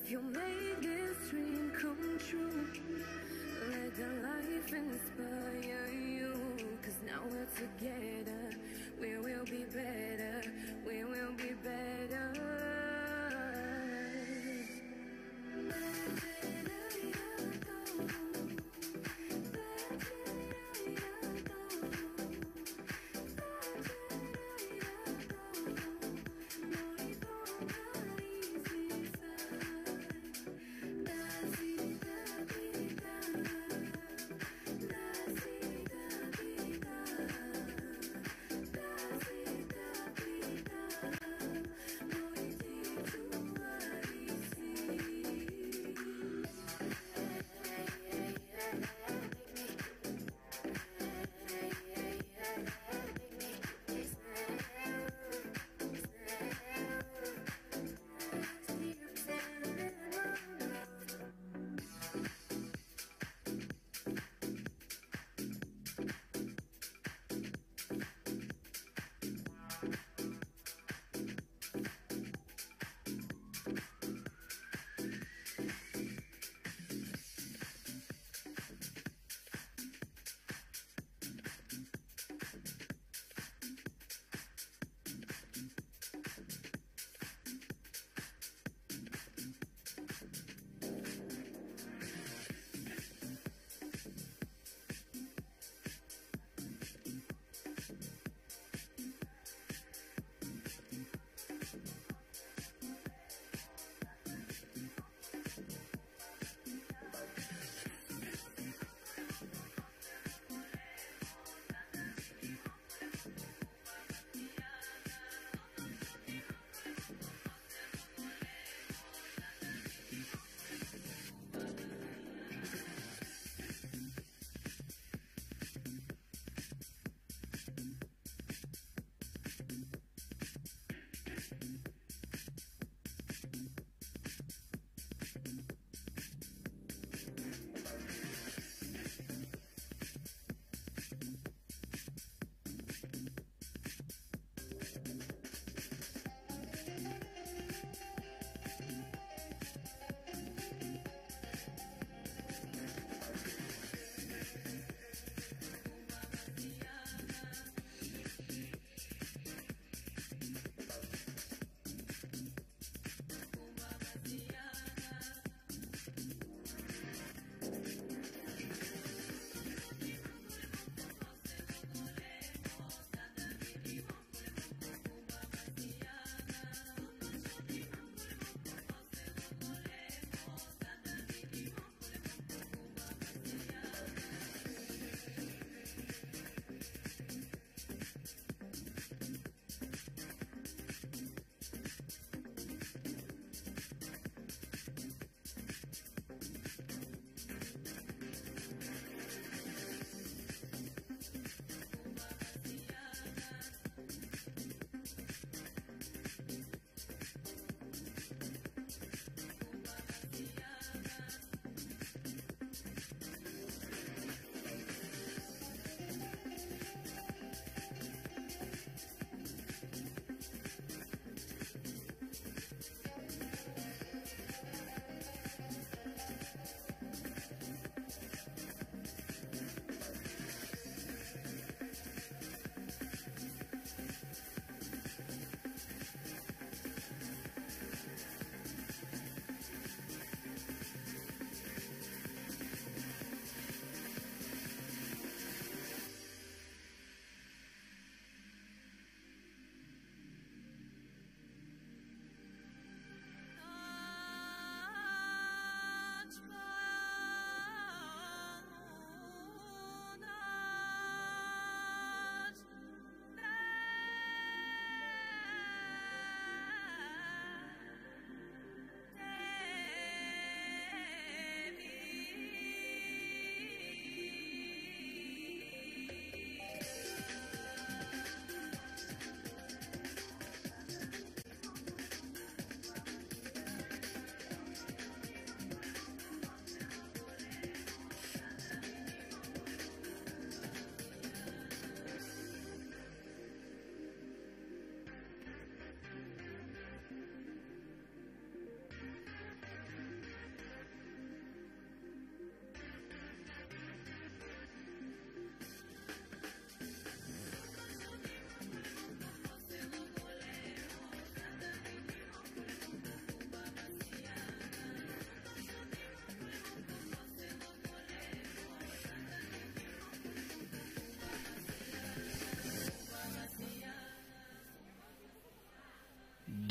You made this dream come true. Let the life inspire you. 'Cause now we're together. We will be better. We will be better.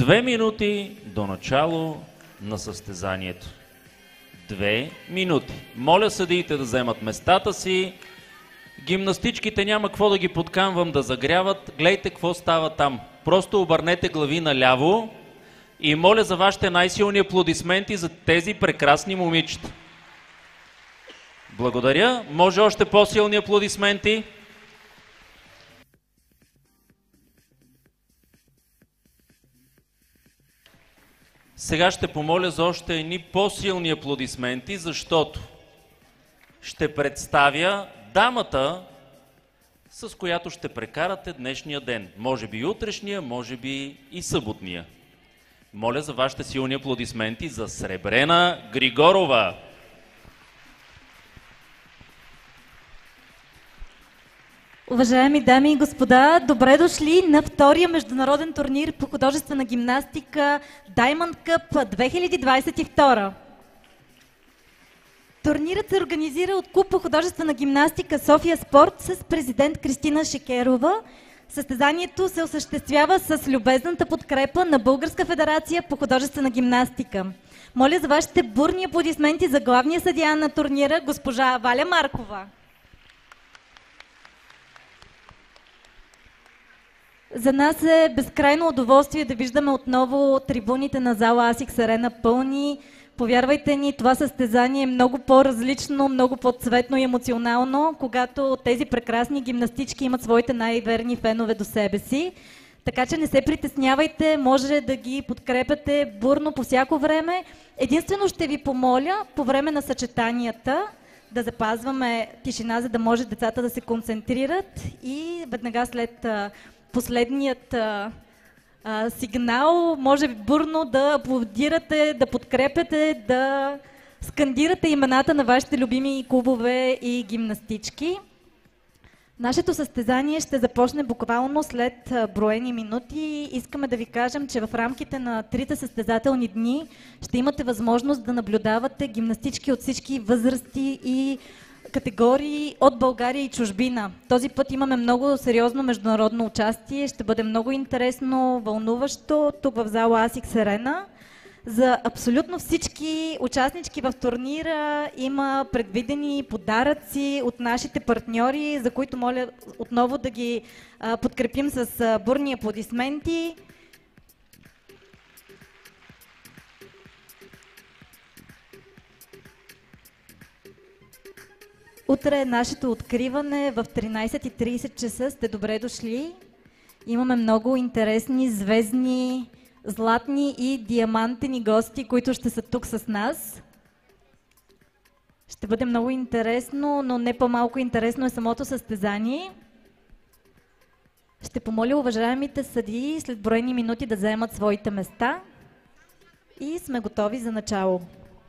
2 минути до начало на състезанието. 2 минути. Моля съдиите да вземат местата си. Гимнастичките няма какво да ги подканвам да загряват. Глейте какво става там. Просто обърнете глави наляво и моля за вашите най-силни аплодисменти за тези прекрасни момичета. Благодаря. Може още по-силни аплодисменти? Сега ще помоля за още едни по-силни аплодисменти, защото ще представя дамата, с която ще прекарате днешния ден. Може би утрешния, може би и съботния. Моля за вашите силни аплодисменти за Сребрена Григорова. Уважаеми дами и господа, добре дошли на втория международен турнир по художествена гимнастика Diamond Cup 2022. Турнирът се организира от Клуб по художествена гимнастика София Спорт с президент Кристина Шекерова. Състезанието се осъществява с любезната подкрепа на Българска федерация по художествена гимнастика. Моля за вашите бурни аплодисменти за главния съдия на турнира, госпожа Валя Маркова. За нас е безкрайно удоволствие да виждаме отново трибуните на зала Асикс Арена пълни. Повярвайте ни, това състезание е много по-различно, много по-цветно и емоционално, когато тези прекрасни гимнастички имат своите най-верни фенове до себе си. Така че не се притеснявайте, може да ги подкрепяте бурно по всяко време. Единствено ще ви помоля по време на съчетанията да запазваме тишина, за да може децата да се концентрират и веднага след последният сигнал може бурно да аплодирате, да подкрепяте, да скандирате имената на вашите любими клубове и гимнастички. Нашето състезание ще започне буквално след броени минути. Искаме да ви кажем, че в рамките на 3 състезателни дни ще имате възможност да наблюдавате гимнастички от всички възрасти и категории от България и чужбина. Този път имаме много сериозно международно участие. Ще бъде много интересно, вълнуващо тук в зала Асикс Арена. За абсолютно всички участнички в турнира има предвидени подаръци от нашите партньори, за които моля отново да ги подкрепим с бурни аплодисменти. Утре е нашето откриване в 13:30 часа. Сте добре дошли. Имаме много интересни, звездни, златни и диамантени гости, които ще са тук с нас. Ще бъде много интересно, но не по-малко интересно е самото състезание. Ще помоля уважаемите съдии след броени минути да заемат своите места и сме готови за начало.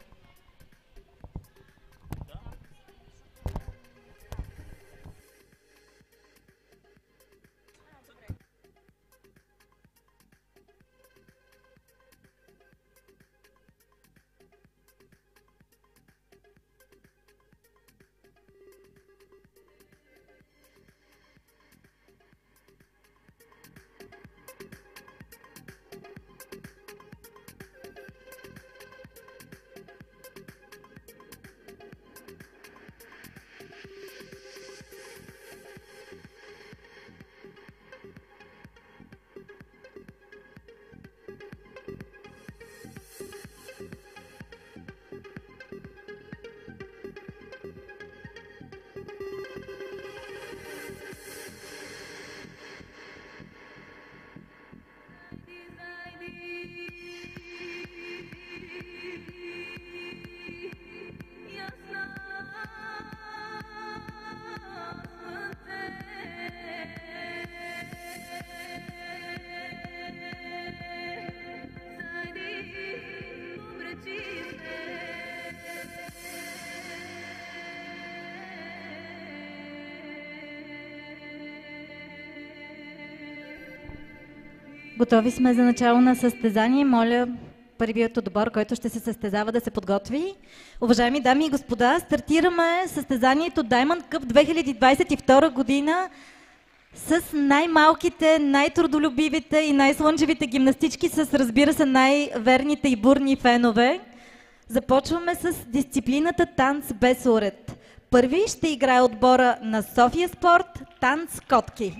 Готови сме за начало на състезание. Моля първият отбор, който ще се състезава, да се подготви. Уважаеми дами и господа, стартираме състезанието Diamond Cup 2022 година с най-малките, най-трудолюбивите и най-слънчевите гимнастички, с, разбира се, най-верните и бурни фенове. Започваме с дисциплината танц без уред. Първи ще играе отбора на София Спорт танц котки.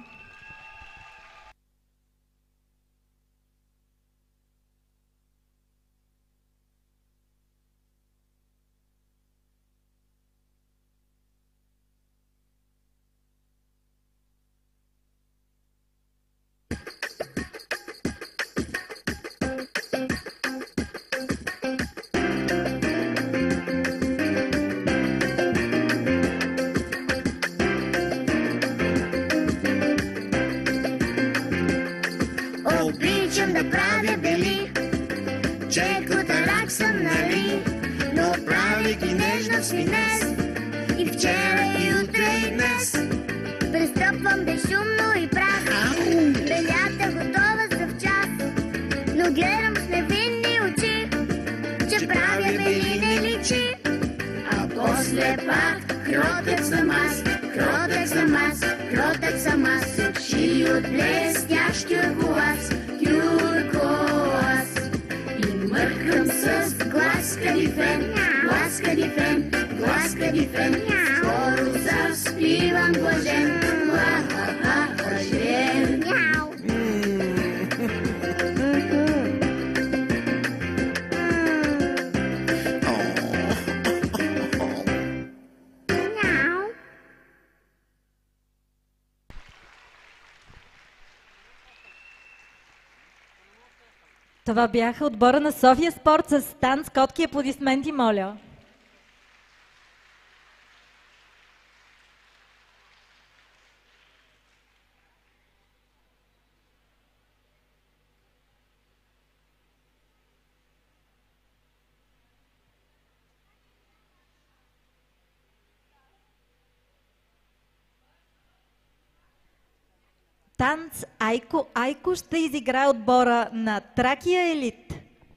Обичам да правя бели, чекотарак съм, нали, но прави ги нежно с финес, и вчера, и утре, и днес. Престъпвам безшумно и прах, белята готова за в час, но гледам с невинни очи, че правя бели не личи. А после пак кротък съм аз, кротък съм аз, кротък съм аз, с очи от блестящия глас, Юрко аз. И мъркам с глас кадифен, глас кадифен, глас кадифен, скоро заспивам блажен, блажен. Това бяха отбора на София Спорт с танц котки. Аплодисменти, моля. Танц Айко Айко ще изиграе отбора на Тракия Елит.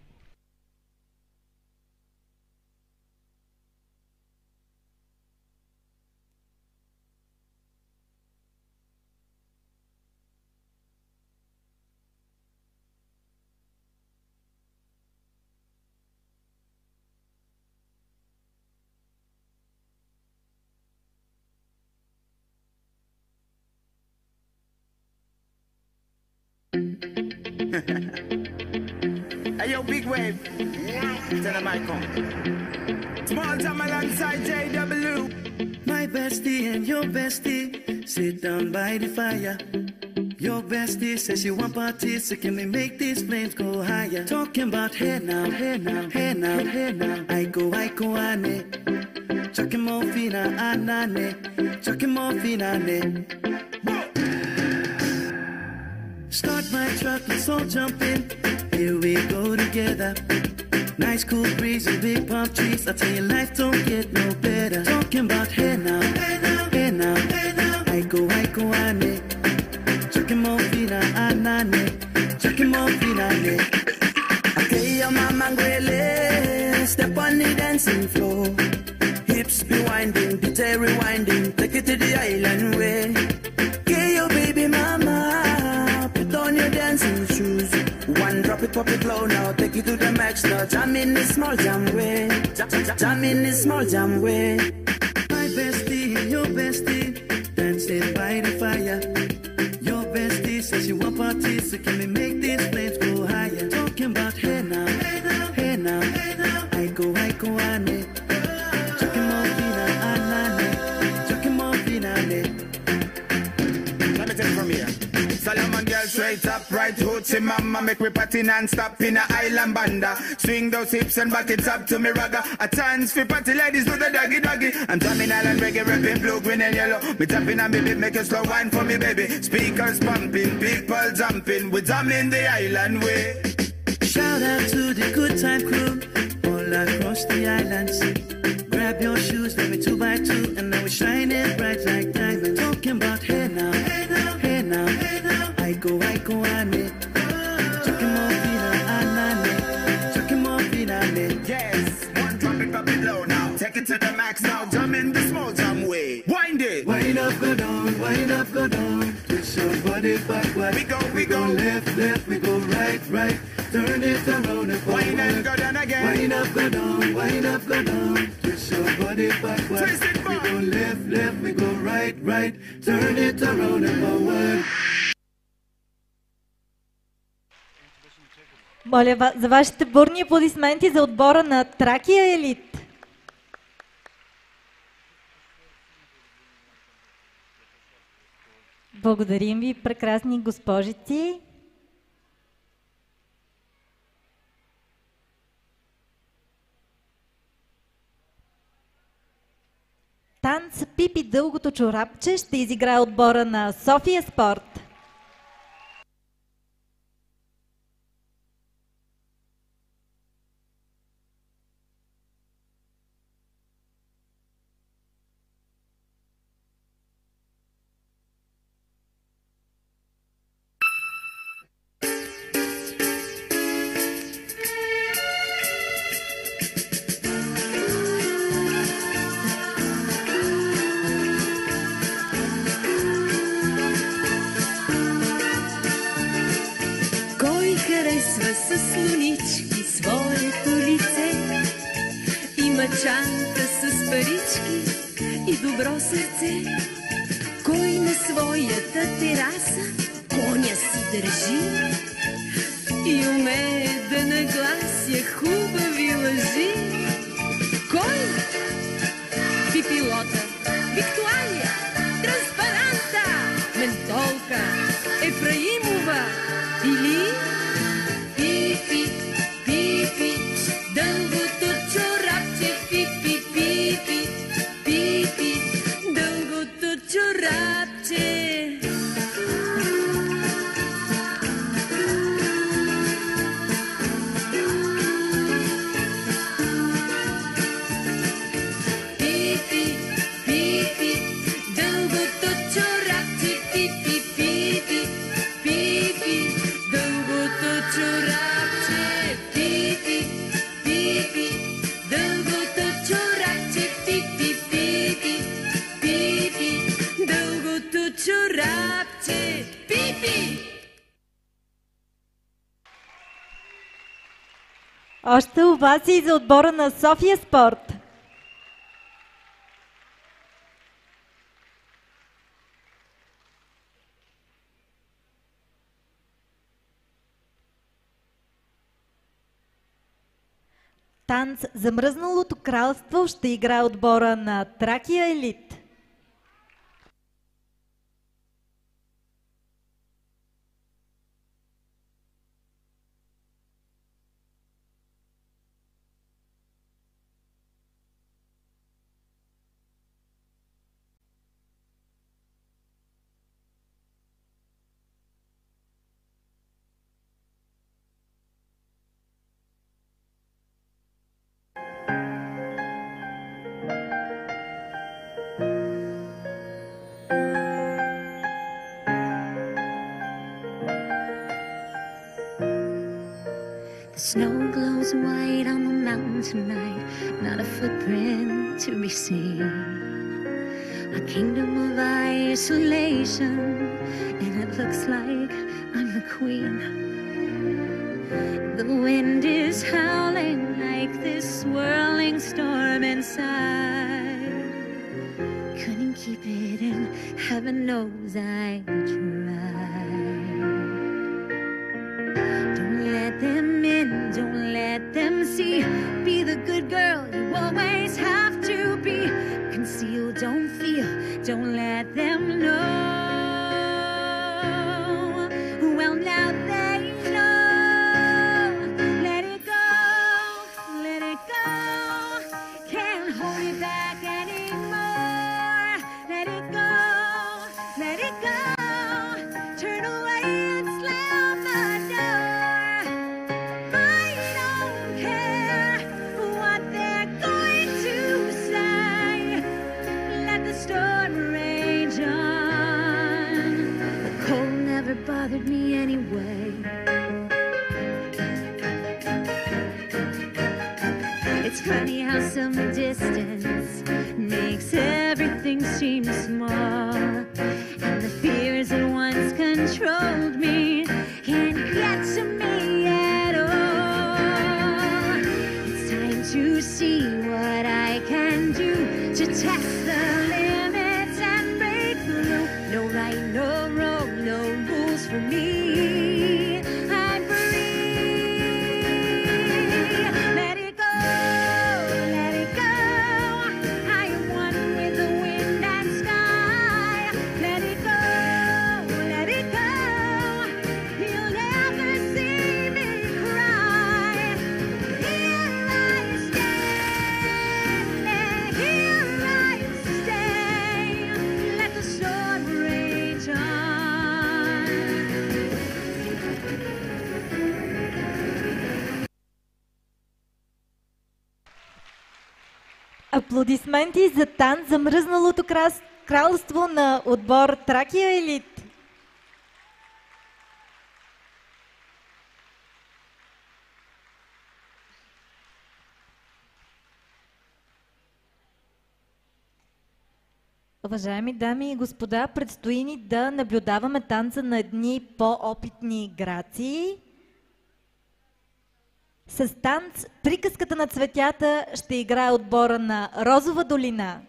Hey yo, big wave. Tell the mic on. Small time alongside JW. My bestie and your bestie sit down by the fire. Your bestie says she want parties, so can we make these flames go higher? Talking about hey now, hey now, hey now, hey now. I go ane. Chucking more fina anane. Chucking more fina ane. Start my truck, let's all jump in. Here we go together. Nice cool breeze and big palm trees. I tell you, life don't get no better. Talking about hey now, hey now, hey now, hey now. I go ane. Chucking more fina anane. Chucking more fina ane. Okay, your mama ngwele. Step on the dancing floor. Hips be winding, detail rewinding. Take it to the island way. Okay, your baby mama. On your dancing shoes, one drop it, pop it low now, take you to the max now. Jam in this small jam way, jam in this small jam way. My bestie and your bestie dancing by the fire. Your bestie says you want parties, so can we make these flames go higher? Talking about hey now, hey now, hey now, hey now. I go ane. Chucking more fina anane, chucking more fina ane. Let me take it from here. Solomon girl straight up, right hoochie mama. Make we party non-stop in a island banda. Swing those hips and back it up to me ragga. A chance for party ladies do the doggy doggy. I'm drumming island reggae, rapping blue, green and yellow. Me tapping on me beat, make a slow wine for me baby. Speakers pumping, people jumping. We drumming the island way. Shout out to the good time crew all across the islands. Grab your shoes, let me 2x2, and now we're shining bright like diamonds. Talking about hey now, hey now, hey now, hey now. I go ane. Chucking more fina anane. Chucking more fina ane. Yes, one drop it low now. Take it to the max now. Jump in the small jam way. Wind it. Wind up, go down, wind up, go down. Twist body backward. We go left, left, we go right, right. Turn it around and forward. Wine and go down again. Wind up, go down, wind up, go down. Twist your body backward. Twist it We back. go left, left, we go right, right. Turn it around and forward. Моля за вашите бурни аплодисменти за отбора на Тракия Елит. Благодарим ви, прекрасни госпожици. Танц Пипи дългото чорапче ще изиграе отбора на София Спорт. Кой харесва с слонички своето лице? Има чанта с парички и добро сърце. Кой на своята тераса коня си държи и умее да наглася хубави лъжи? Кой? Пипилота, Виктуалия, Транспаранта, Ментолка, Ефраимова или Пипи, Пипи, дългото чорапче, Пипи, Пипи, Пипи, дългото чорапче. Пипи, Пипи, дългото чорапче, Пипи, Пипи, Пипи, дългото чорапче, Пипи, Пипи, дългото чорапче, Пипи, Пипи, Пипи, дългото чорапче, Пипи. Още овации за отбора на София Спорт. Танц Замръзналото кралство ще играе отбора на Тракия Елит. Snow glows white on the mountain tonight, not a footprint to be seen. A kingdom of isolation, and it looks like I'm the queen. The wind is howling like this swirling storm inside. Couldn't keep it in, heaven knows I tried. Don't let them in, don't let them see. Be the good girl you always have to be. Conceal, don't feel, don't let them know. Well, now they know. Let it go, let it go. Can't hold it back anymore. Let it go, let it go. Turn away and slam the door. I don't care what they're going to say. Let the storm rage on. The cold never bothered me anyway. It's funny how some distance makes everything seem small, and the fears that once controlled me can't get to me at all. It's time to see what I can do to test the limits and break through. No right, no wrong, no rules for me. I'm free. Let it go, let it go. I am one with the wind and sky. Let it go, let it go. You'll never see me cry. Here I stand, here I stay. Let the storm rage on. Аплодисменти за танц замръзналото кралство на отбор Тракия Елит. Уважаеми дами и господа, предстои ни да наблюдаваме танца на едни по-опитни грации. С танц "Приказката на цветята" ще играе отбора на Розова долина.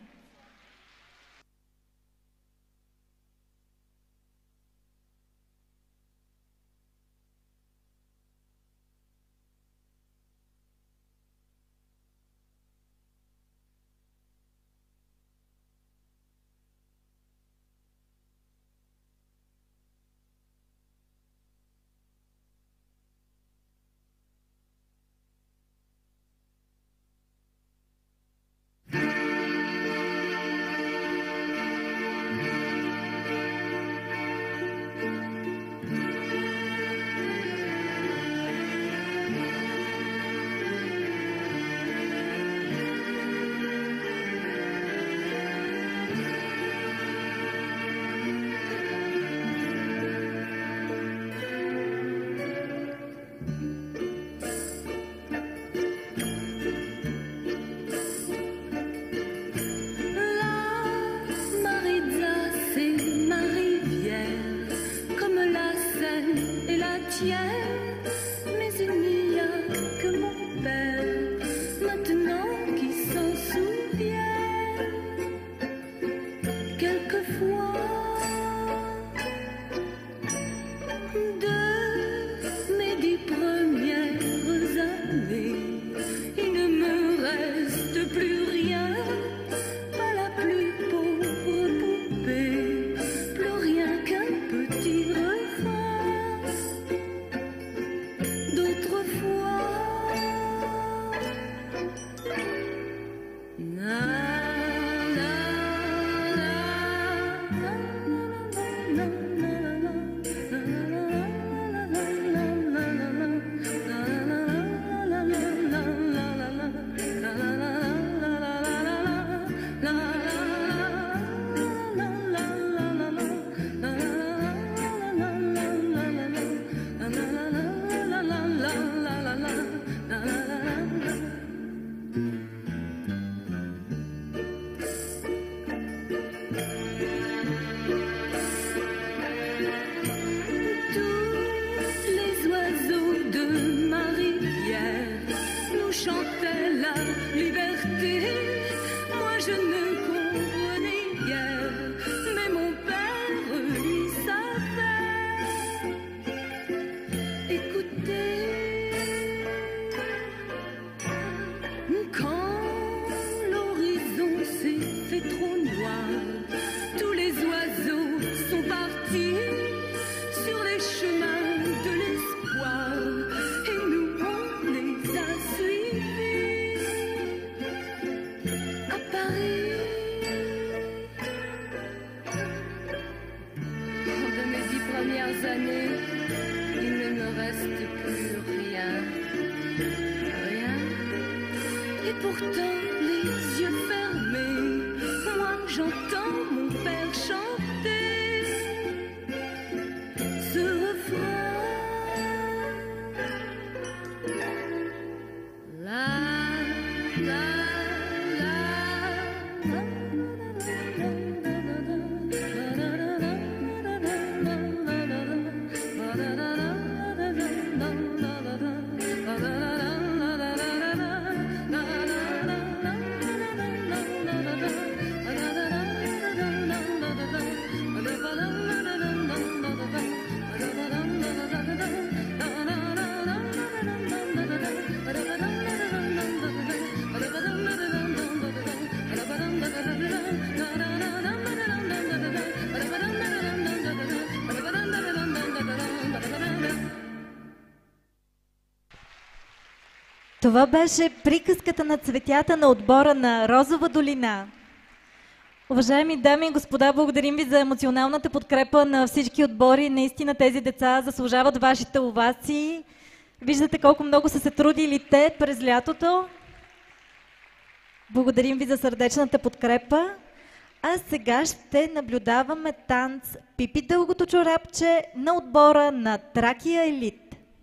Mais il n'y a que mon père maintenant qui s'en souvient. Quelquefois de mes 10 premières années, il ne me reste plus rien, pas la plus pauvre poupée, plus rien qu'un petit refrain. D'autrefois, chantait la liberté. Moi je ne comprenais guère, mais mon père lui savait. Écoutez, quand l'horizon s'est fait trop noir, tous les oiseaux sont partis sur les chemins de l'espoir, et nous on les a suivis à Paris. De mes 10 premières années, il ne me reste plus rien, rien. Et pourtant, les yeux fermés, moi j'entends mon père chanter ce refrain. La, la, la, la, la, la, la, la, la, la, la, la, la, la, la, la, la, la, Това беше приказката на цветята на отбора на Розова долина. Уважаеми дами и господа, благодарим ви за емоционалната подкрепа на всички отбори. Наистина тези деца заслужават вашите овации. Виждате колко много са се трудили те през лятото. Благодарим ви за сърдечната подкрепа. А сега ще наблюдаваме танц Пипи дългото чорапче на отбора на Тракия Елит.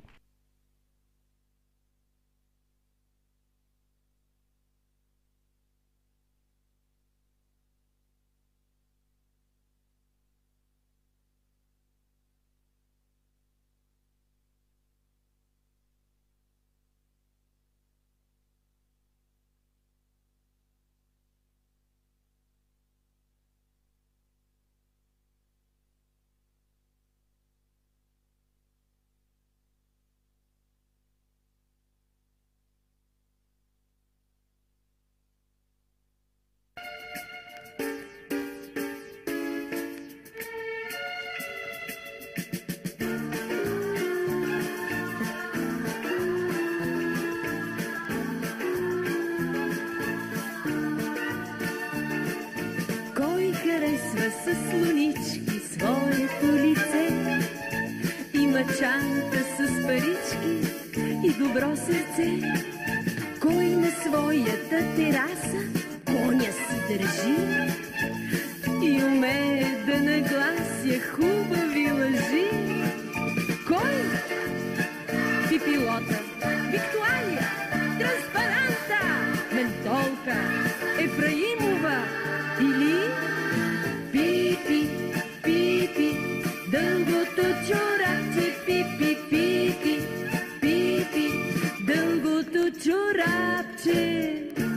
С слонички своето лице, има чанта с парички и добро сърце. Кой на своята тераса коня си държи и умее да наглася хубави лъжи? Кой? Пипилота, Виктуалия, Транспаранта, Ментолка, Ефраимова или Пипи, Пипи, дългото чорапче, Пипи, Пипи, Пипи, дългото чорапче.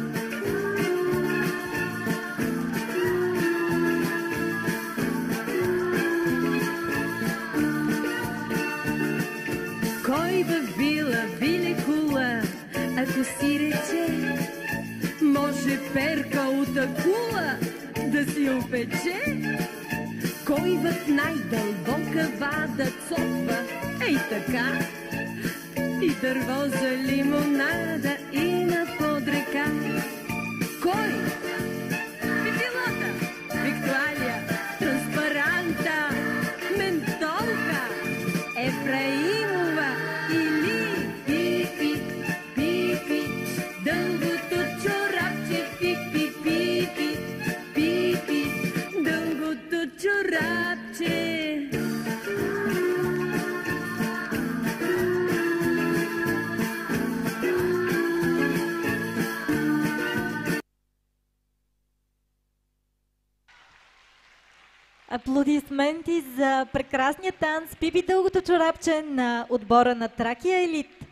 Кой във вила вилекула, ако си рече, може перка от акула да си опече? Кой в най-дълбока вада цопва, ей така, и дърво за лимонада има под река? Кой? Пипилота, Виктуалия, Транспаранта, Ментолка, Ефраимова или Пипи, Пипи, дългото чорапче, Пипи, Пипи, Пипи, дългото чорапче. Аплодисменти за прекрасния танц Пипи дългото чорапче на отбора на Тракия Елит.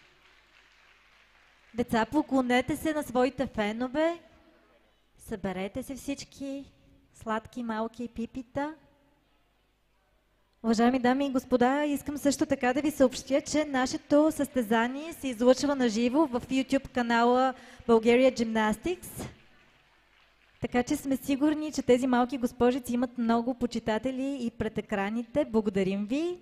Деца, поклонете се на своите фенове. Съберете се всички сладки малки пипита. Уважаеми дами и господа, искам също така да ви съобщя, че нашето състезание се излъчва на живо в YouTube канала Bulgaria Gymnastics. Така че сме сигурни, че тези малки госпожици имат много почитатели и пред екраните. Благодарим ви!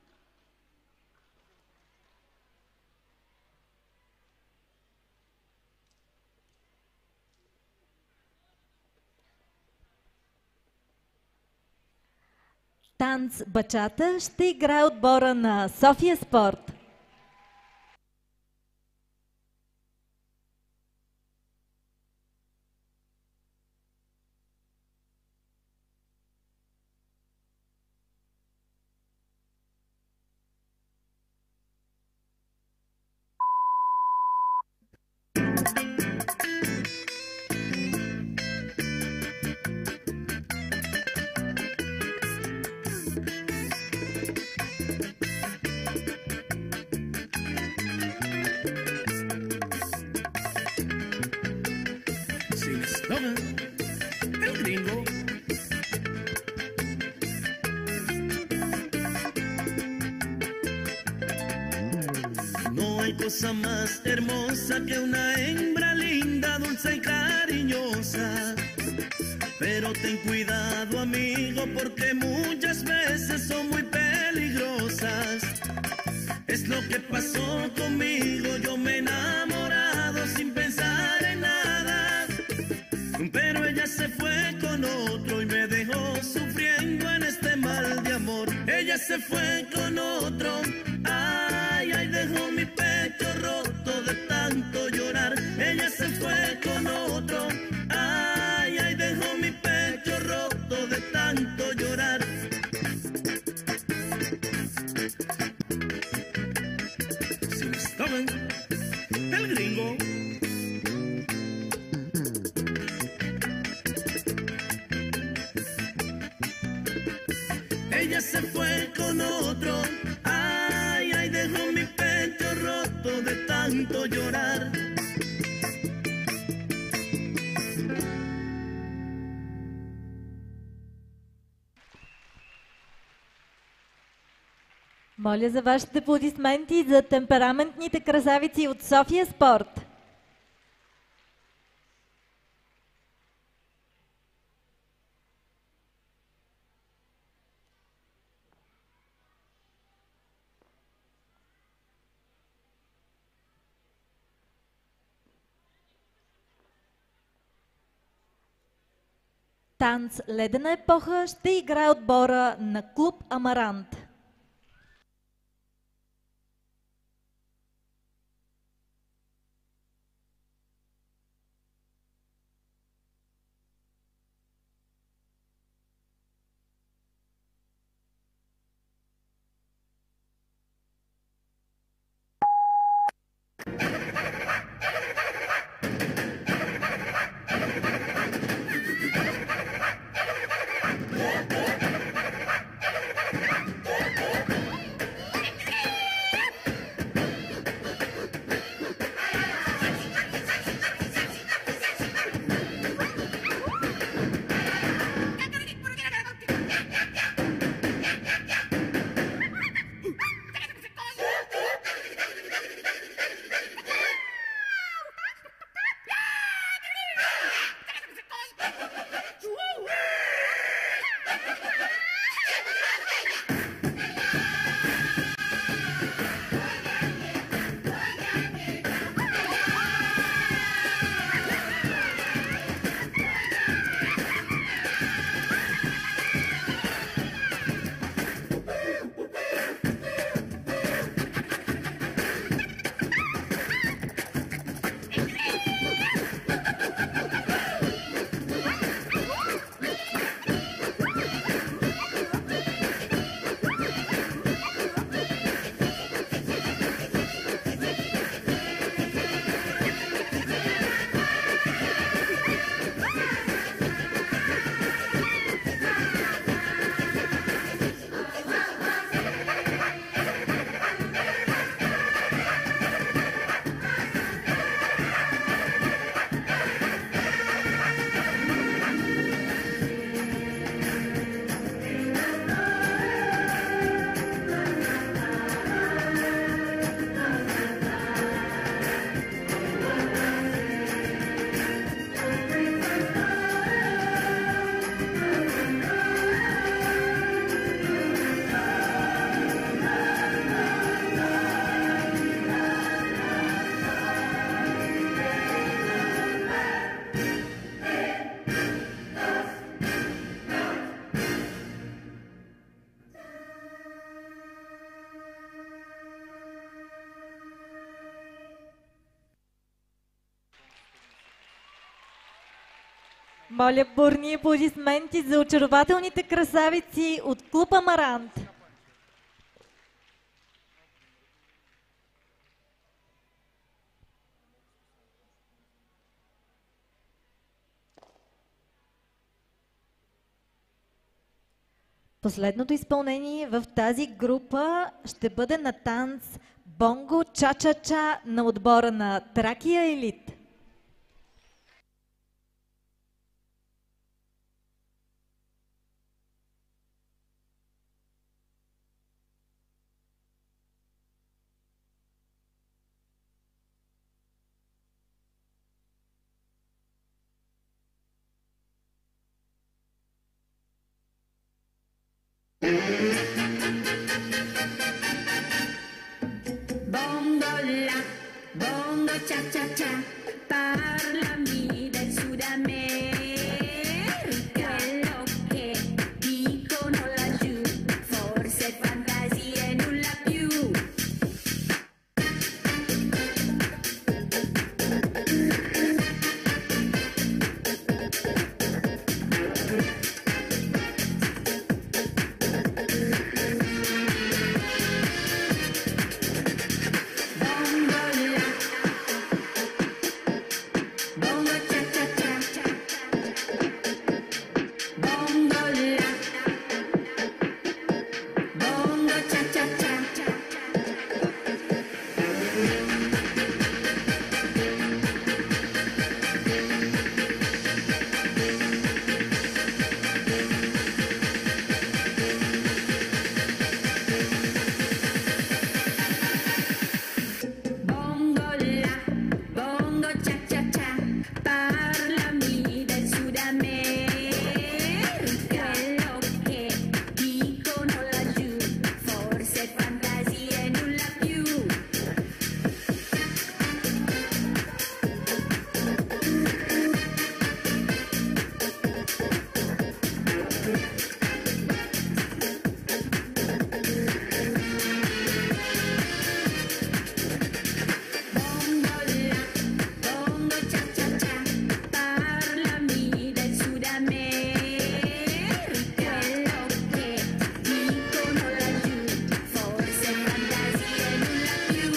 Танц бачата ще играе отбора на София Спорт. El gringo. No hay cosa más hermosa que una hembra linda, dulce y cariñosa. Pero ten cuidado, amigo, porque muchas veces son muy peligrosas. Es lo que pasó conmigo, yo me enamoré se fue con otro. Ay, ay, dejó mi pecho roto de tanto llorar. Ella se fue con otro. Ay, ay, dejó mi pecho roto de tanto llorar. El gringo. Ella se fue con otro. Ay, ay, dejó mi pecho roto de tanto llorar. Моля за вашите аплодисменти за темпераментните красавици от София Спорт. Танц Ледена епоха ще играе отбора на клуб Амарант. Моля бурни аплодисменти за очарователните красавици от клуб Амарант. Последното изпълнение в тази група ще бъде на танц Бонго Ча-Ча-Ча на отбора на Тракия Елит. Bongo la, bongo cha cha cha, parlami del Sud America. Quello che dicono laggiù, forse è fantasia. cha-cha-cha, parlami del Sud America. Quello che dicono laggiù, forse fantasie e nulla più. Bongo la, bongo cha-cha-cha, parlami del Sud America. Quello che dicono laggiù, forse fantasie e nulla più.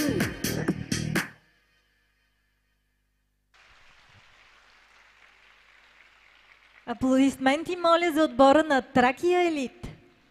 Аплодисменти, моля, за отбора на Тракия Елит.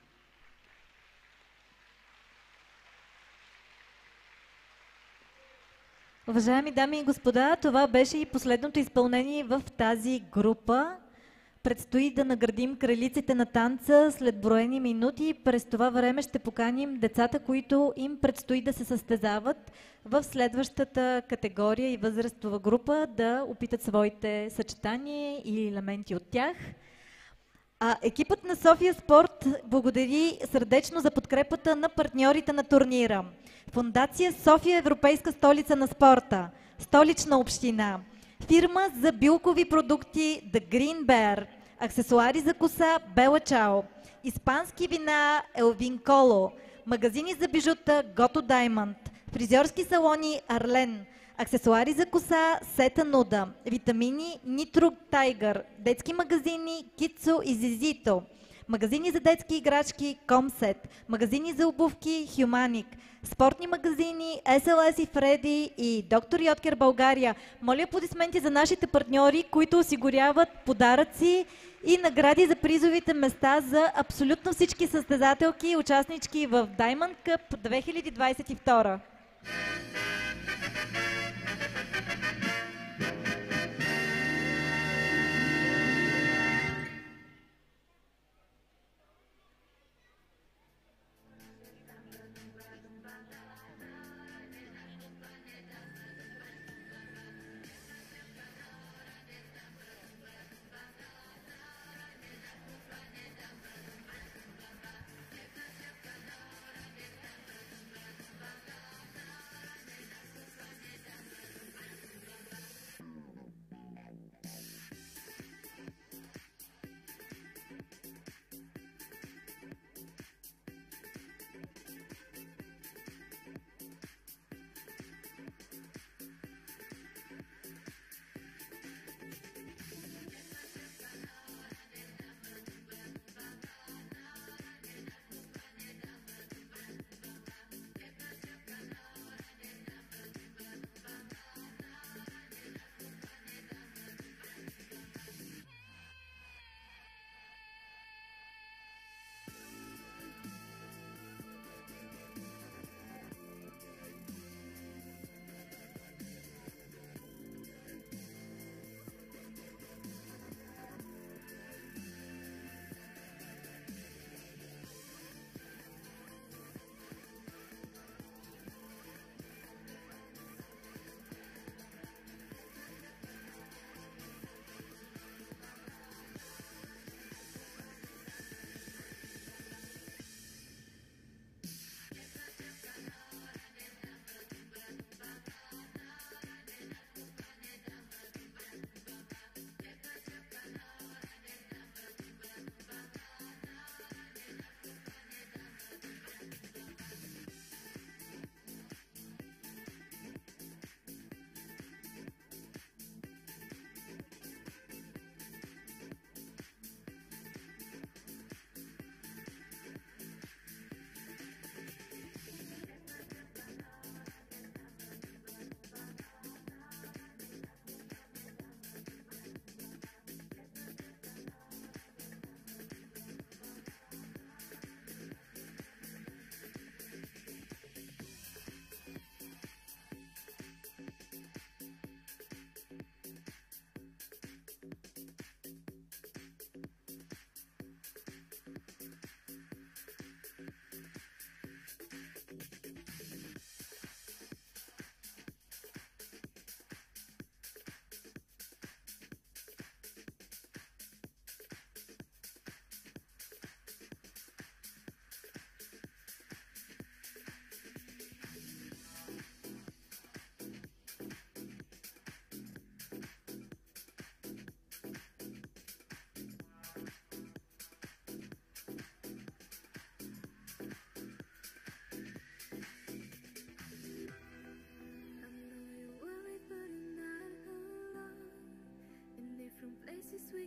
Уважаеми дами и господа, това беше и последното изпълнение в тази група. Предстои да наградим кралиците на танца след броени минути. През това време ще поканим децата, които им предстои да се състезават в следващата категория и възрастова група, да опитат своите съчетания и елементи от тях. Екипът на София Спорт благодари сърдечно за подкрепата на партньорите на турнира. Фондация София Европейска столица на спорта, Столична община, фирма за билкови продукти The Green Bear, аксесуари за коса Бела Чао, испански вина Елвин Коло, магазини за бижута Гото Даймонд, фризьорски салони Арлен, аксесуари за коса Сета Нуда, витамини Нитро Тайгър, детски магазини Кицо и Зизито, магазини за детски играчки Комсет, магазини за обувки Хюманик, спортни магазини SLS и Фреди и Доктор Йоткер България. Моля аплодисменти за нашите партньори, които осигуряват подаръци и награди за призовите места за абсолютно всички състезателки и участнички в Diamond Cup 2022.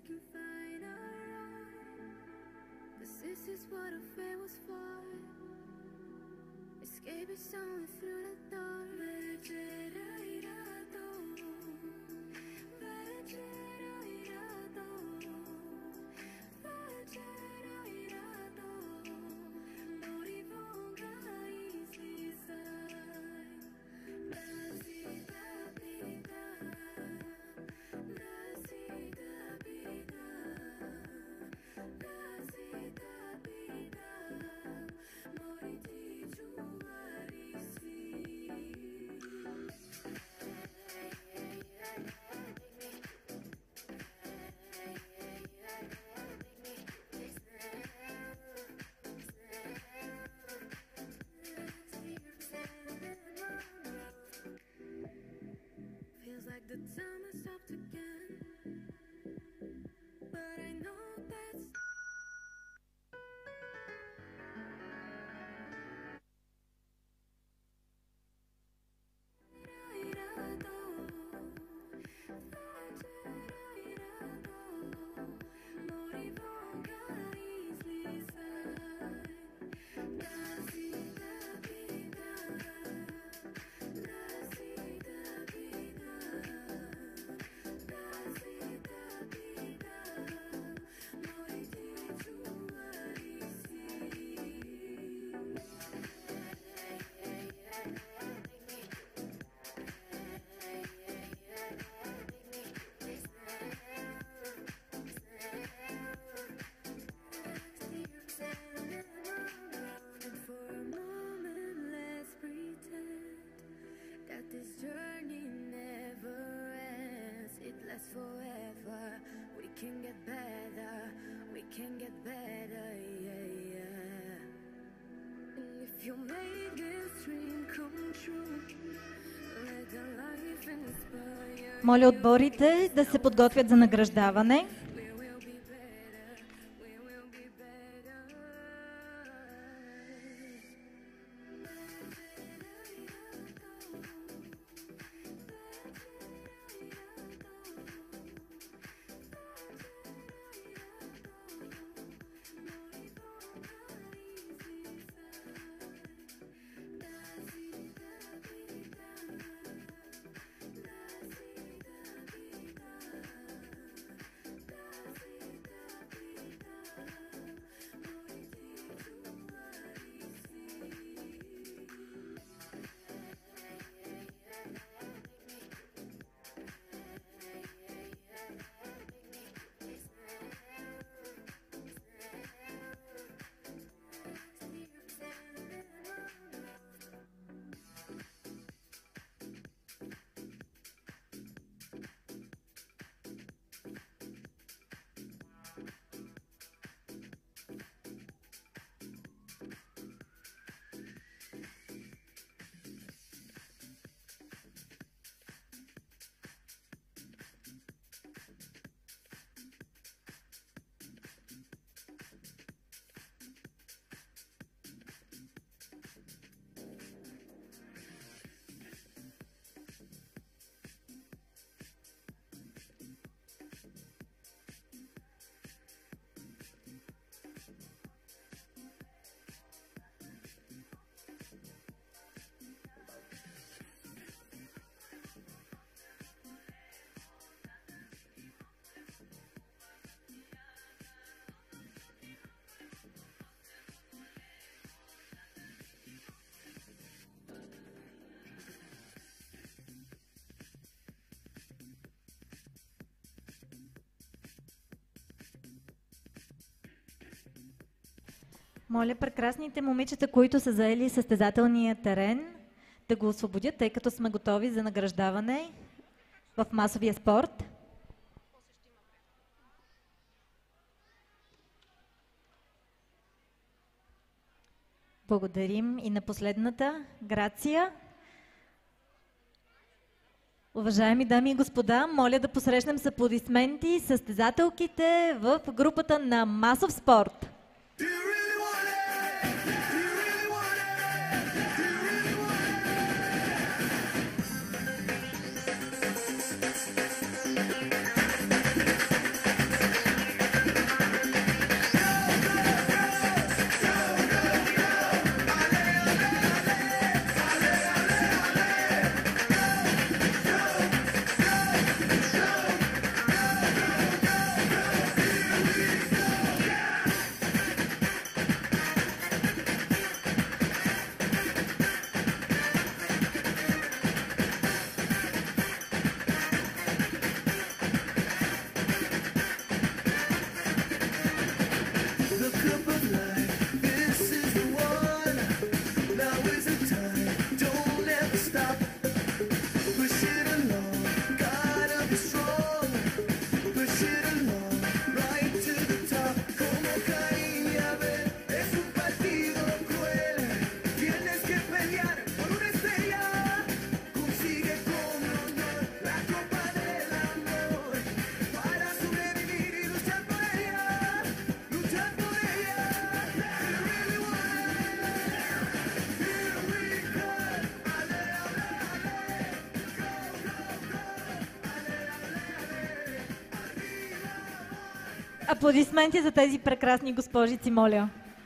can find a rhyme. 'Cause this is what a fair was for. Escape is only through the door. Feels like the time has stopped again, but I know that's this journey never ends. It lasts forever. We can get better. We can get better, yeah, yeah. And if you make this dream come true, let the life inspire. Моля отборите да се подготвят за награждаване. We will be better. We will be better. Моля прекрасните момичета, които са заели състезателния терен, да го освободят, тъй като сме готови за награждаване в масовия спорт. Благодарим и на последната. Грация. Уважаеми дами и господа, моля да посрещнем с аплодисменти състезателките в групата на масов спорт. Аплодисменти за тези прекрасни госпожици, моля.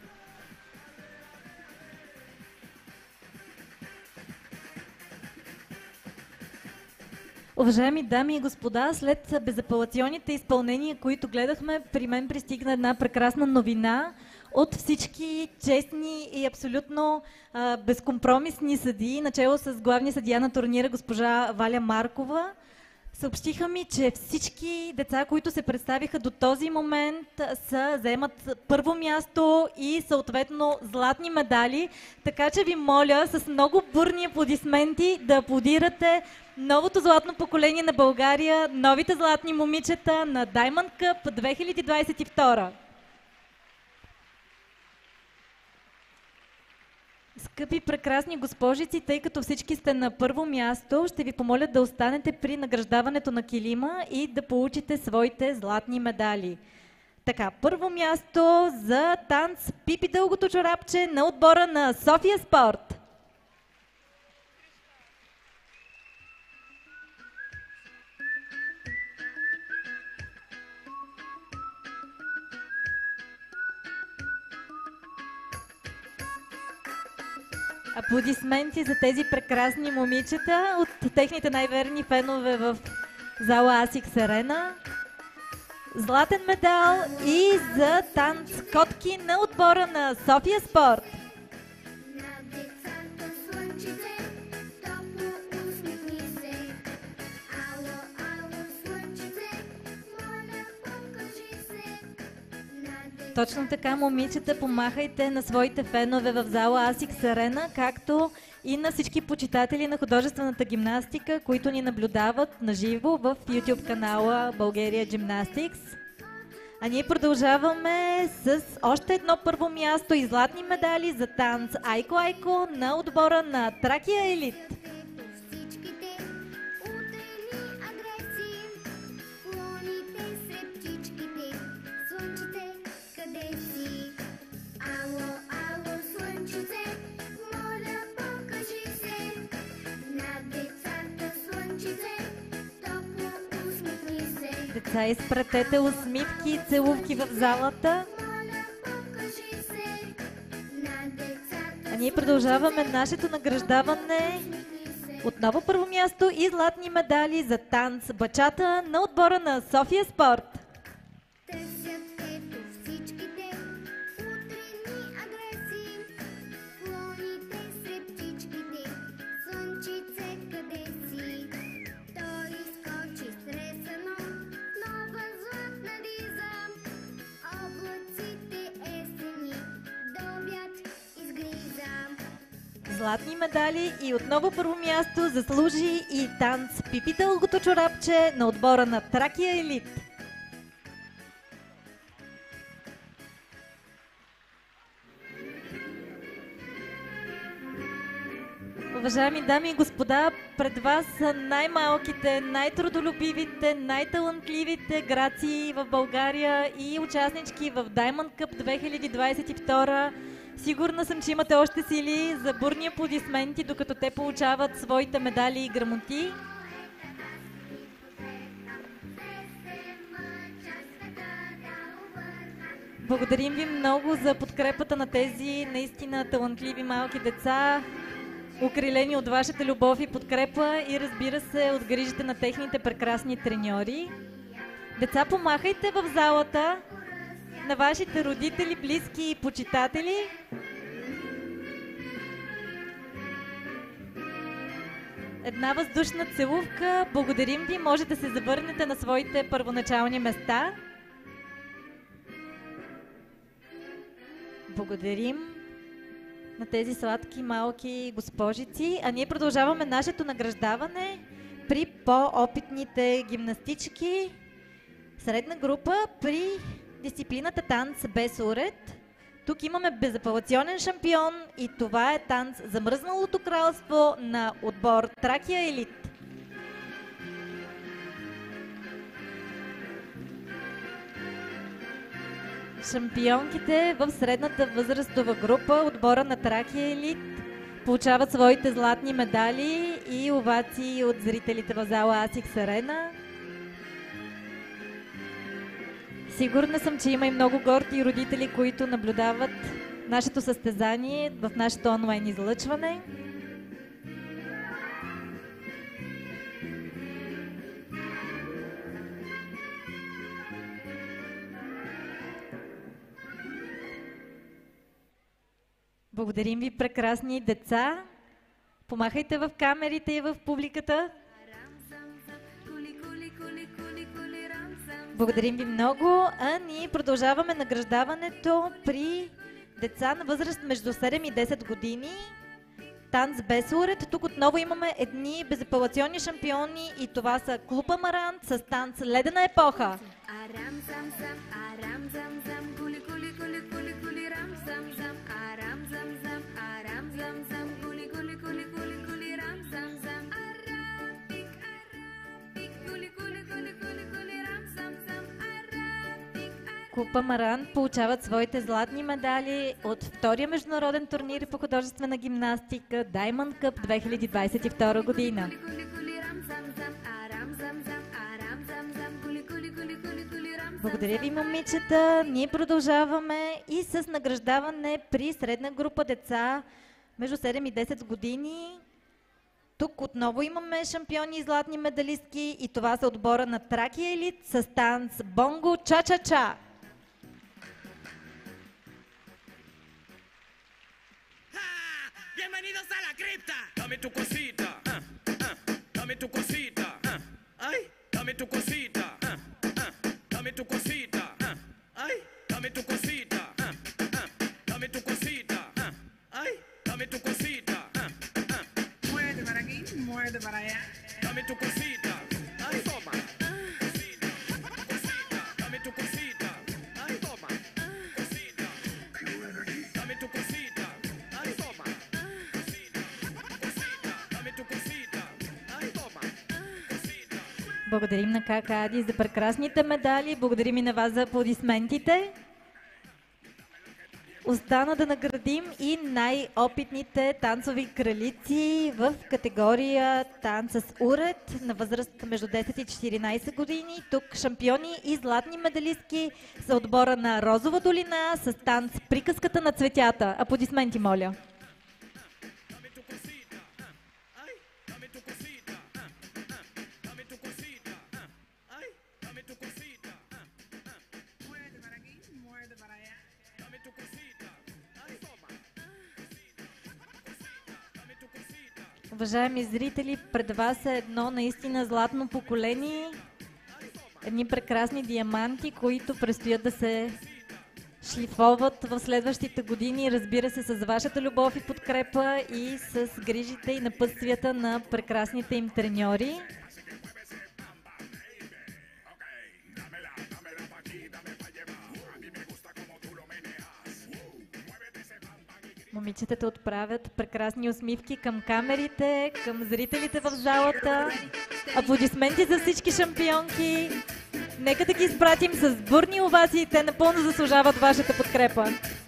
Уважаеми дами и господа, след безапелационните изпълнения, които гледахме, при мен пристигна една прекрасна новина от всички честни и абсолютно безкомпромисни съдии, начело с главния съдия на турнира госпожа Валя Маркова. Съобщиха ми, че всички деца, които се представиха до този момент, заемат първо място и съответно златни медали. Така че ви моля с много бурни аплодисменти да аплодирате новото златно поколение на България, новите златни момичета на Diamond Cup 2022. Скъпи прекрасни госпожици, тъй като всички сте на първо място, ще ви помоля да останете при награждаването на килима и да получите своите златни медали. Така, първо място за танц Пипи дългото чорапче на отбора на София Спорт. Аплодисменти за тези прекрасни момичета от техните най-верни фенове в зала Асикс Арена. Златен медал и за танц Котки на отбора на София Спорт. Точно така, момичета, помахайте на своите фенове в зала Асикс Арена, както и на всички почитатели на художествената гимнастика, които ни наблюдават наживо в YouTube канала Bulgaria Gymnastics. А ние продължаваме с още едно първо място и златни медали за танц Айко Айко на отбора на Тракия Елит. Деца, изпратете усмивки и целувки в залата. А ние продължаваме нашето награждаване. Отново първо място и златни медали за танц бачата на отбора на София Спорт. Златни медали и отново първо място заслужи и танц Пипи дългото чорапче на отбора на Тракия Елит. Уважаеми дами и господа, пред вас са най-малките, най-трудолюбивите, най-талантливите грации в България и участнички в Diamond Cup 2022. Сигурна съм, че имате още сили за бурни аплодисменти, докато те получават своите медали и грамоти. Благодарим ви много за подкрепата на тези наистина талантливи малки деца, укрилени от вашата любов и подкрепа и разбира се от грижите на техните прекрасни треньори. Деца, помахайте в залата на вашите родители, близки и почитатели. Една въздушна целувка. Благодарим ви. Може да се завърнете на своите първоначални места. Благодарим на тези сладки малки госпожици. А ние продължаваме нашето награждаване при по-опитните гимнастички. Средна група при дисциплината танц без уред. Тук имаме безапелационен шампион и това е танц Замръзналото кралство на отбор Тракия Елит. Шампионките в средната възрастова група, отбора на Тракия Елит, получават своите златни медали и овации от зрителите в зала Асикс Арена. Сигурна съм, че има и много горди родители, които наблюдават нашето състезание в нашето онлайн излъчване. Благодарим ви, прекрасни деца. Помахайте в камерите и в публиката. Благодарим ви много, а ние продължаваме награждаването при деца на възраст между 7 и 10 години. Танц без уред. Тук отново имаме едни безапелационни шампиони и това са Клуб Амарант с танц Ледена епоха. Клуб Амарант получават своите златни медали от втория международен турнир по художествена гимнастика Diamond Cup 2022 година. Благодаря ви, момичета. Ние продължаваме и с награждаване при средна група деца между 7 и 10 години. Тук отново имаме шампиони и златни медалистки и това са отбора на Тракия Елит с танц Бонго Ча-Ча-Ча. Bienvenidos a la cripta. Dame tu cosita, dame tu cosita, ay, dame tu cosita, dame tu cosita, ay, dame tu cosita, dame tu cosita, ay, dame tu cosita, muerde para aquí, muerde para allá, dame tu cosita, ay, toma, cosita, cosita, dame tu cosita, ay, toma, cosita, dame tu cosita, ay, toma. Благодарим на КК Ади за прекрасните медали. Благодарим и на вас за аплодисментите. Остана да наградим и най-опитните танцови кралици в категория танц с уред на възраст между 10 и 14 години. Тук шампиони и златни медалистки са отбора на Розова долина с танц Приказката на цветята. Аплодисменти, моля. Уважаеми зрители, пред вас е едно наистина златно поколение, едни прекрасни диаманти, които предстоят да се шлифоват в следващите години, разбира се, с вашата любов и подкрепа и с грижите и напътствията на прекрасните им треньори. Момичетата отправят прекрасни усмивки към камерите, към зрителите в залата. Аплодисменти за всички шампионки. Нека да ги изпратим с бурни овации. Те напълно заслужават вашата подкрепа.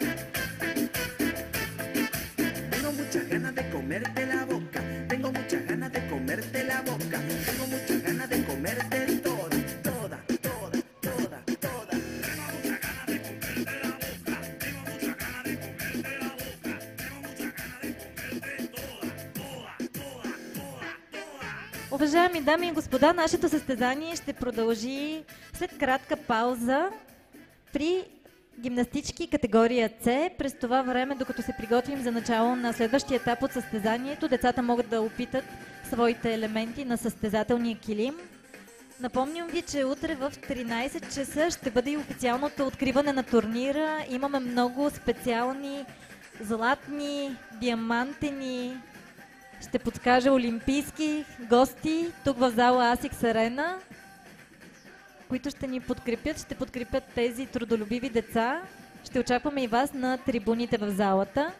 Tengo muchas ganas de comerte la boca. Tengo muchas ganas de comerte la boca. Tengo muchas ganas de comerte toda, toda, toda, toda, toda. Tengo muchas ganas de comerte la boca. Tengo muchas ganas de comerte la boca. Tengo muchas ganas de comerte toda, toda, toda, toda, toda. Уважаеми дами и господа, нашето състезание ще продължи след кратка пауза при гимнастички категория С. През това време, докато се приготвим за начало на следващия етап от състезанието, децата могат да опитат своите елементи на състезателния килим. Напомням ви, че утре в 13 часа ще бъде и официалното откриване на турнира. Имаме много специални златни, диамантени, ще подскажа олимпийски гости тук в зала Асикс Арена, които ще ни подкрепят, ще подкрепят тези трудолюбиви деца. Ще очакваме и вас на трибуните в залата.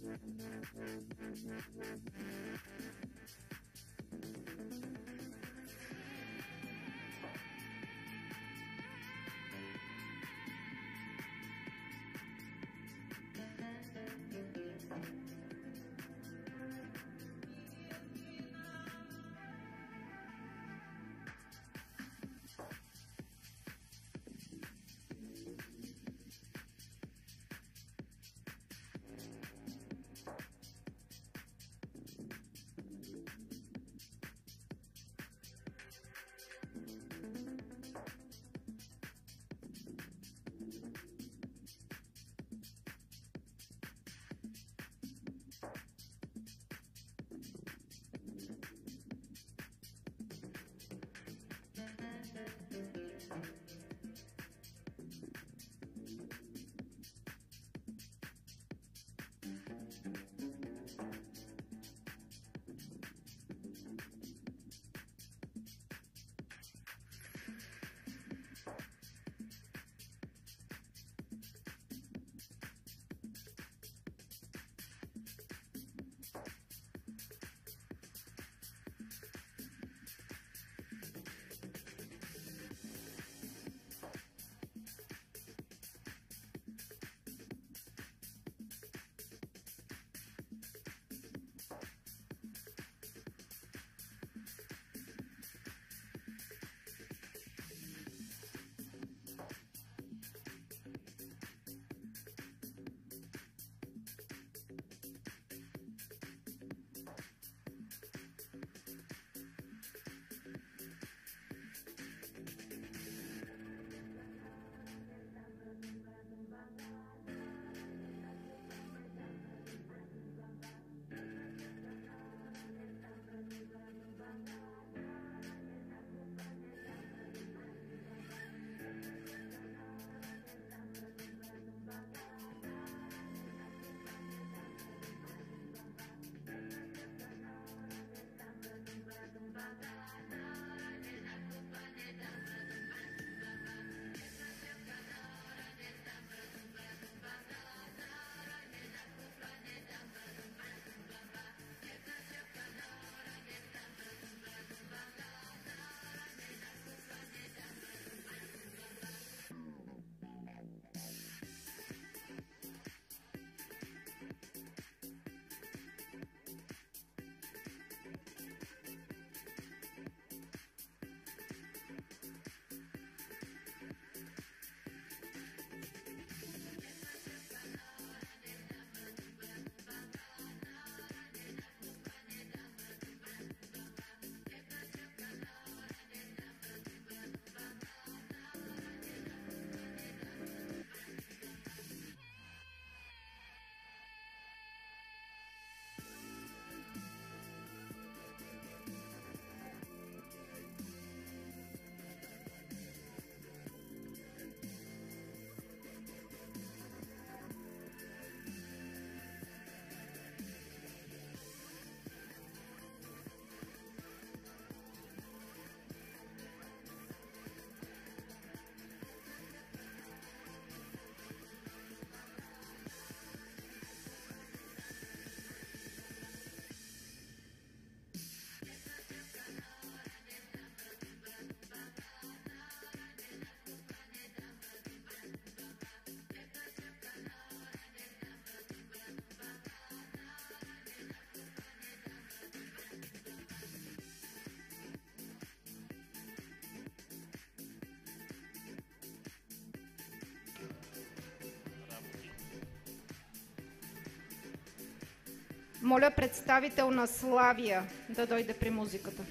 Моля представител на Славия да дойде при музиката.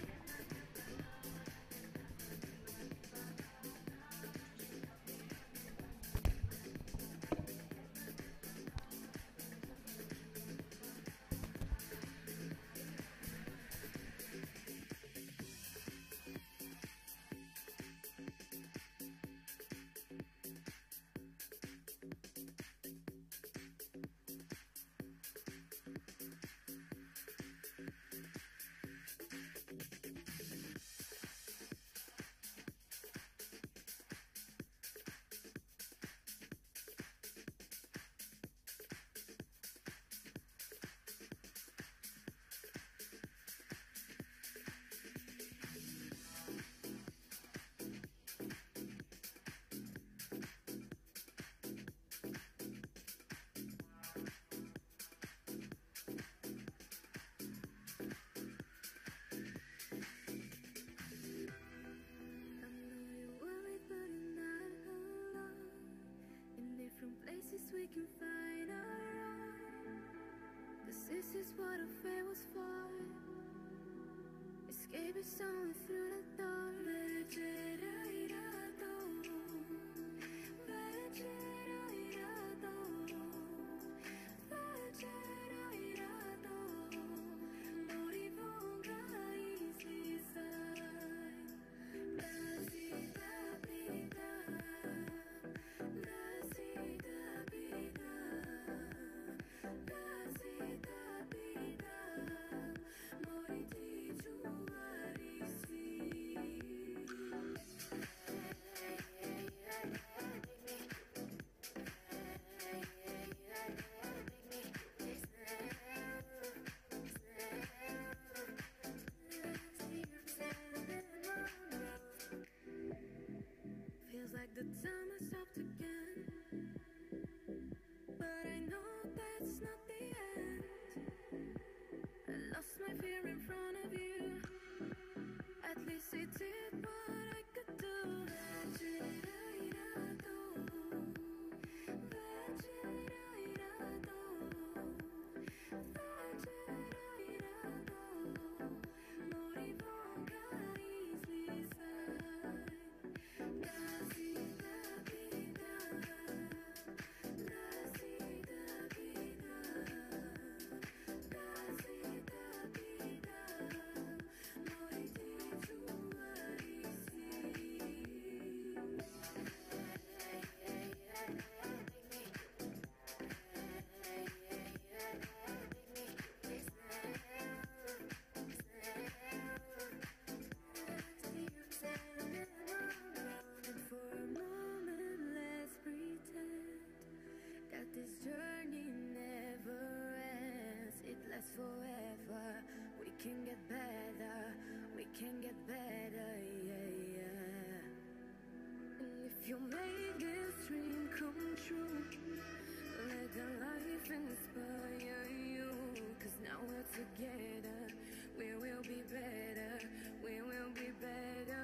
can find our own. 'Cause this is what a fair was for. Escape is only through the door. Vegerayrato, vegerayrato, vegerayrato. Moribonga izlizaj. Nazi da bida, nazi da bida, nazi da bida. Moriti čuvarisi. Feels like the time has stopped again, but I know that's not the end. I lost my fear in front of you. At least I did what I could do. Vegerayrato, vegerayrato, vegerayrato. Moribonga izlizaj. Nazi da bida, nazi da bida, nazi da bida. Moriti čuvarisi. And for a moment, let's pretend that this journey never ends. It lasts forever. We can get better. We can get better. Yeah, yeah. And if you make this dream come true, let the life inspire you. 'Cause now we're together. We will be better. We will be better.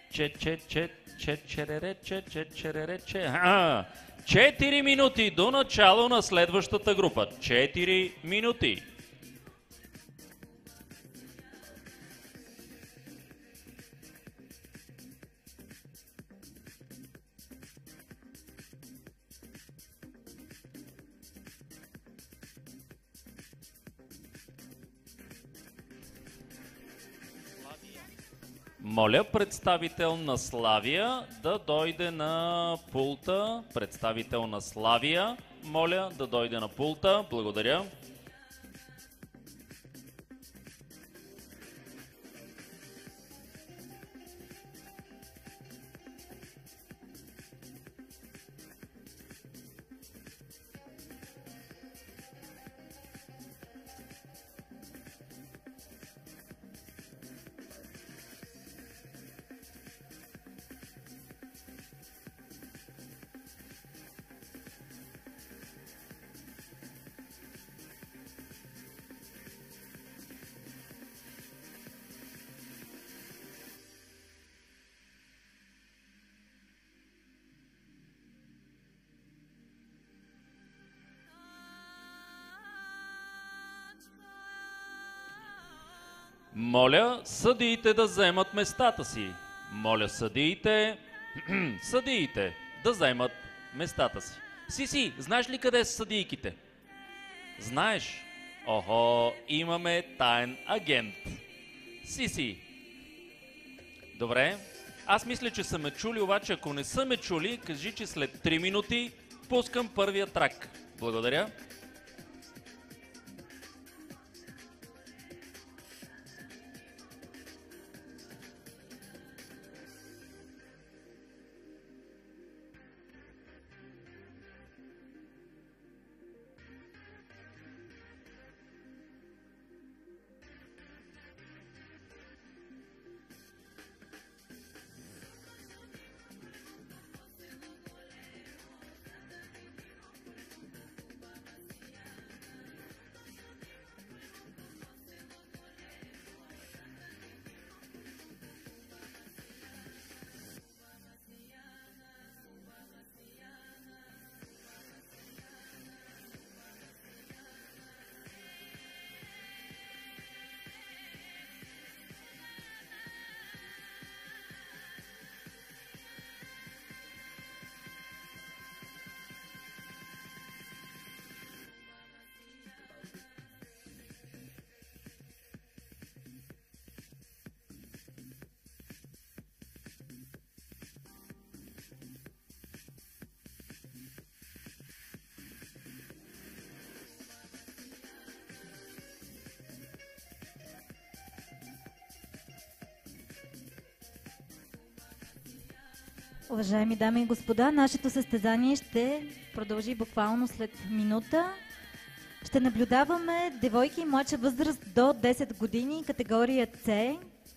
4 минути до начало на следващата група. 4 минути. Моля представител на Славия да дойде на пулта. Представител на Славия, моля да дойде на пулта. Благодаря. Моля съдиите да вземат местата си. Моля съдиите, съдиите да вземат местата си. Сиси, знаеш ли къде са съдийките? Знаеш? Охо, имаме таен агент. Сиси. Добре. Аз мисля, че са ме чули, обаче ако не са ме чули, кажи, че след 3 минути пускам първия трак. Благодаря. Уважаеми дами и господа, нашето състезание ще продължи буквално след минута. Ще наблюдаваме девойки и младша възраст до 10 години, категория С.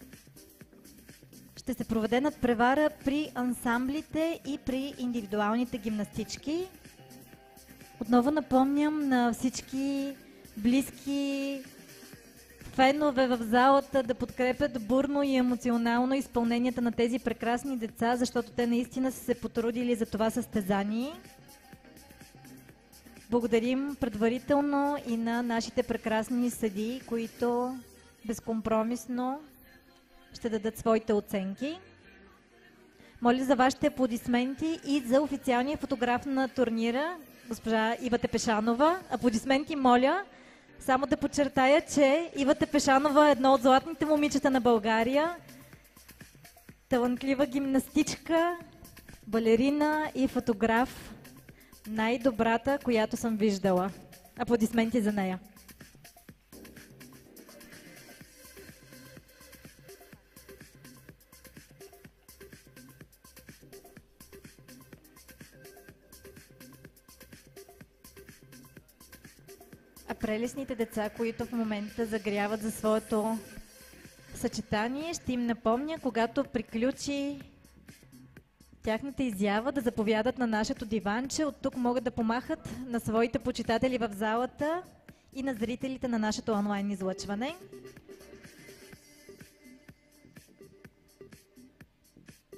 Ще се проведе надпревара при ансамблите и при индивидуалните гимнастички. Отново напомням на всички близки фенове в залата да подкрепят бурно и емоционално изпълненията на тези прекрасни деца, защото те наистина са се потрудили за това състезание. Благодарим предварително и на нашите прекрасни съдии, които безкомпромисно ще дадат своите оценки. Моля за вашите аплодисменти и за официалния фотограф на турнира, госпожа Ива Тепешанова. Аплодисменти, моля. Само да подчертая, че Ива Тепешанова е едно от златните момичета на България. Талантлива гимнастичка, балерина и фотограф. Най-добрата, която съм виждала. Аплодисменти за нея. А прелесните деца, които в момента загряват за своето съчетание, ще им напомня, когато приключи тяхната изява, да заповядат на нашето диванче. От тук могат да помахат на своите почитатели в залата и на зрителите на нашето онлайн излъчване.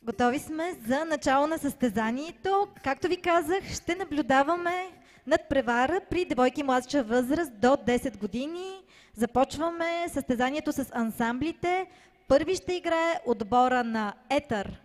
Готови сме за начало на състезанието. Както ви казах, ще наблюдаваме надпревара при девойки младша възраст до 10 години. Започваме състезанието с ансамблите. Първи ще играе отбора на Етър.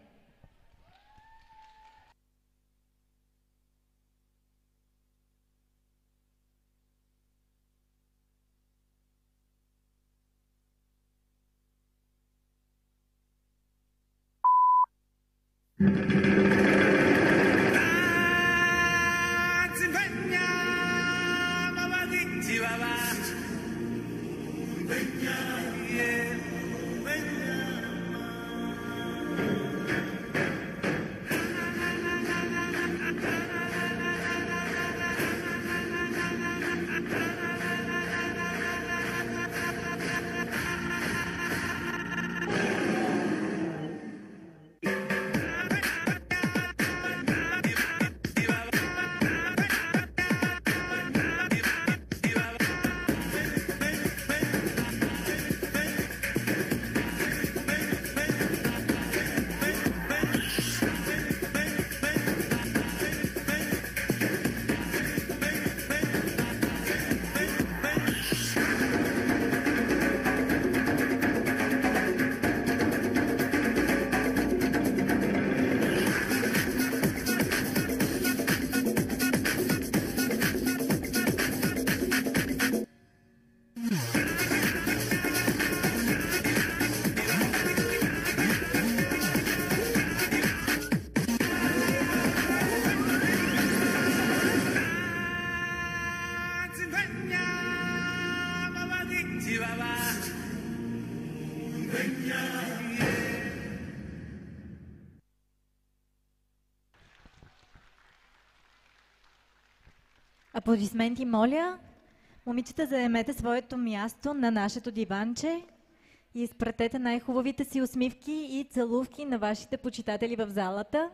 Аплодисменти, моля. Момичета, заемете своето място на нашето диванче и изпратете най-хубавите си усмивки и целувки на вашите почитатели в залата.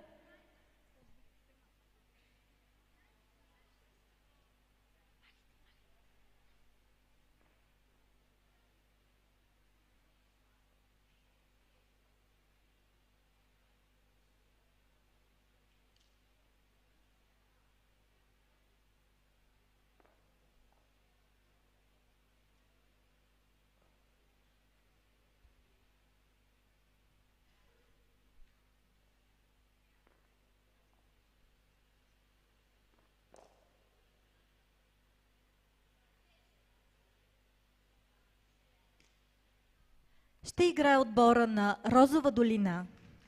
Ще играе отбора на Розова долина.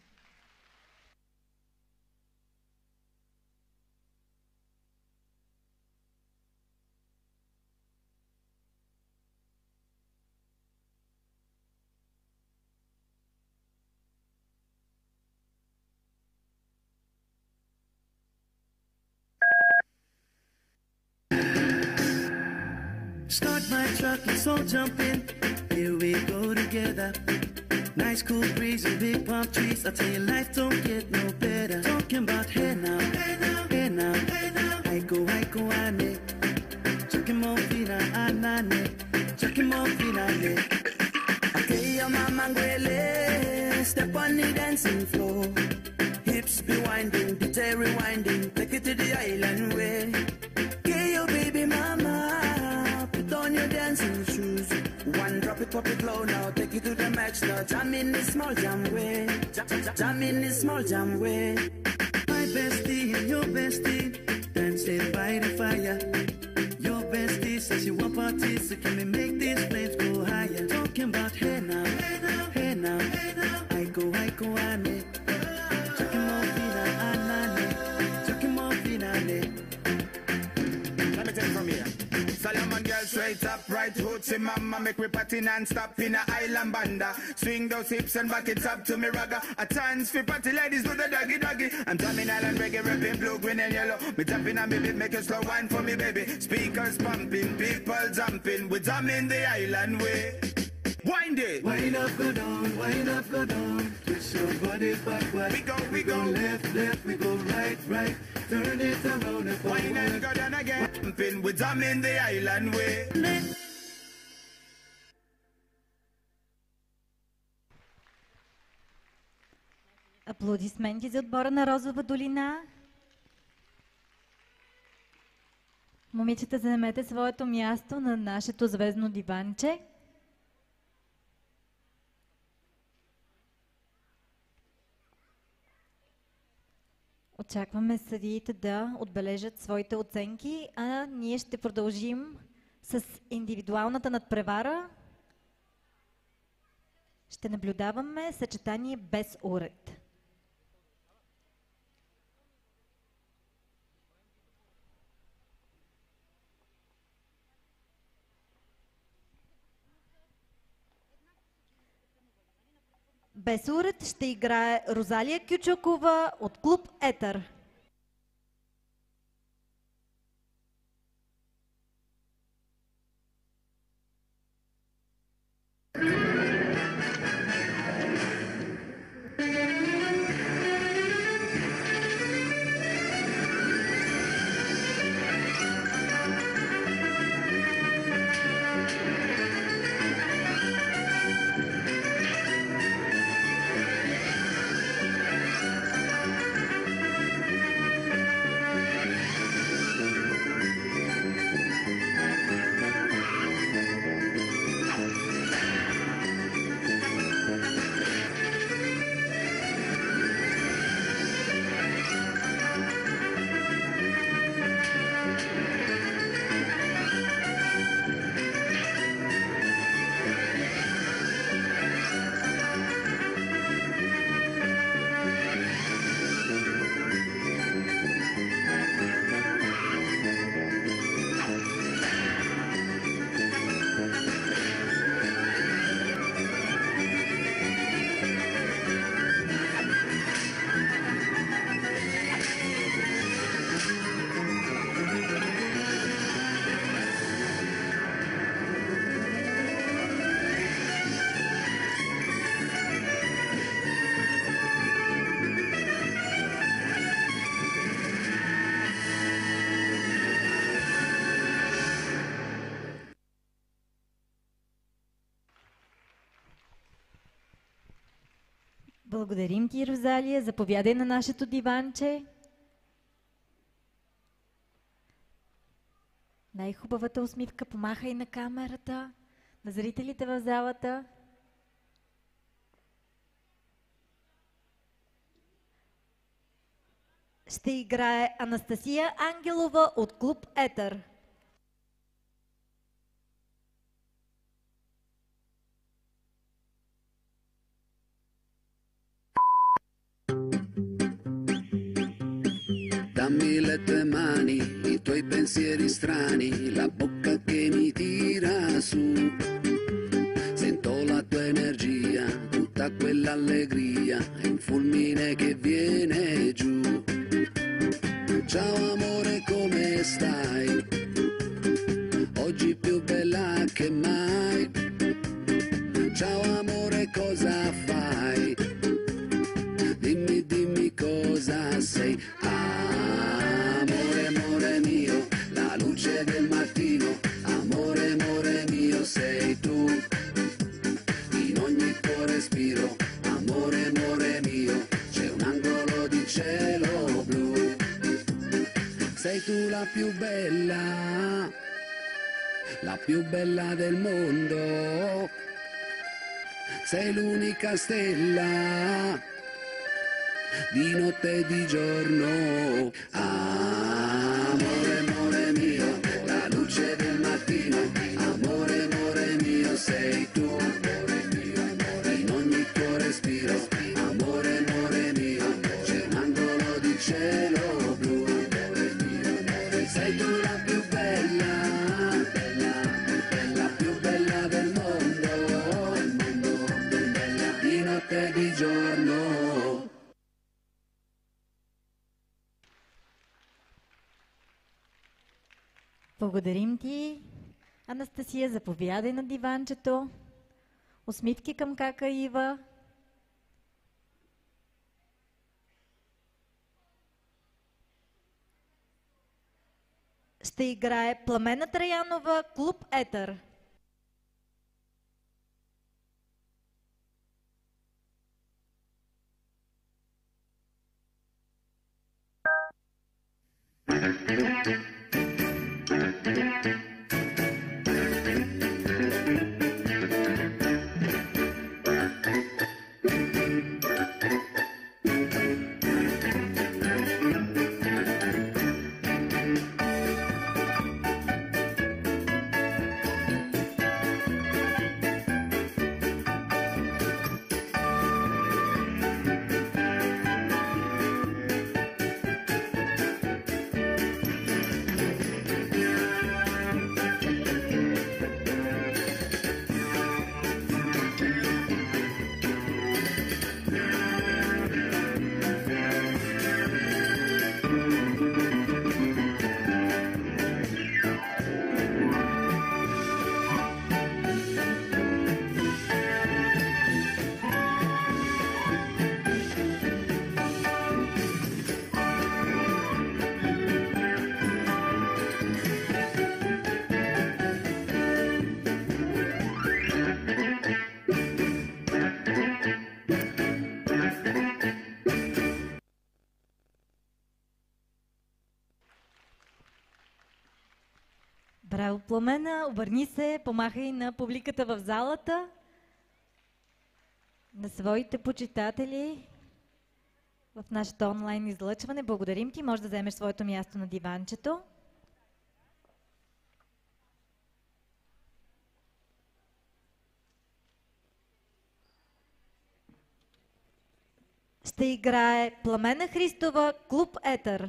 Start my truck, let's all jump in. Here we go together. Nice cool breeze and big palm trees. I tell you, life don't get no better. Talking about hey now, hey now, hey now, hey now. I go, ane. Chucking more fina, anane. Chucking more fina, ane. Okay, your mama ngwele. Step on the dancing floor. Hips be winding, detail rewinding. Take it to the island way. Okay, your baby mama. Put on your dancing shoes. One drop it, pop it low now. Take it to the max now. Jam in this small jam way. Jam in this small jam way. My bestie and your bestie dancing by the fire. Your bestie says you want parties, so can we make these flames go higher? Talking about hey now, hey now, hey now, hey now. I go, ane. Chucking more fina, anane. Chucking more fina, ane. Let me take it from here. Solomon girl straight up, right hoochie mama, make me party non-stop in a island banda. Swing those hips and back it up to me ragga. A chance for party ladies do the doggy doggy. I'm drumming island reggae, rapping blue, green and yellow. Me tapping on me beat, make a slow wine for me baby. Speakers pumping, people jumping, we drumming the island way. Wind it. Wind up, go down, wind up, go down. Twist your body backward. We go left, left, we go right, right. Turn it around and forward. Wine and go down again. Jumping, we drumming the island way. Аплодисменти за отбора на Розова долина. Момичета, заемете своето място на нашето звездно диванче. Очакваме съдиите да отбележат своите оценки, а ние ще продължим с индивидуалната надпревара. Ще наблюдаваме съчетание без уред. Без уред ще играе Розалия Кючукова от клуб Етър. Благодарим ти, Розалия. Заповядай на нашето диванче. Най-хубавата усмивка помахай на камерата, на зрителите в залата. Ще играе Анастасия Ангелова от клуб Етър. Dammi le tue mani, i tuoi pensieri strani, la bocca che mi tira su. Sento la tua energia, tutta quell'allegria, è un fulmine che viene giù. Ciao amore, come stai? Oggi più bella che mai. Ciao amore, cosa fai? Dimmi, dimmi cosa sei. Amore, amore mio, la luce del mattino. Amore, amore mio, sei tu. In ogni tuo respiro. Amore, amore mio, c'è un angolo di cielo blu. Sei tu la più bella del mondo. Sei l'unica stella, di notte e di giorno. Amore, amore mio, la luce del mattino. Amore, amore mio, sei tu. In ogni tuo respiro. Amore, amore mio, c'è un angolo di cielo blu. Sei tu la più bella, la più bella del mondo, di notte e di giorno. Благодарим ти, Анастасия. Заповядай на диванчето. Усмивки към кака Ива. Ще играе Пламена Траянова, клуб Етър. Браво, Пламена! Обърни се, помахай на публиката в залата, на своите почитатели в нашето онлайн излъчване. Благодарим ти, може да вземеш своето място на диванчето. Ще играе Пламена Христова, Клуб Етър.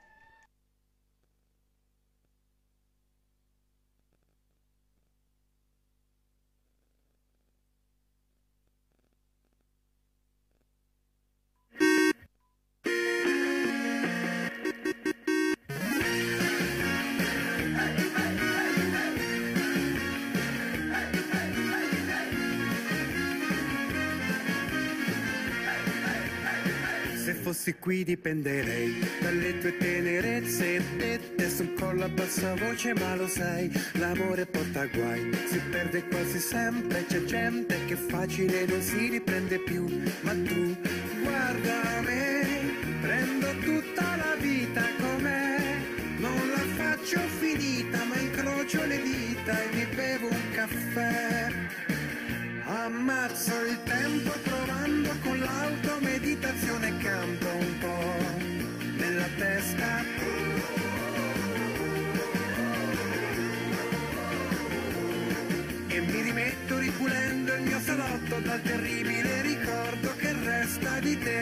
Se fossi qui dipenderei dalle tue tenerezze dette sul collo a bassa voce, ma lo sai, l'amore porta guai, si perde quasi sempre, c'è gente che facile non si riprende più, ma tu guarda me, prendo tutta la vita com'è, non la faccio finita, ma incrocio le dita e mi bevo un caffè. Ammazzo il tempo provando con l'auto meditazione, canto un po' nella testa. E mi rimetto ripulendo il mio salotto dal terribile ricordo che resta di te.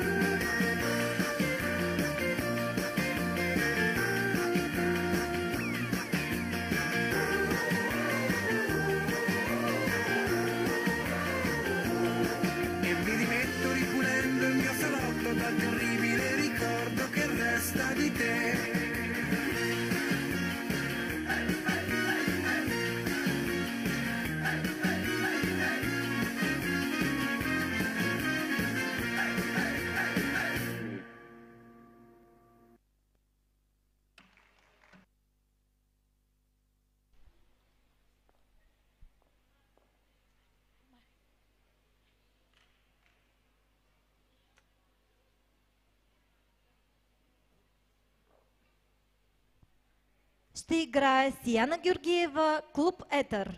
Dal terribile ricordo che resta di te. Ще играе Сияна Георгиева, Клуб Етър.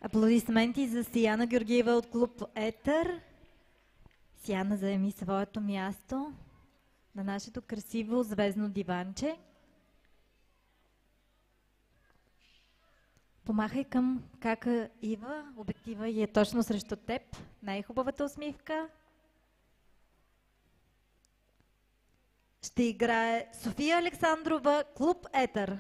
Аплодисменти за Сияна Георгиева от клуб Етър. Сияна заеми своето място на нашето красиво звездно диванче. Помахай към кака Ива, обектива и е точно срещу теб. Най-хубавата усмивка. Ще играе София Александрова, клуб Етър.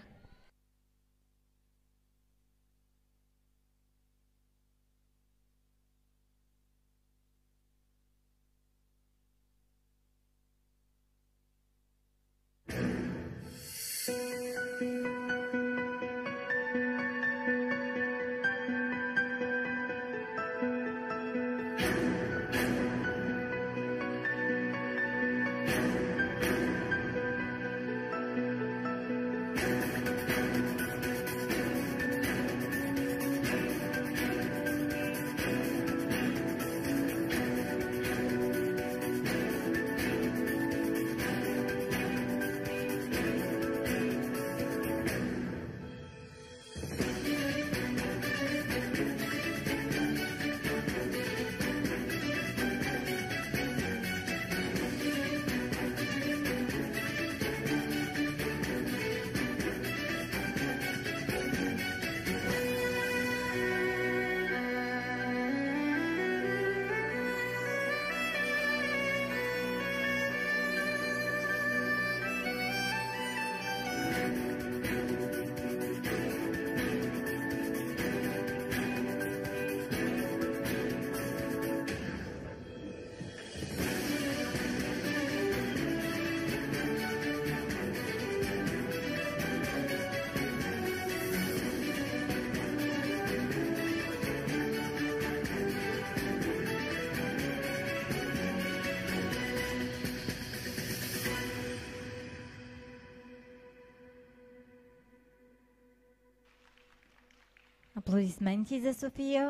Аплодисменти за София.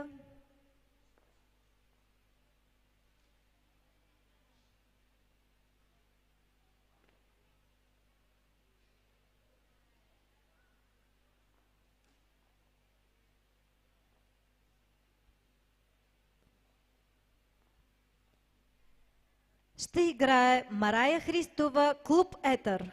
Ще играе Марая Христова, клуб Етър.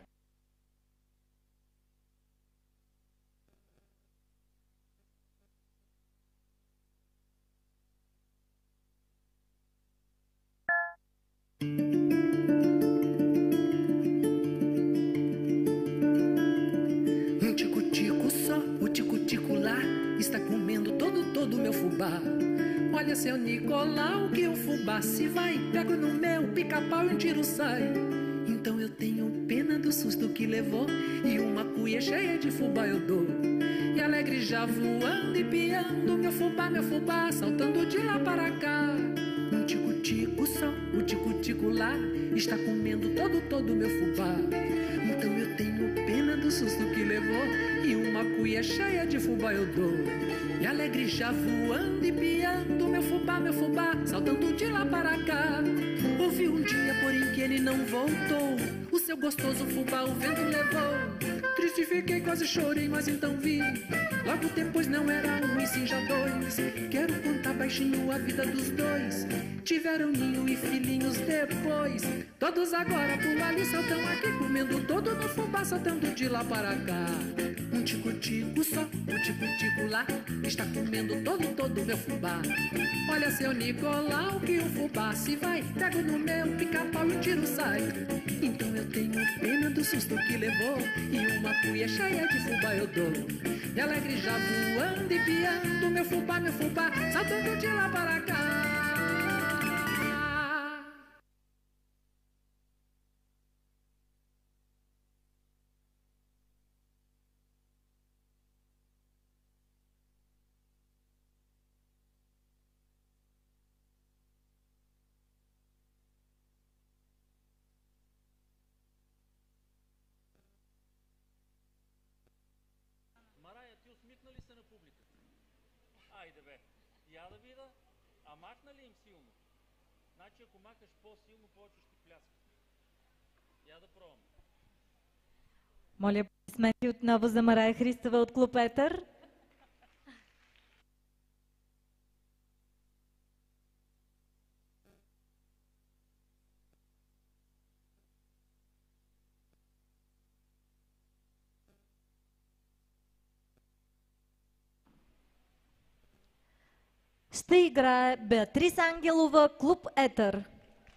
Tico-tico só, o tico-tico lá está comendo todo meu fubá. Olha, seu Nicolau, que o fubá se vai, pego no meu pica-pau e um tiro sai. Então eu tenho pena do susto que levou e uma cuia cheia de fubá eu dou. E alegre já voando e piando, meu fubá, saltando de lá para cá. Um tico-tico só, o tico-tico lá está comendo todo meu fubá. Então eu tenho pena do susto que levou e uma cuia cheia de fubá eu dou. E alegre já voando e piando, meu fubá, saltando de lá para cá. Houve um dia, porém, que ele não voltou, o seu gostoso fubá o vento levou. Triste fiquei, quase chorei, mas então vi, logo depois não era um e sim já dois. Quero contar baixinho a vida dos dois, tiveram ninho e filhinhos depois. Todos agora por ali saltam aqui, comendo todo no fubá, saltando de lá para cá. Um tico-tico só, um tico-tico lá está comendo todo meu fubá. Olha, seu Nicolau, que o fubá se vai, pego no meu pica-pau e o tiro sai. Então eu tenho pena do susto que levou e uma cuia cheia de fubá eu dou. E alegre já voando e piando, meu fubá, saltando de lá para cá. Марая, ти усмихна ли се на публиката? Айде бе, я да видя, а махна ли им силно? Значи ако махаш по-силно, повече ще пляскат. Я да пробвам. Моля, аплодисменти отново за Марая Христова от клуб Етър. Ще играе Беатрис Ангелова, клуб Етър.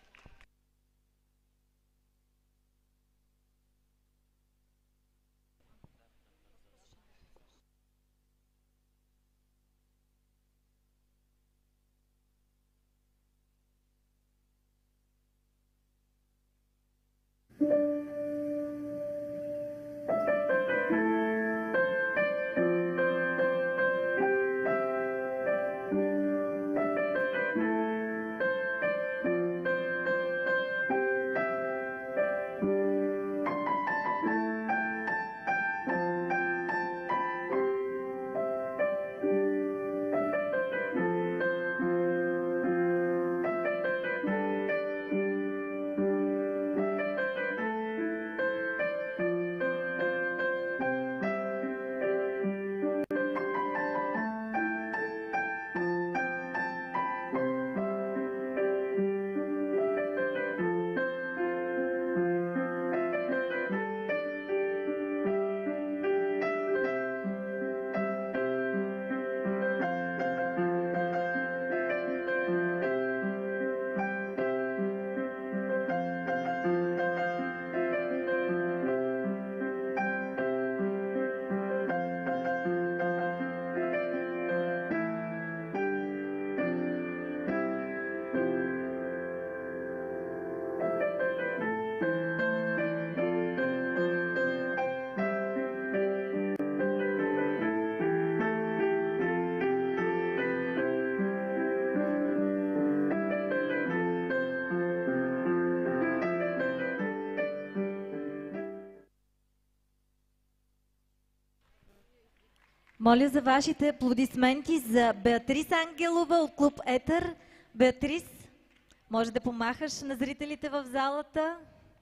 Моля за вашите аплодисменти за Беатрис Ангелова от клуб Етър. Беатрис, може да помахаш на зрителите в залата.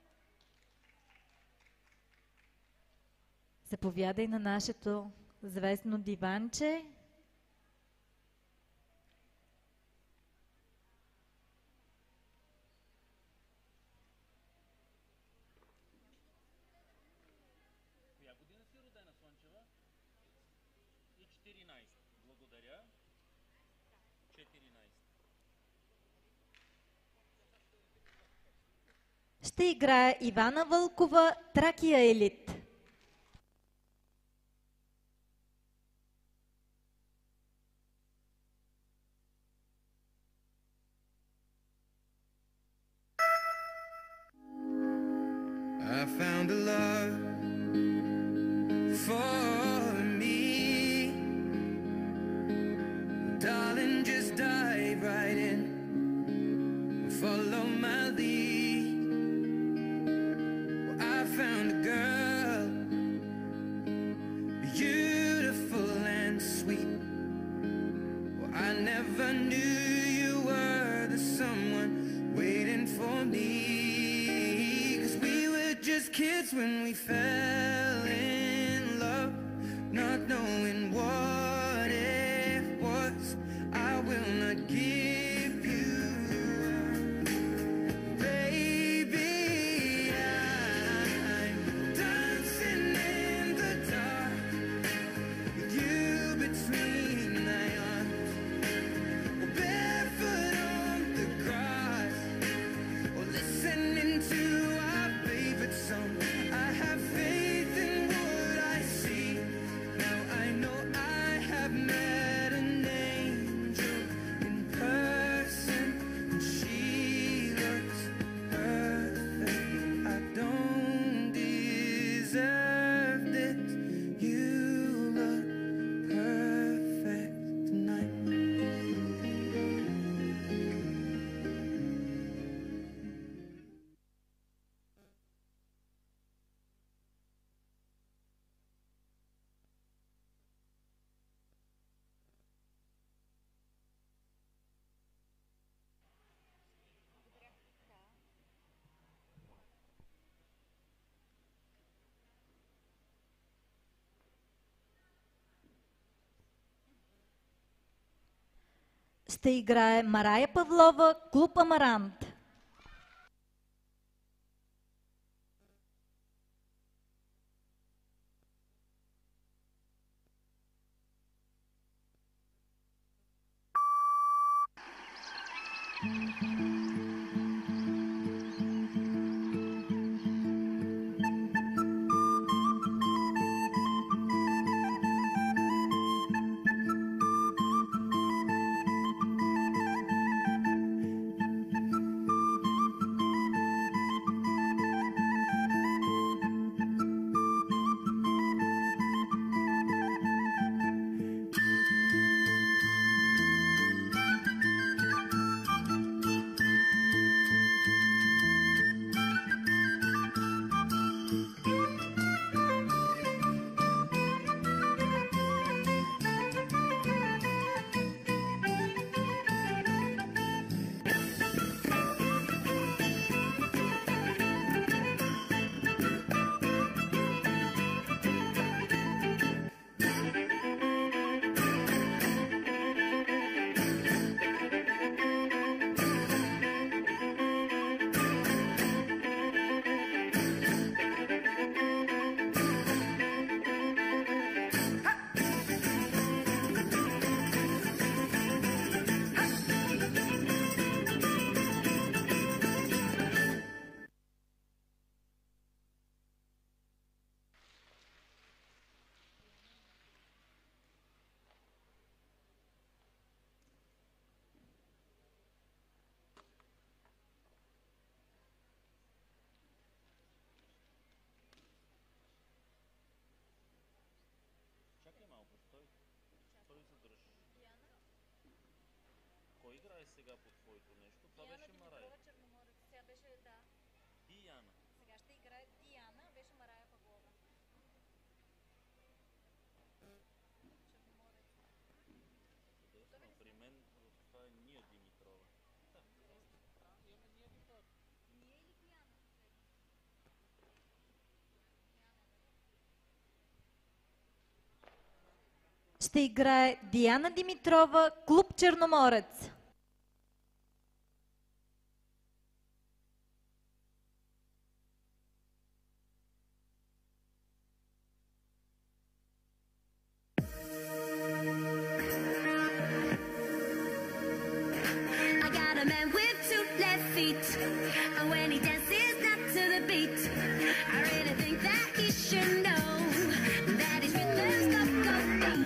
Заповядай на нашето звездно диванче. Коя година си родена, Слънчева? И 14. Благодаря. 14. Ще играе Ивана Вълкова, Тракия Елит. I found a love for me. Darling, just dive right in and follow my lead. Well, I found a girl, beautiful and sweet. Well, I never knew you were the someone waiting for me. Just kids when we fell in love, not knowing what it was. I will not give you, baby. I'm dancing in the dark with you between my arms, barefoot on the grass, or listening to song. I have faith in what I see. Now I know I have met an angel in person, and she looks perfect. I don't deserve this. You look perfect tonight. Ще играе Марая Павлова, клуб Амарант. Кой играе сега по твоето нещо? Това беше Марая. Сега беше, да. Диана. Сега ще играе Диана, беше Марая Павлова. Чудесно. При мен това е Ния Димитрова. Ния или Диана? Ще играе Диана Димитрова, Клуб Черноморец. I got a man with 2 left feet, and when he dances not to the beat, I really think that he should know that his rhythms go.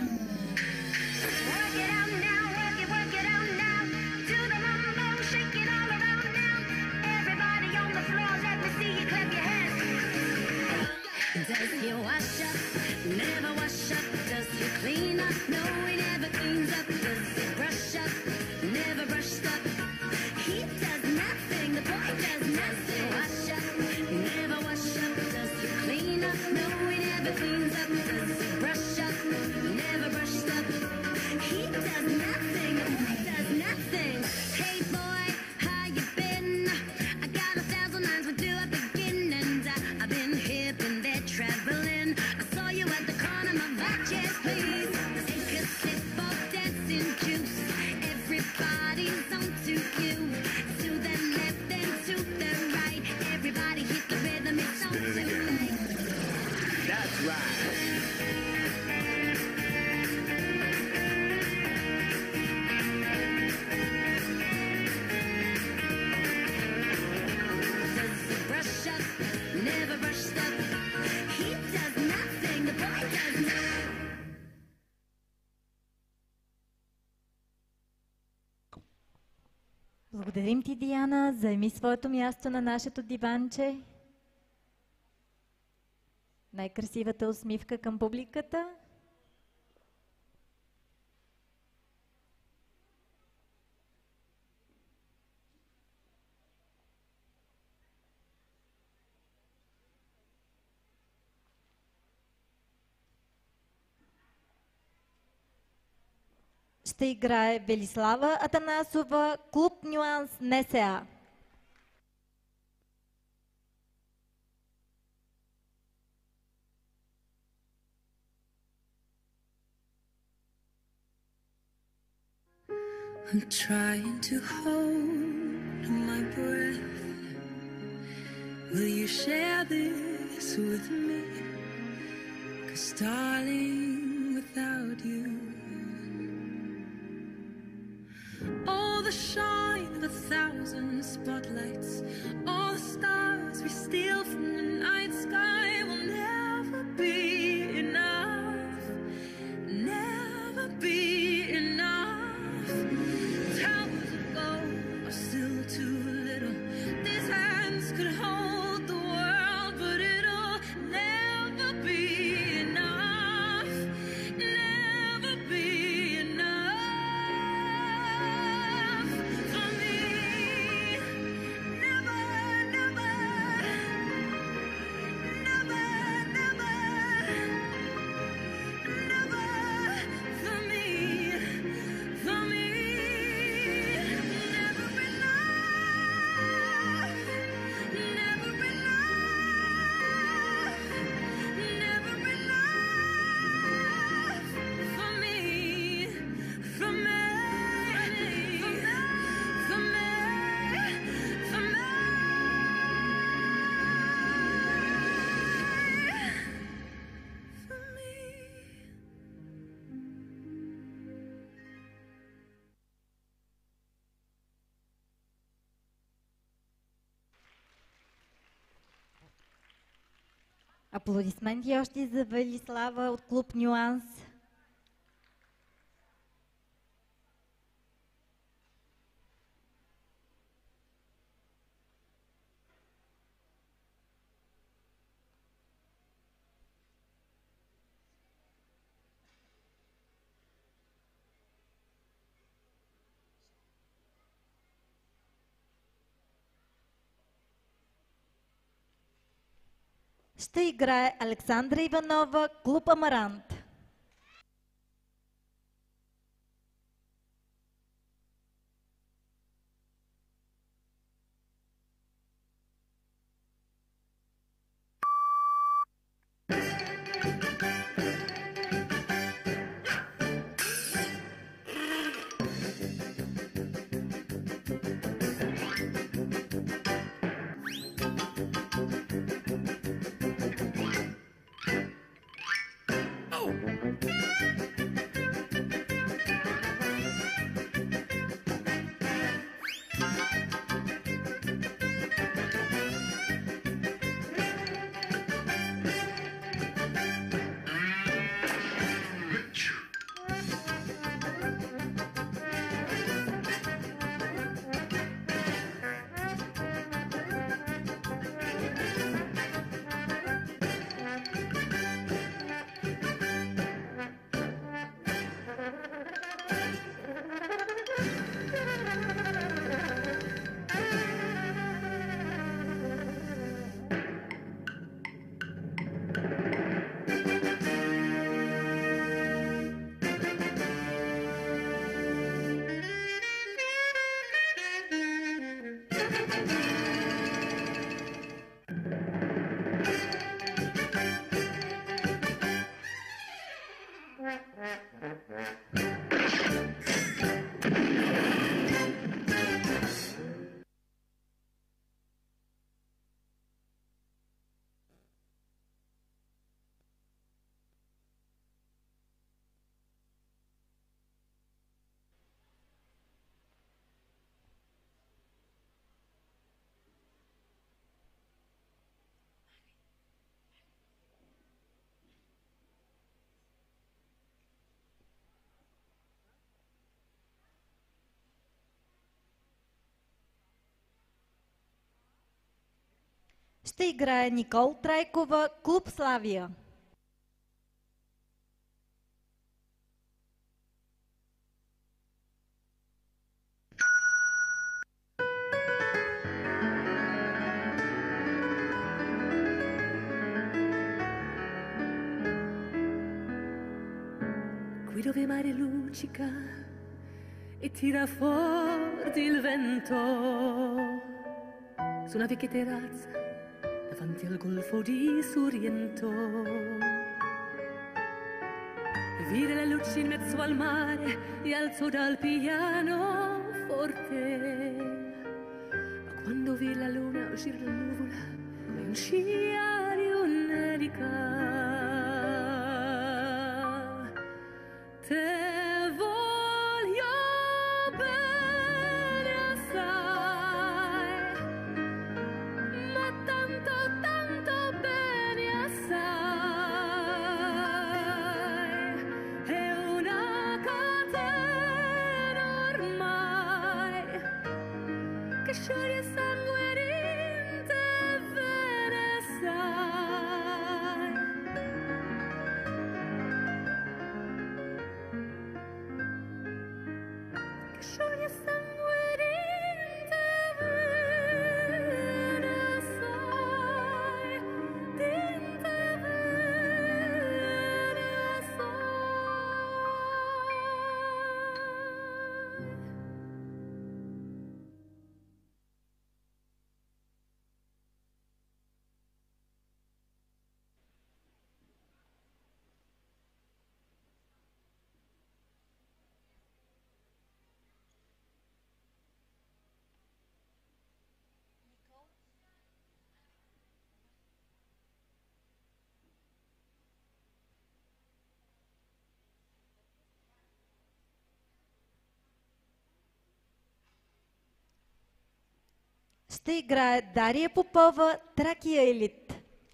Work it out now, work it out now. Do the mambo, shake it all around now. Everybody on the floor, let me see you clap your hands. Does he wash up? Never wash up. Does he clean up? No, he never cleans up. Does he brush up? Never brushed up. He does nothing. The boy does nothing. Wash up. Never wash up. Does he clean up? No, he never cleans up. Does he brush up? Never brushed up. He does nothing. Does nothing. Hey boy, how you been? I got 1,000 lines. Where do I begin? And I've been hip and they're traveling. I saw you at the corner. My watches, please. Take a sip of dancing juice. Everybody's on to you. To the left and to the right. Everybody hit the rhythm. It's on tonight. That's right. Does he brush up? Never brushed up. He does nothing. The boy does nothing. Благодарим ти, Диана. Заеми своето място на нашето диванче. Най-красивата усмивка към публиката. Ще играе Велислава Атанасова, Клуб Нюанс НСА. I'm trying to hold my breath. Will you share this with me? 'Cause darling, without you, all the shine of a thousand spotlights. All stars we steal from the night sky will never be enough. Never be enough. Towers of gold are still too little. These hands could hold the world, but it'll never be enough. Never be enough for me. Never, never, never, never, never for me, for me. Never enough, never enough, never enough for me, for me, for me, for me, for me. Аплодисменти още за Велислава от клуб Нюанс. Ще играе Александра Иванова, клуб Амарант. Ще играе Никол Трайкова, клуб Славия. Qui dove il mare luccica e tira forte il vento, su una vecchia terrazza davanti al golfo di Sorrento, vide la luce in mezzo al mare e alzò dal piano forte, ma quando vide la luna uscire dalla nuvola come un sciario un'elica. Te voglio bene assai, che scioglie sangue in te, ve ne sai. Che scioglie sangue in te, ve ne sai. Din te ve ne sai. Ще играе Дария Попова, Тракия елит.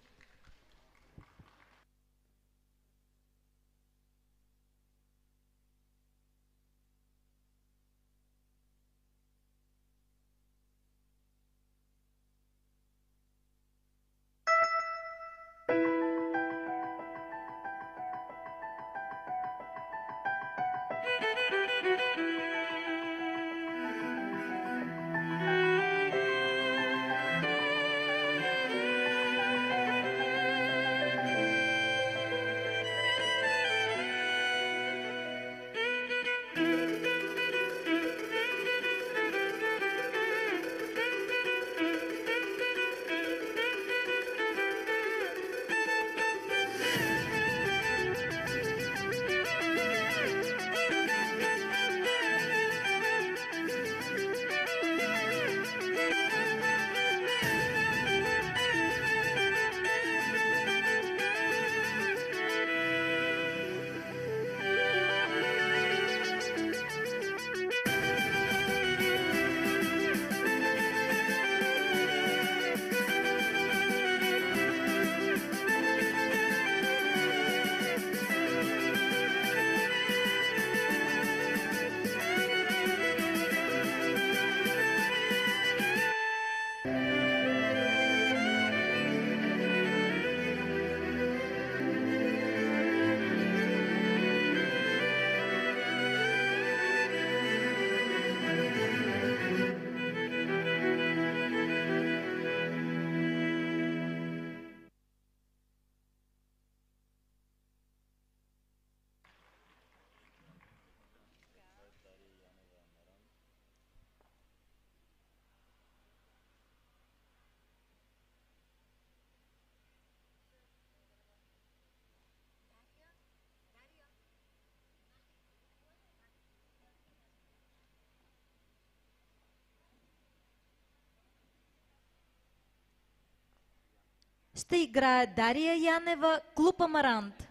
Ще играе Дария Янева, Клуб Амарант.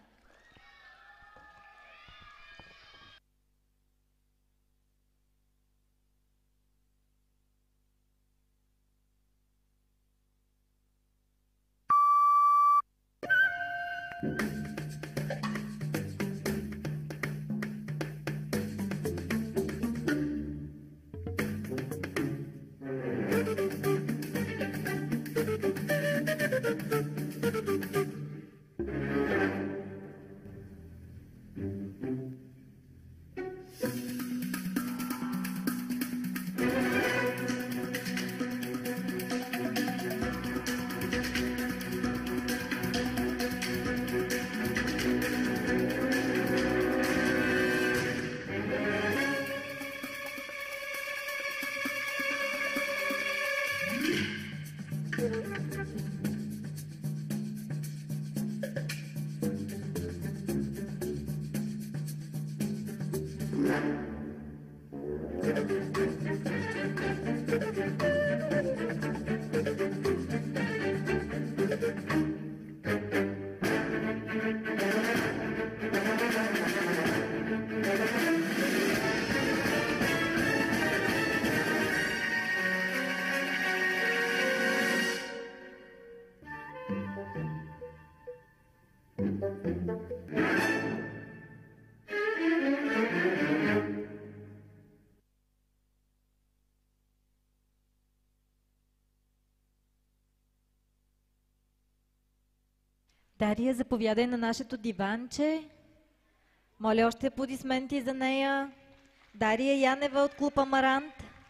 Дария, заповядай на нашето диванче. Моля още аплодисменти за нея. Дария Янева от клуб Амарант.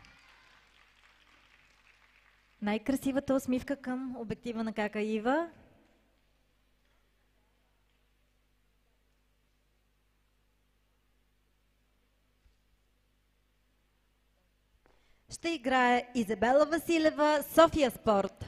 Най-красивата усмивка към обектива на Кака Ива. Ще играе Изабела Василева, София Спорт.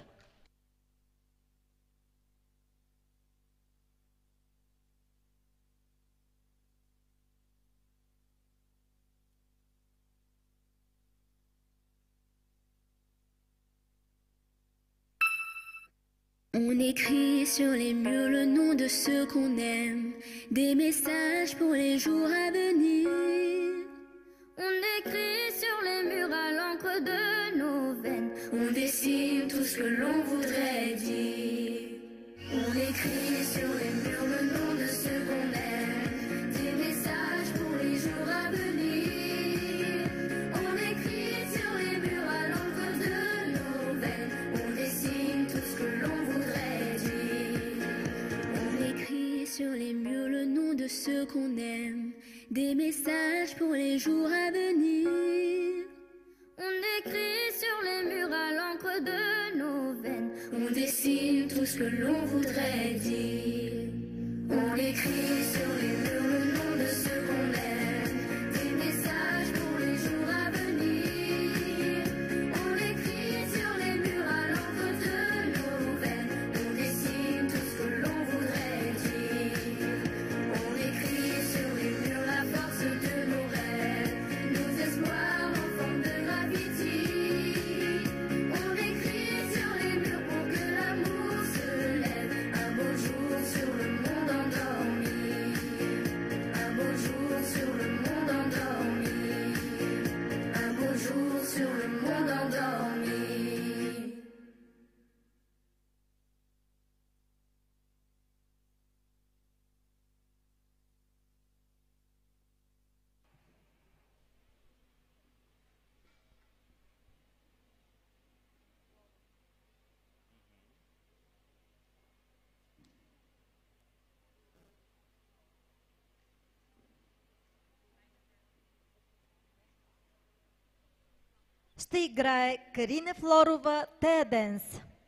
On écrit sur les murs le nom de ceux qu'on aime, des messages pour les jours à venir. On écrit sur les murs à l'encre de nos veines, on dessine tout ce que l'on voudrait dire. On écrit sur les murs le nom de ceux qu'on aime, des messages pour les jours à venir. On écrit sur les murs à l'encre de nos veines, on dessine tout ce que l'on voudrait dire. On écrit sur les murs le nom de ceux qu'on aime, des messages pour les jours à venir. On écrit sur les murs à l'encre de nos veines, on dessine tout ce que l'on voudrait dire. On écrit sur les murs le nom de ceux qu'on aime, des messages pour les jours à venir. On écrit sur les murs à l'encre de nos veines, on dessine tout ce que l'on voudrait dire. On écrit sur les murs la force de nos rêves, nos espoirs en forme de gravité. On écrit sur les murs pour que l'amour se lève, un beau jour sur le monde endormi. Un beau jour sur le monde endormi. Un beau jour sur le monde endormi. Ще играе Карина Флорова, Тея Денс.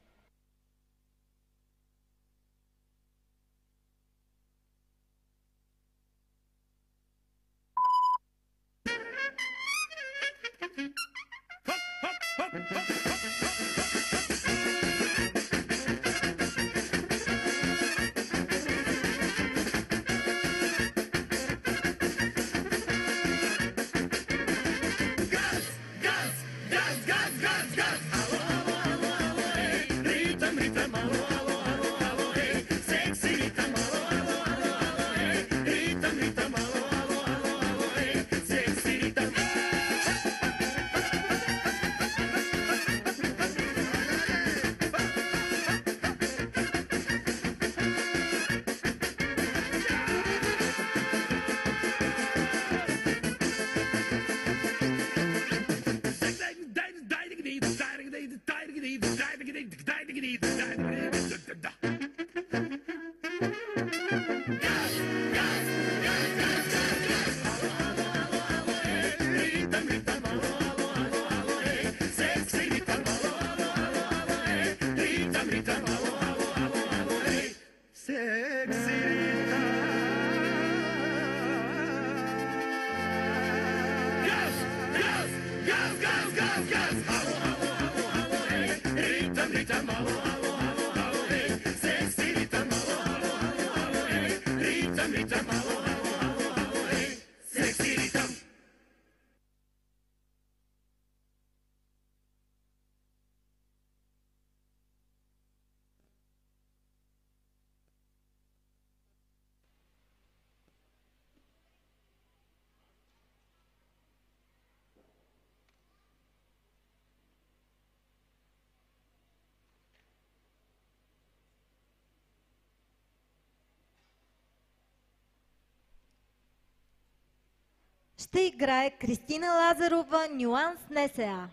Ще играе Кристина Лазарова, Нюанс НСА.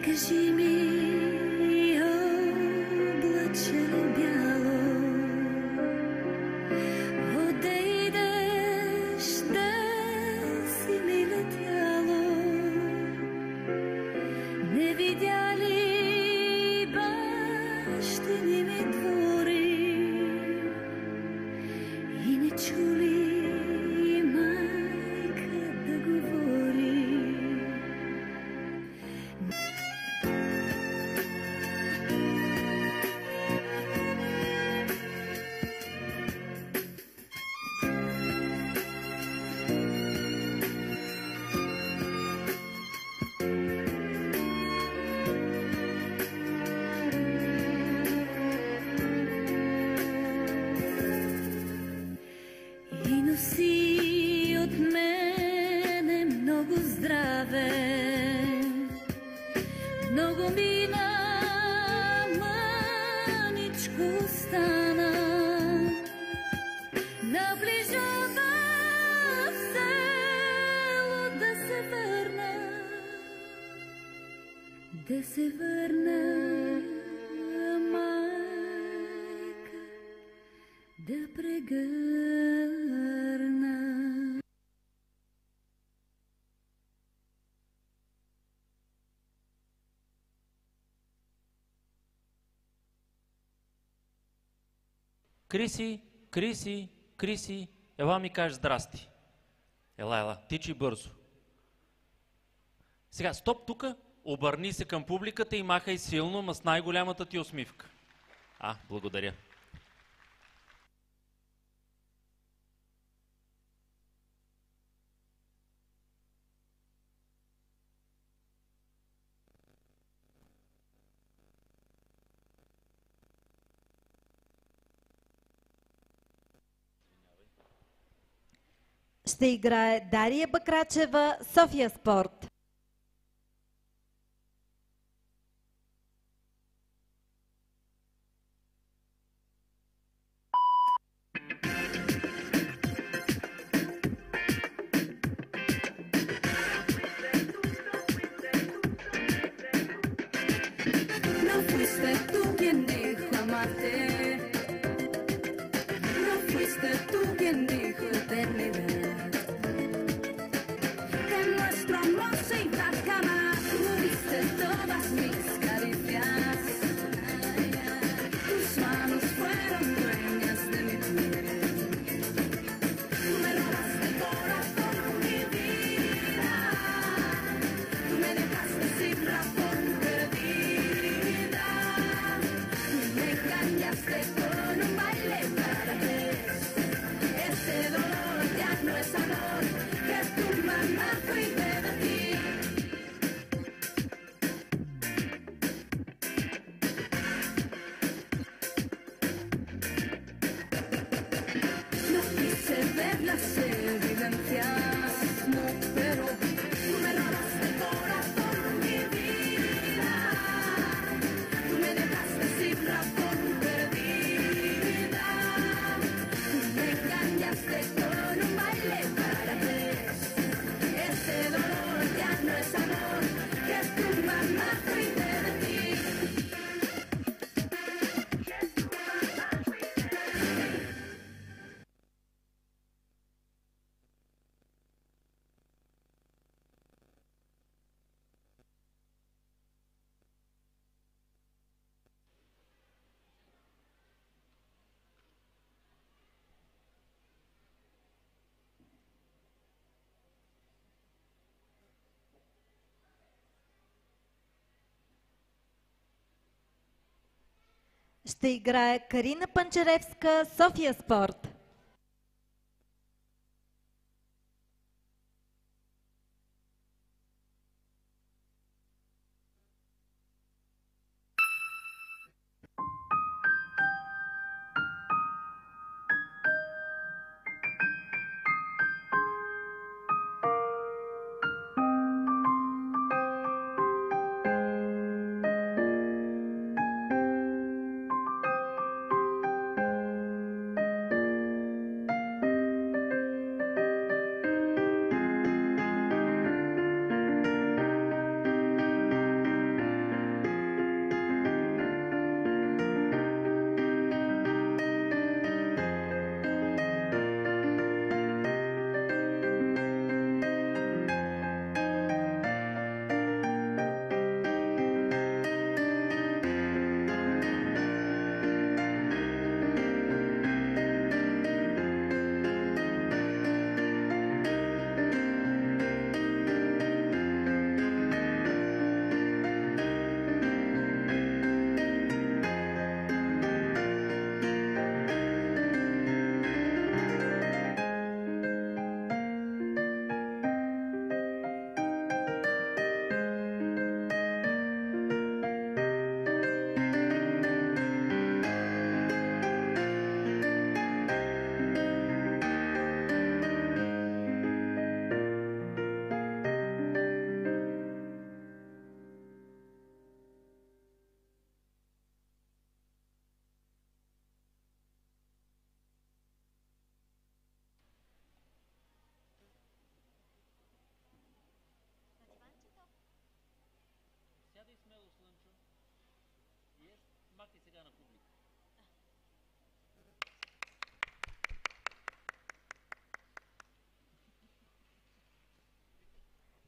Кажи ми, облаче бяло, отидеш, да си ми летяло, не видя ли бащини ми двори и не чули майка да говори. И носи от мене много здраве, много мина, мъничко остана. Наближава в село да се върна, майка, да прегърна. Криси, Криси, Криси, ела ми кажеш здрасти. Ела, тичи бързо. Сега, стоп тука, обърни се към публиката и махай силно, ма с най-голямата ти усмивка. Благодаря. Ще играе Дария Бакрачева, София Спорт. No fuiste tú quien dijo amarte, no fuiste tú quien dijo eternidad, que nuestro amor se iba a acabar. Tuviste todas mis caricias, tus manos fueron dueñas de mi piel, tú me robaste el corazón, mi vida, tú me dejaste sin razón perdida, me engañaste con un baile para tres. Ese dolor ya no es amor, que tu mamá cuide de ti. No quise ver las evidencias, no, pero tú me robaste el corazón, mi vida, tú me dejaste sin razón perdida, me engañaste con un baile para tres. Ese dolor ya no es amor, que tu mamá cuide de ti. Ще играе Карина Панчаревска, София Спорт.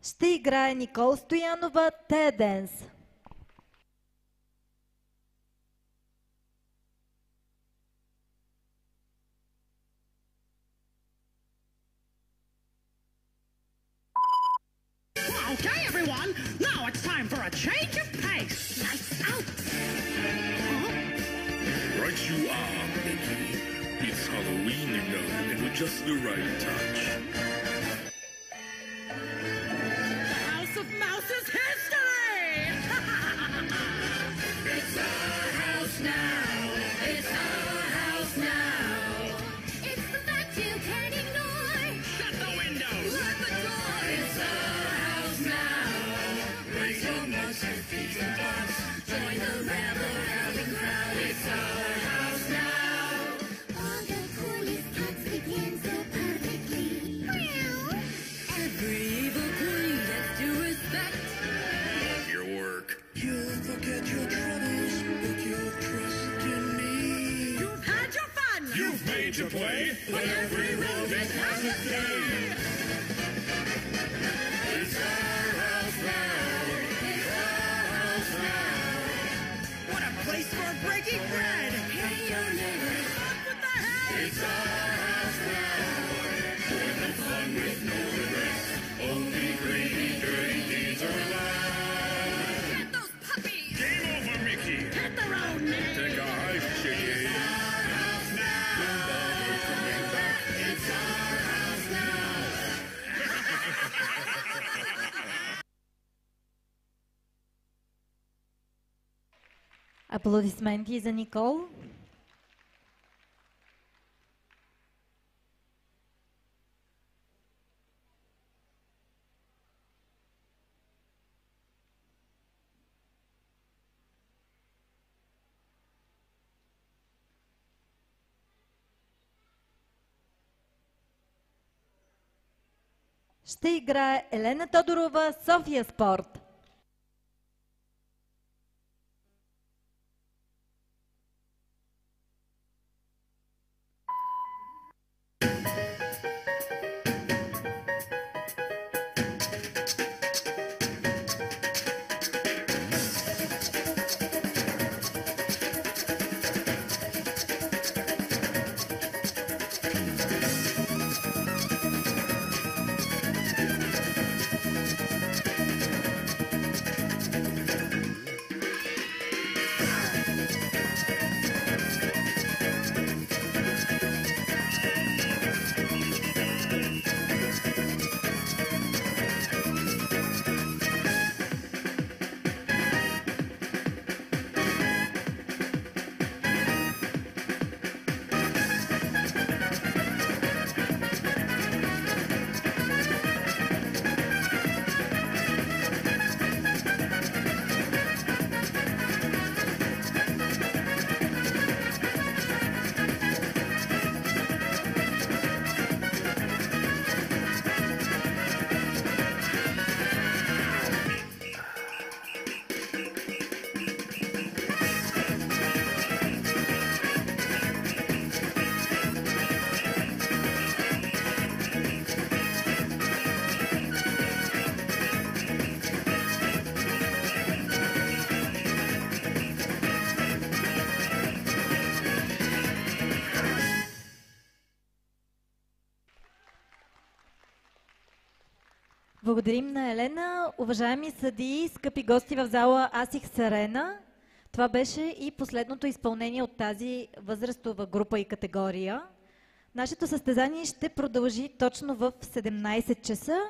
Ще играе Никол Стоянова Те Денс. Okay, everyone, now it's time for a change of pace. Lights out. Right you are, Mickey. It's Halloween, you know, and with just the right touch. The House of Mouse's history! It's our house now. It's our house now. It's the fact you can't ignore. Shut the windows! Lock the door. It's our house now. Raise your mugs and feet and butts. Join the rebel howling crowd. It's our house now. All the coolest cats begin so perfectly. Every evil queen gets to respect. Love your work. You'll forget your troubles, put your trust in me. You've had your fun! You've made your play, But every road it has a day. It's our house now. It's our house now. What a place for breaking bread! Hey, your neighbors. Up with the head! It's our house now. Join the fun with no regrets. Only greedy, dirty deeds are allowed. Get those puppies! Game over, Mickey. Hit the road, Nick! Take a hike, chickie. Our house now. No bother coming back. It's our house now. Аплодисменти за Никол. Ще играе Елена Тодорова София Спорт. Благодарим на Елена. Уважаеми съдии, скъпи гости в зала Асикс Арена, това беше и последното изпълнение от тази възрастова група и категория. Нашето състезание ще продължи точно в 17 часа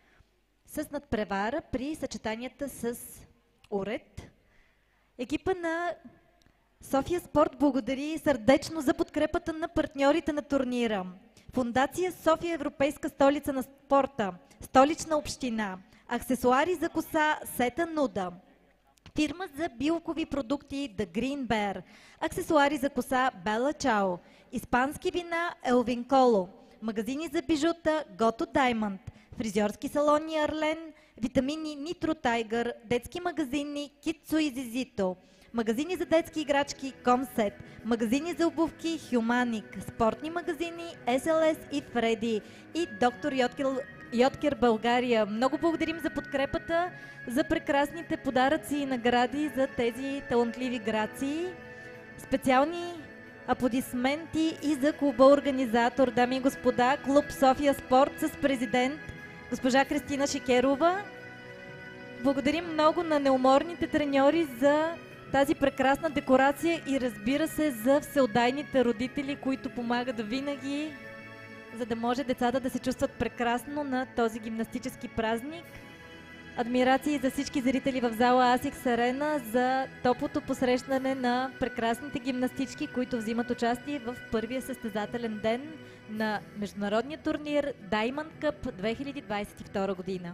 с надпревара при съчетанията с уред. Екипа на София Спорт благодари сърдечно за подкрепата на партньорите на турнира. Фондация София Европейска столица на спорта, Столична община, аксесуари за коса Сета Нуда, фирма за билкови продукти The Green Bear, аксесуари за коса Бела Чао, испански вина Елвин Коло, магазини за бижута Гото Даймонд, фризьорски салони Арлен, витамини Нитро Тайгър, детски магазини Китсо и Зизито, магазини за детски играчки Комсет, магазини за обувки Хюманик, спортни магазини SLS и Фреди и Доктор Йоткер България. Много благодарим за подкрепата, за прекрасните подаръци и награди за тези талантливи грации. Специални аплодисменти и за клуба организатор, дами и господа, клуб София Спорт с президент госпожа Кристина Шикерова. Благодарим много на неуморните треньори за тази прекрасна декорация и разбира се за всеотдайните родители, които помагат винаги, за да може децата да се чувстват прекрасно на този гимнастически празник. Адмирации за всички зрители в зала Асикс Арена за топлото посрещане на прекрасните гимнастички, които взимат участие в първия състезателен ден на международния турнир Diamond Cup 2022 година.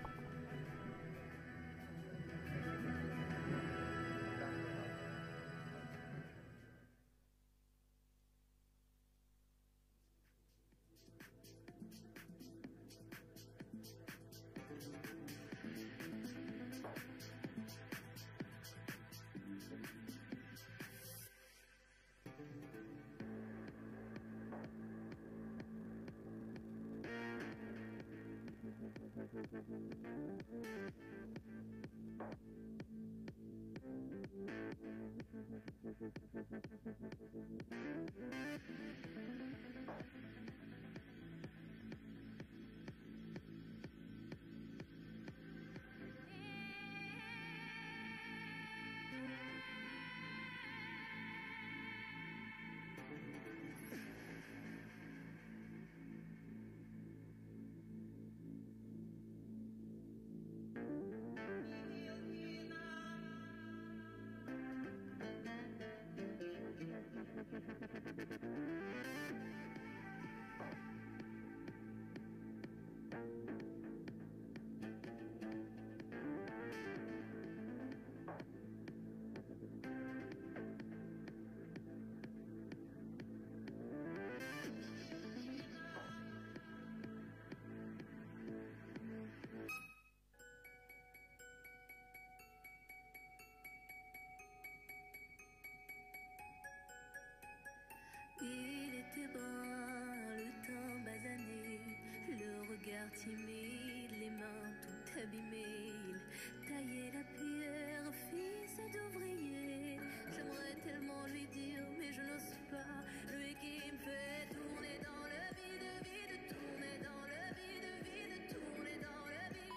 Il était bon, le temps basané, le regard timide, les mains tout abîmées. Il taillait la pierre, fils d'ouvrier. J'aimerais tellement lui dire, mais je n'ose pas. Lui qui me fait tourner dans le vide, vide, tourner dans le vide, vide, tourner dans le vide.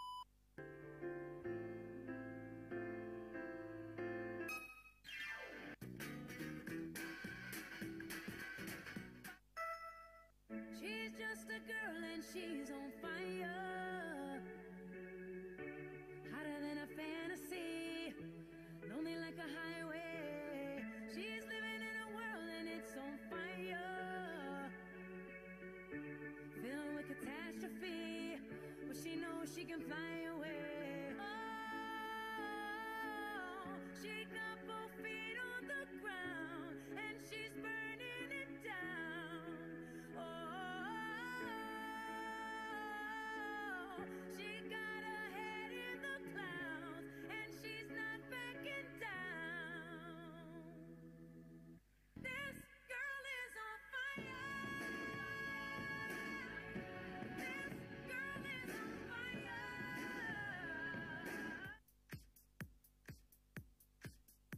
She's just a girl and she's on fire, hotter than a fantasy, lonely like a highway. She's living in a world and it's on fire, filled with catastrophe, but she knows she can fly away. Oh, she got both feet on the ground and she's burning it down. Oh, she got her head in the clouds and she's not backing down. This girl is on fire. This girl is on fire.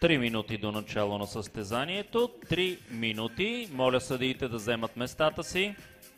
3 минути до начало на състезанието. 3 минути. Моля съдиите да вземат местата си.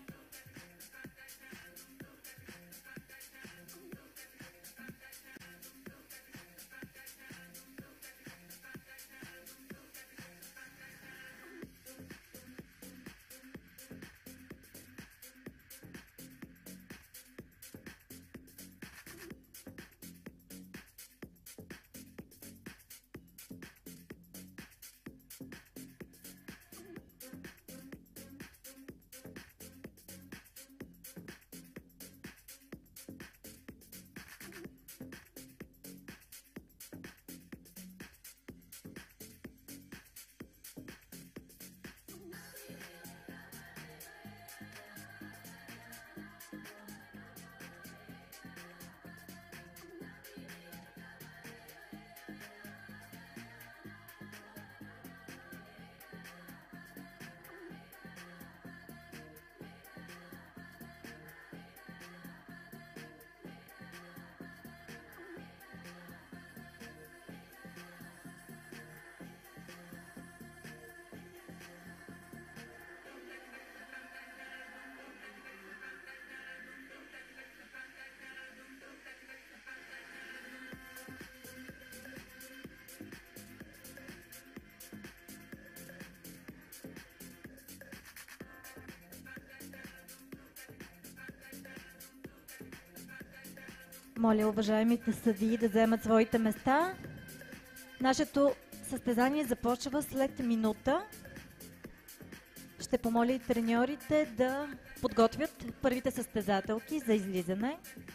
Моля уважаемите съдии да вземат своите места. Нашето състезание започва след минута. Ще помоля и треньорите да подготвят първите състезателки за излизане.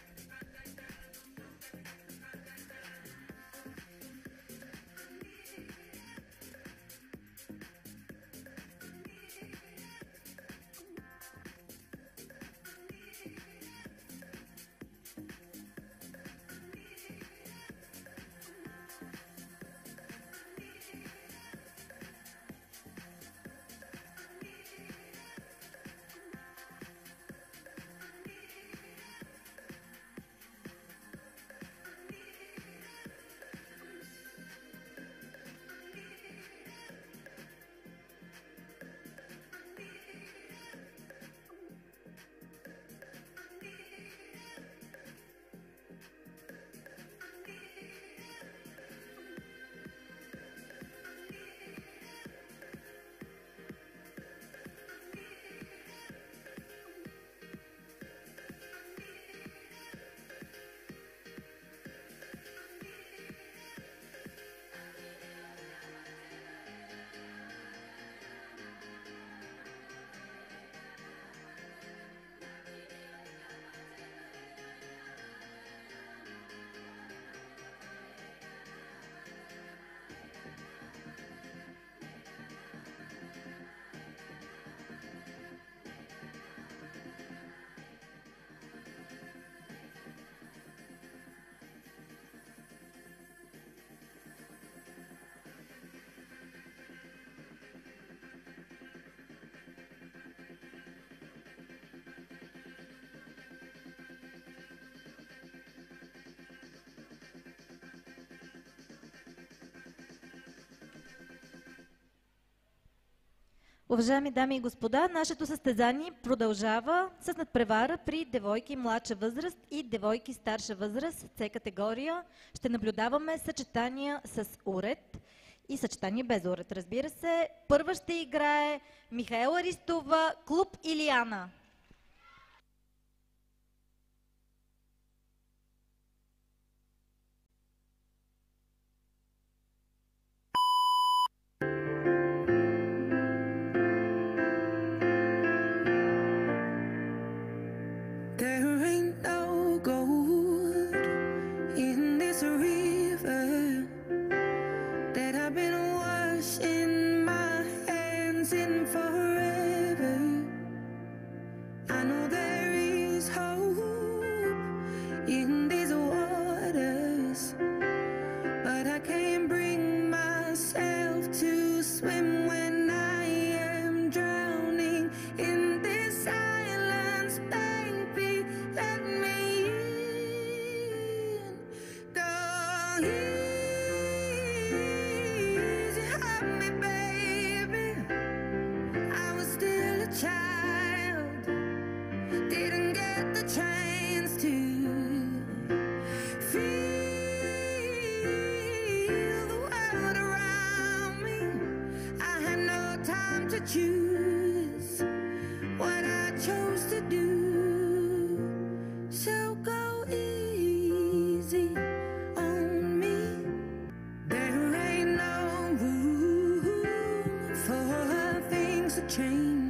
Уважаеми дами и господа, нашето състезание продължава с надпревара при девойки младша възраст и девойки старша възраст, С категория. Ще наблюдаваме съчетания с уред и съчетание без уред, разбира се. Първа ще играе Михаела Ристова, клуб Илиана.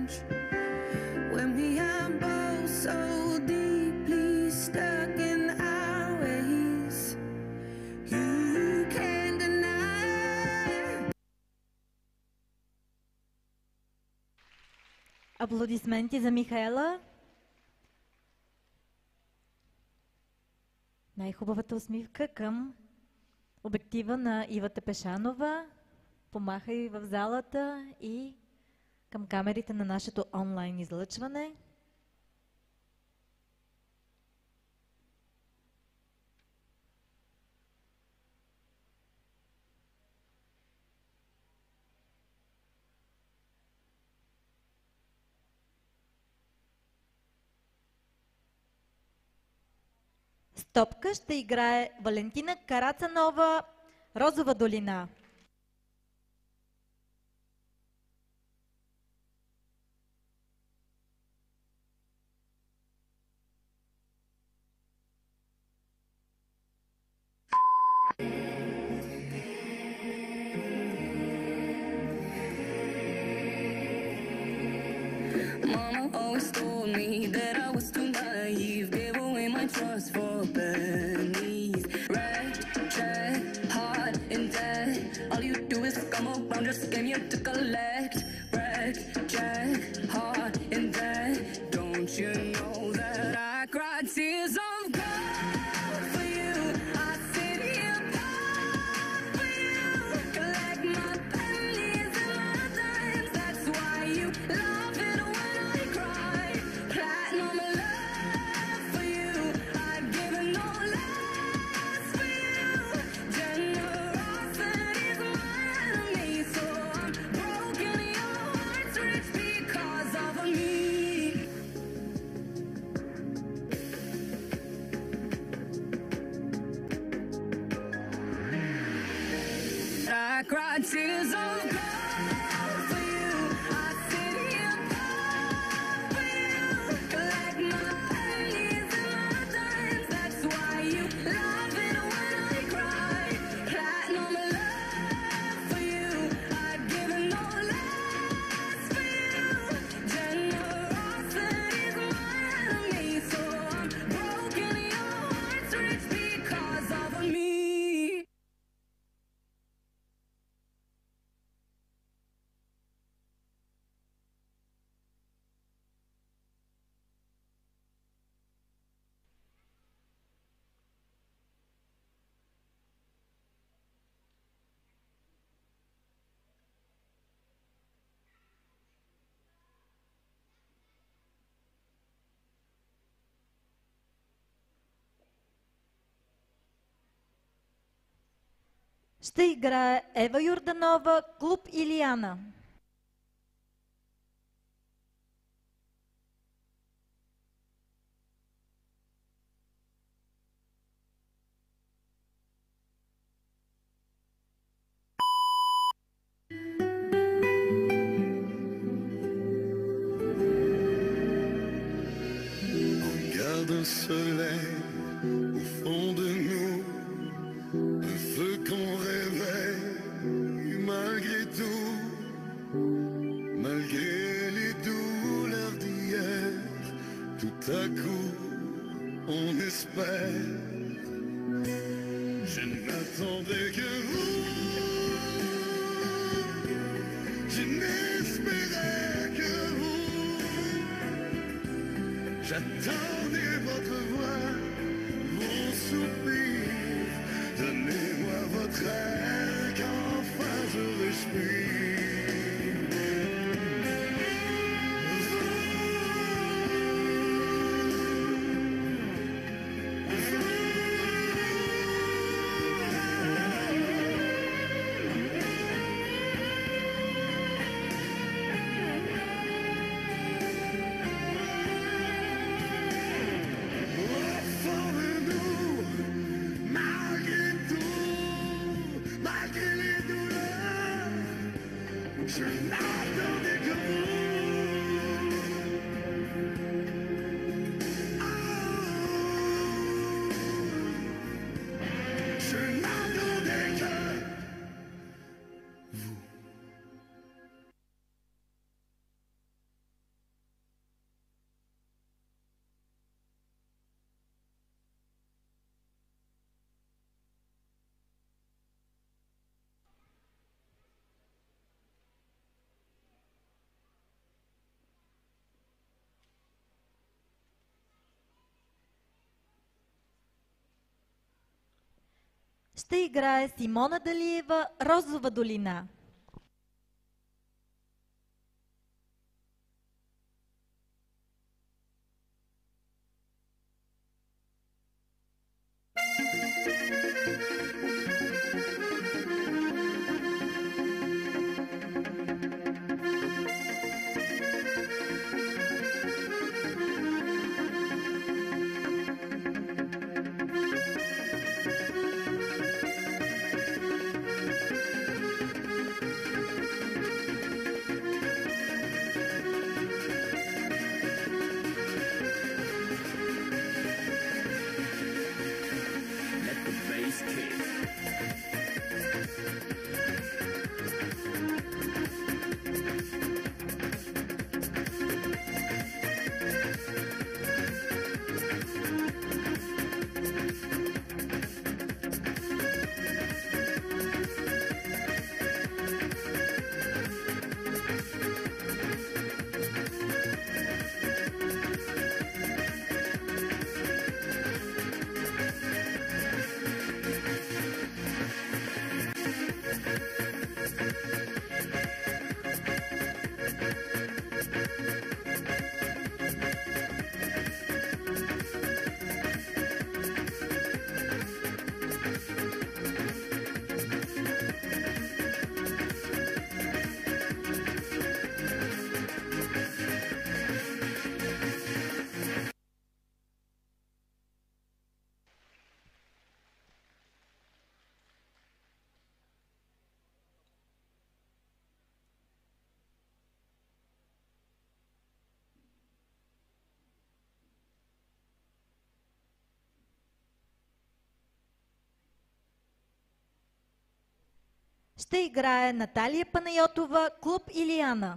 change when we are both so deeply stuck in our ways. You can't deny. Аплодисменти за Михаела. Най-хубавата усмивка към обектива на Ива Тепешанова. Помахай в залата и към камерите на нашето онлайн излъчване. Стопка ще играе Валентина Карацанова, Розова долина. Mama always told me that I was too naive, gave away my trust for pennies. Red, check, hard in debt. All you do is come around, just came here to collect. Red, check, hard in debt. Don't you know that I cried tears of gold for you? I sit here proud for you, collect my pennies and my dimes. That's why you love it when I cry. Platinum love for you, I'd give it no less for you. Generosity's my enemy, so I'm broken. Your heart's rich because of me. I cried tears of gold for you. I sit here proud for you, collect my pennies and my dimes. That's why you love it when I cry. Platinum love for you, I'd give it no less for you. Generosity's my enemy, so I'm broken. Your heart's rich because of me. Ще играе Ева Йорданова, клуб Илияна. Regarde un soleil au fond de nous, un feu qu'on réveille malgré tout, malgré les douleurs d'hier. Tout à coup, on espère. Je n'attendais que vous, je n'espérais que vous. J'attendais votre voix, vos soupirs. Donnez-moi votre air qu'enfin je respire. Ще играе Симона Далиева «Розова долина». Ще играе Наталия Панайотова «Клуб Илиана».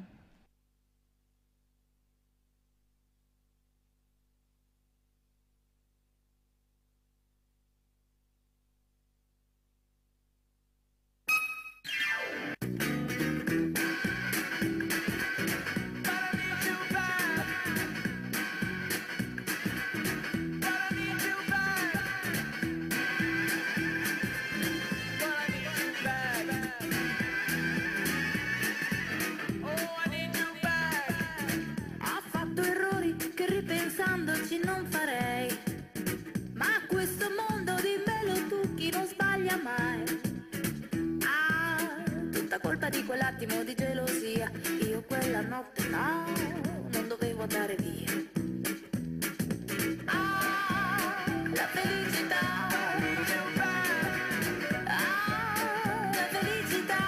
Ripensandoci non farei, ma questo mondo dimmelo tu, chi non sbaglia mai. Ah, tutta colpa di quell'attimo di gelosia, io quella notte no, non dovevo andare via. Ah, la felicità, ah, la felicità.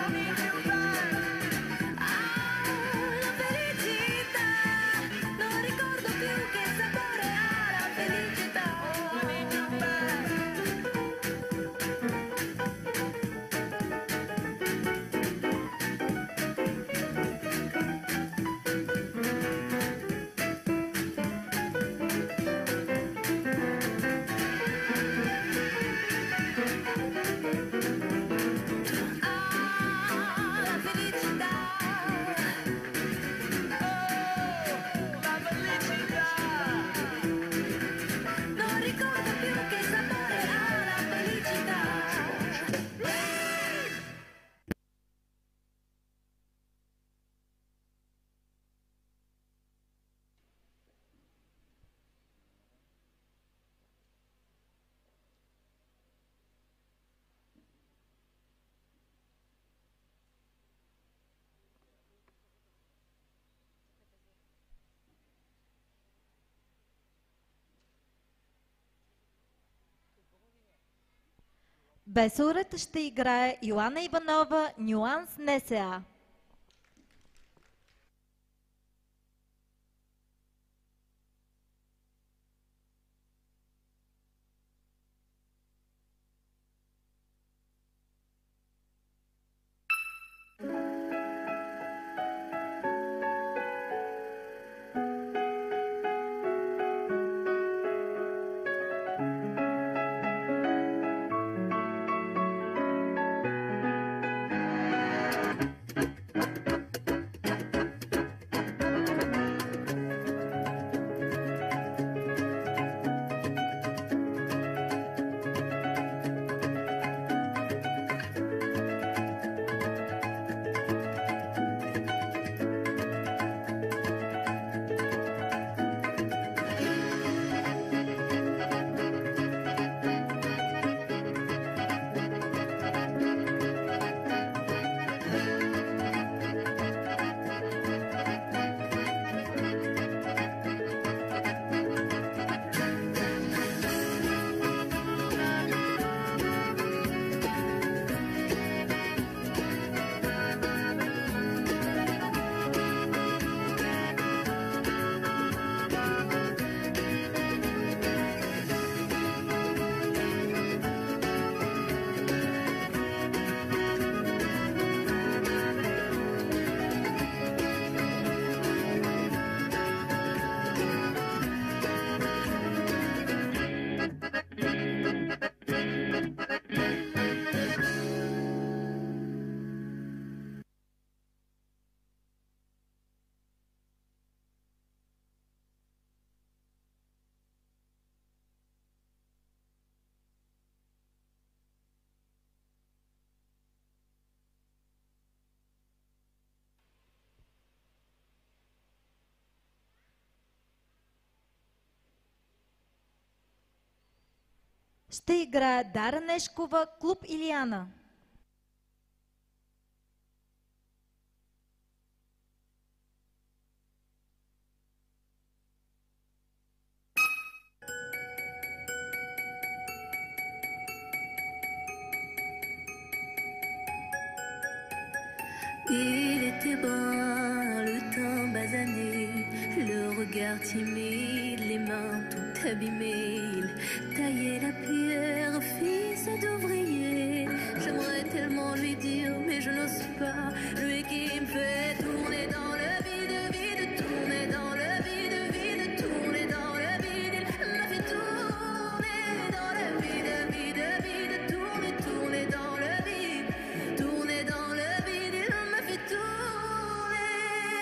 Бесурът ще играе Йоана Иванова «Нюанс НСА». Ще играе Дара Нешкова, клуб Илиана. Il était bon, le temps basané, le regard timide, les mains tout abîmées. Il taillait la pierre, fils d'ouvrier. J'aimerais tellement lui dire, mais je n'ose pas. Lui qui me fait tourner dans le vide, vide, tourner dans le vide, vide, tourner dans le vide. Il m'a fait tourner dans le vide, vide, vide, tourner, tourner dans le vide, tourner dans le vide. Il m'a fait tourner.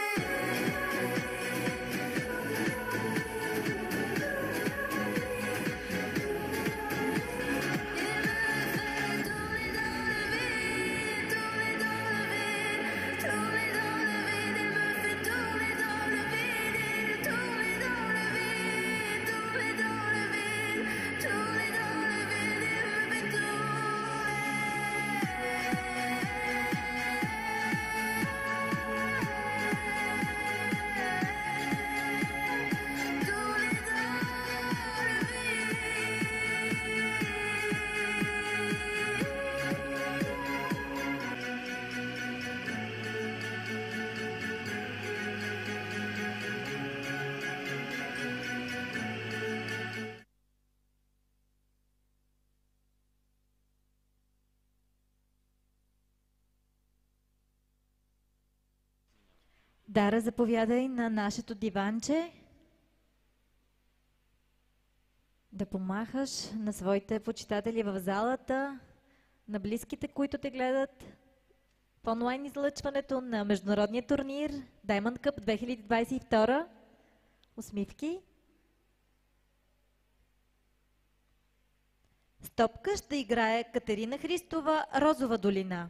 Дара, заповядай на нашето диванче да помахаш на своите почитатели в залата, на близките, които те гледат в онлайн излъчването на международния турнир Diamond Cup 2022. Усмивки. Стопка ще играе Катерина Христова, Розова долина.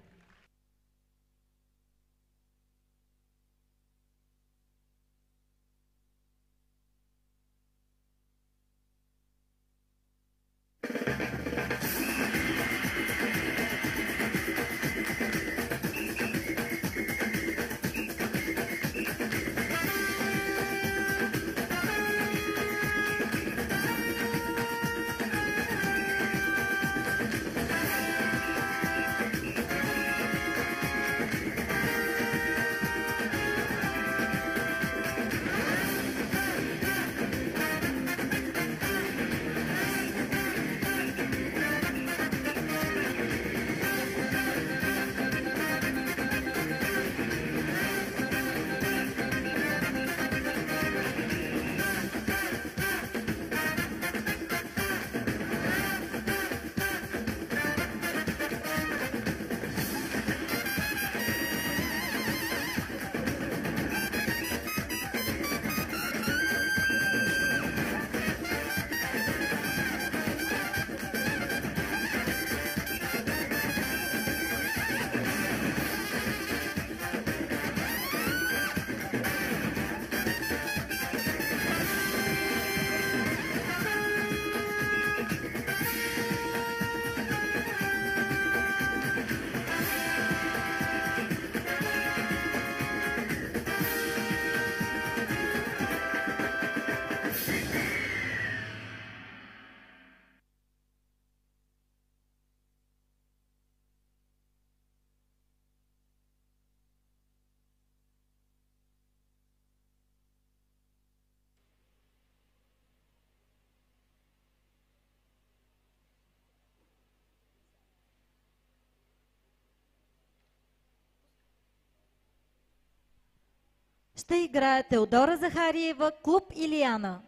Ще играе Теодора Захариева, клуб Илиана.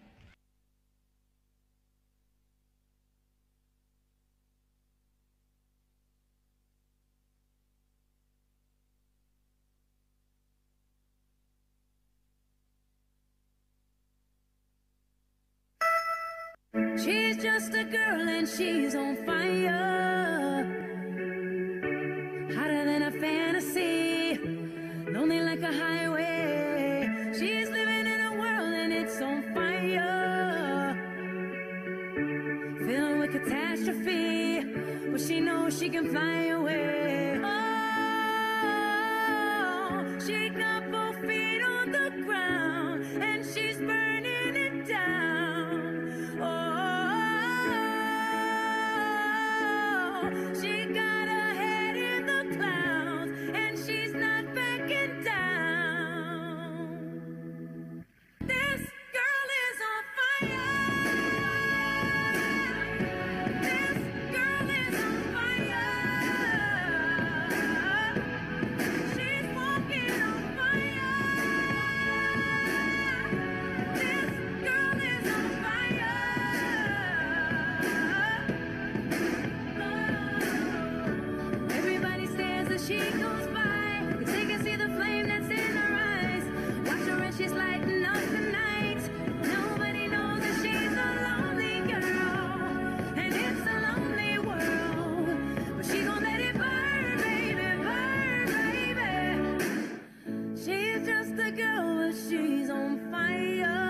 She's just a girl and she's on fire, hotter than a fantasy, lonely like a highway. She's living in a world and it's on fire, filled with catastrophe, but she knows she can fly away. Oh, she got both feet on the ground, and she's burning it down. Oh, she got her head in the clouds, and she's not backing down. This girl is on fire. This girl is on fire. She's walking on fire. This girl is on fire. Everybody stares as she goes by, 'cause they can see the flame that's in her eyes. Watch her as she's lighting up the night. Nobody knows that she's a lonely girl, and it's a lonely world. But she gon' let it burn, baby, burn, baby. She's just a girl, but she's on fire.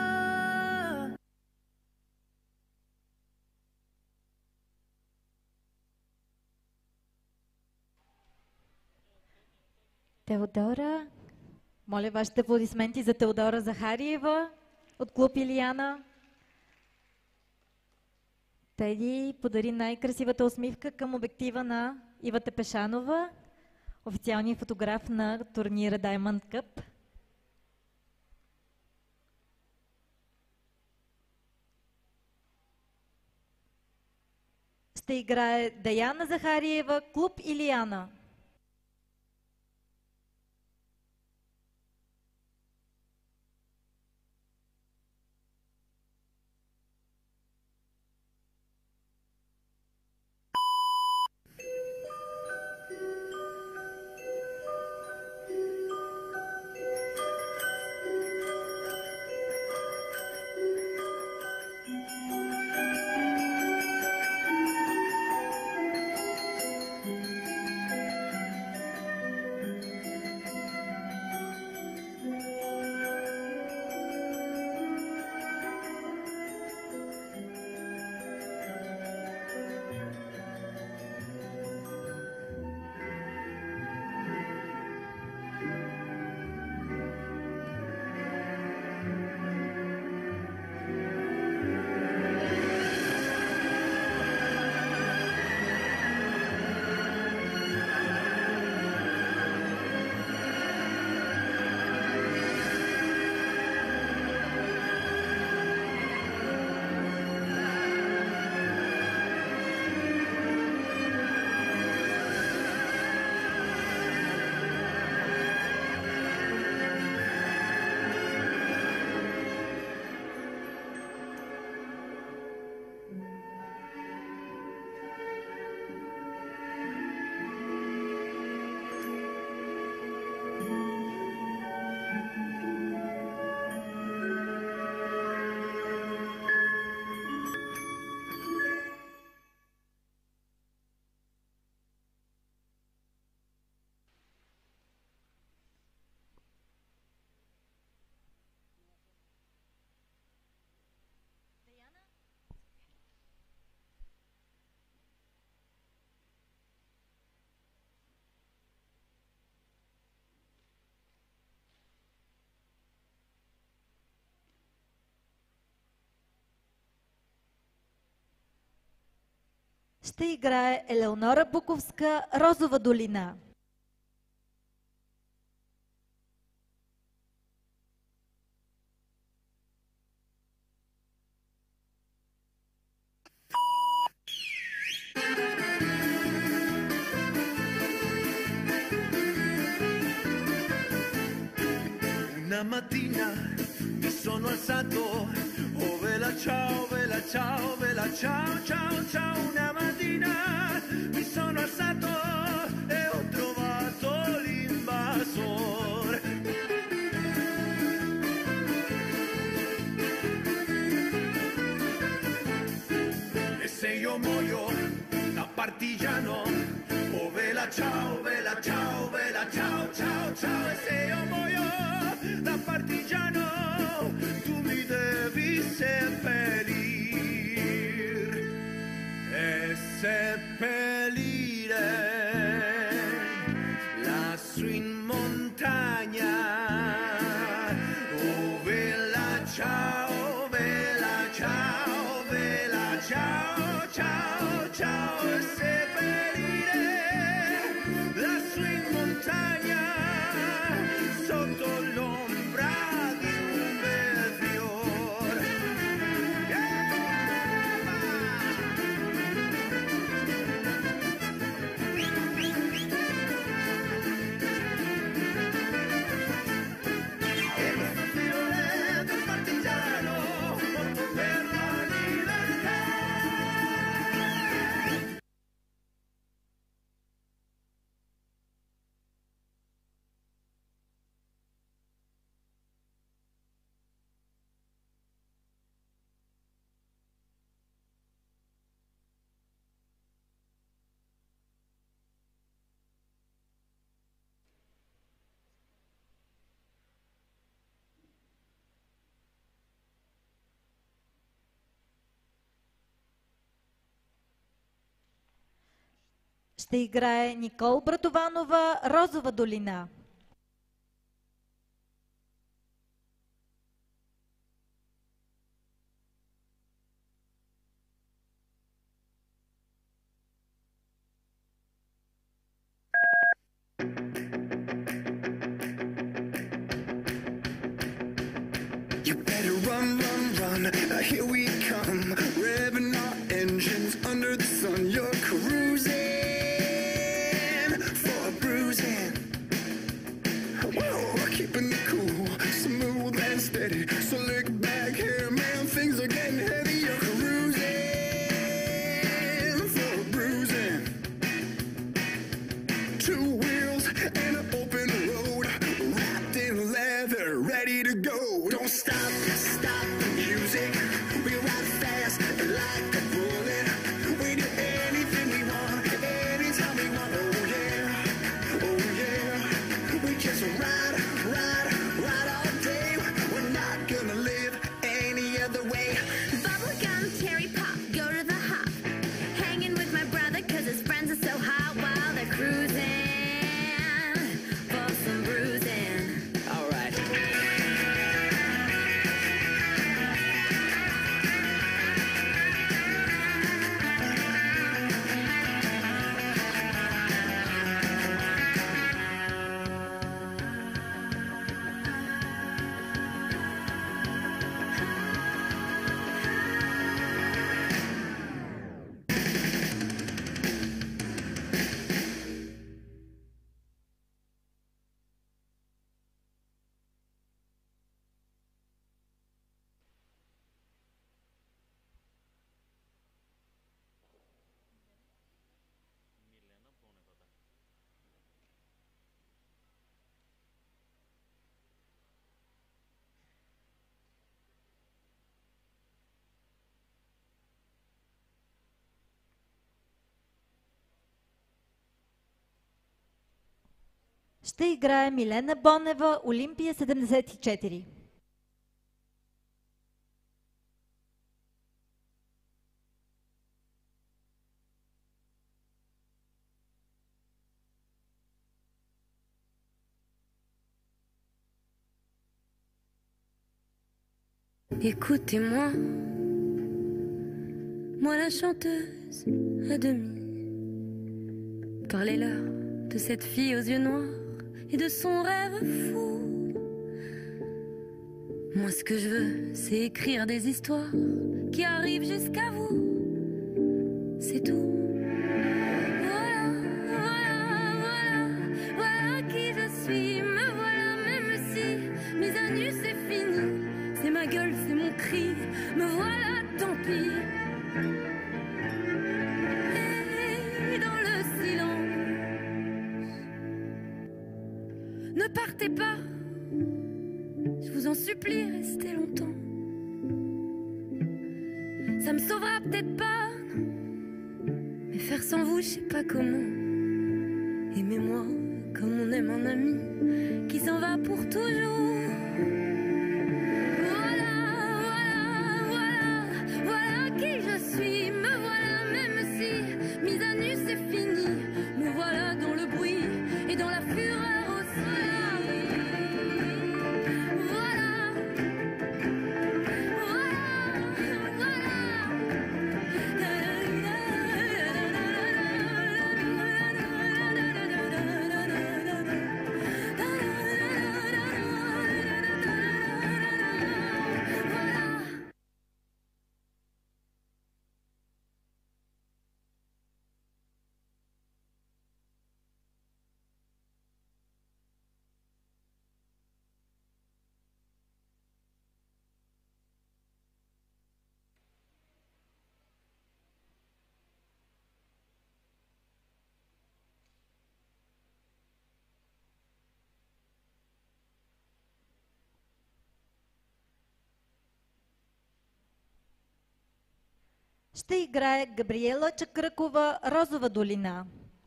Теодора. Моля вашите аплодисменти за Теодора Захариева от клуб Илияна. Теди подари най-красивата усмивка към обектива на Ива Тепешанова, официалният фотограф на турнира Diamond Cup. Ще играе Даяна Захариева, клуб Илияна. Ще играе Елеонора Буковска, Розова долина. Una mattina mi sono alzato, oh vela ciao, vela ciao, vela ciao, ciao, ciao. Una mattina mi sono alzato e ho trovato l'invasore. E se io muoio da partigiano, oh vela ciao, vela ciao, vela ciao, ciao, ciao. E se io muoio da partigiano, tu mi devi seppellir. e seppellire la sua in montagna sotto l'ombra di un bel fiore. E questo fioletto partigiano morto per la libertà. Ще играе Никол Братованова «Розова долина». You better run, run, run, here we come, revving our engines under the sun. You're cruising for a bruising. Whoa, keeping it cool, smooth and steady. So look back here, man, things are getting heavy. You're cruising for a bruising. Two wheels and an open road, wrapped in leather, ready to go. Don't stop, stop the music. We ride fast like a bullet. We do anything we want, anytime we want. Oh yeah, oh yeah. We just ride, ride, ride all day. We're not gonna live any other way. Bubblegum, cherry pop, go to the hop. Hanging with my brother cause his friends are so hot while they're cruising for some bruising. All right. Ще играе Милена Бонева «Олимпия 74». Écoutez-moi, moi la chanteuse à demi. Parlez-leur de cette fille aux yeux noirs et de son rêve fou. Moi ce que je veux, c'est écrire des histoires qui arrivent jusqu'à vous. C'est tout. Voilà, voilà, voilà, voilà qui je suis. Me voilà même si mise à nu c'est fini. C'est ma gueule, c'est mon cri. Me voilà, tant pis. Et dans le silence, ne partez pas. Je vous en supplie, restez longtemps. Ça me sauvera peut-être pas, non. Mais faire sans vous, je sais pas comment. Aimez-moi comme on aime un ami qui s'en va pour toujours. Voilà, voilà, voilà, voilà qui je suis. Me voilà même si mise à nu c'est fini. Me voilà dans le bruit et dans la fureur aussi. ще играе Габриела Чакръкова «Розова долина».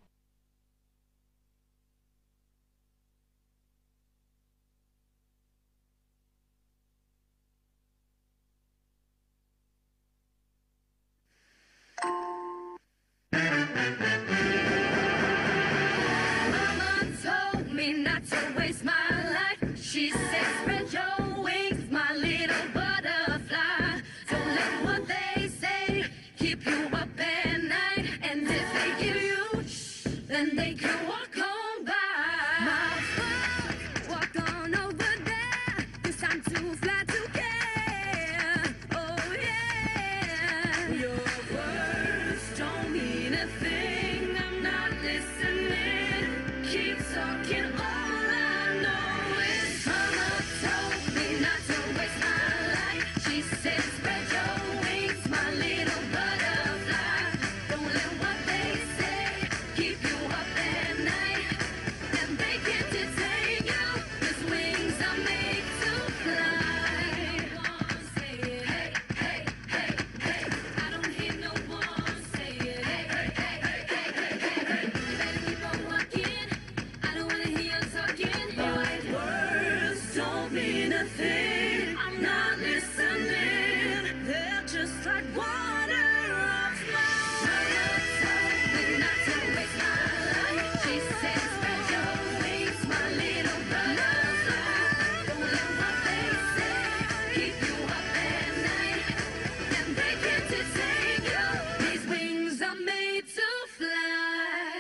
Mama told me not to waste my life. She said, spread your wings, my little butterfly. Don't let what they say keep you up at night. And if they give you, then they can walk on by. My world, walk on over there, 'cause I'm too fly to care. Oh yeah, your words don't mean a thing. I'm not listening. Keep talking, all I know is Mama told me not to waste my life. She said, spread your wings, my little butterfly. Don't let what they say keep you up at night. And they can't detain you, 'cause wings are made to fly. Say it, hey, hey, hey, hey. I don't hear no one say it, hey, hey, hey, hey, hey, hey, hey. You better keep on walking. I don't wanna hear you talking. My words don't mean a thing. I'm not listening. They're just like water off my Mama told me not to waste my life. She said, spread your wings, my little butterfly. Don't let what they say keep you up at night. And they can't detain you. These wings are made to fly.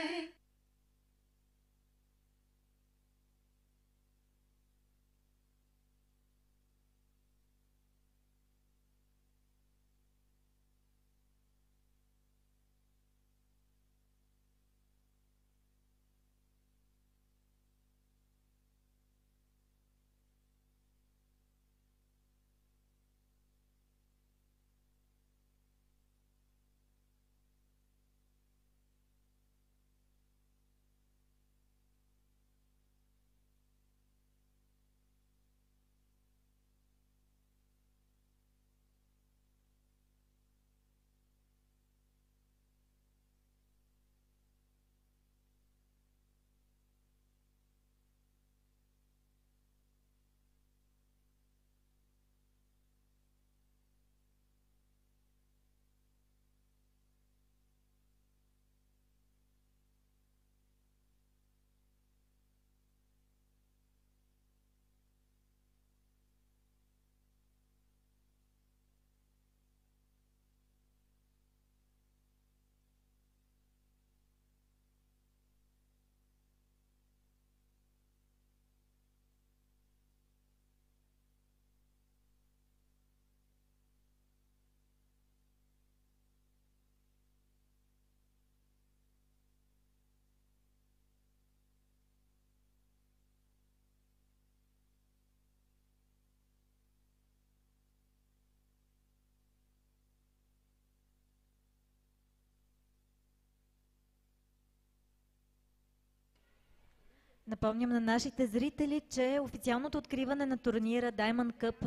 Напомням на нашите зрители, че официалното откриване на турнира Diamond Cup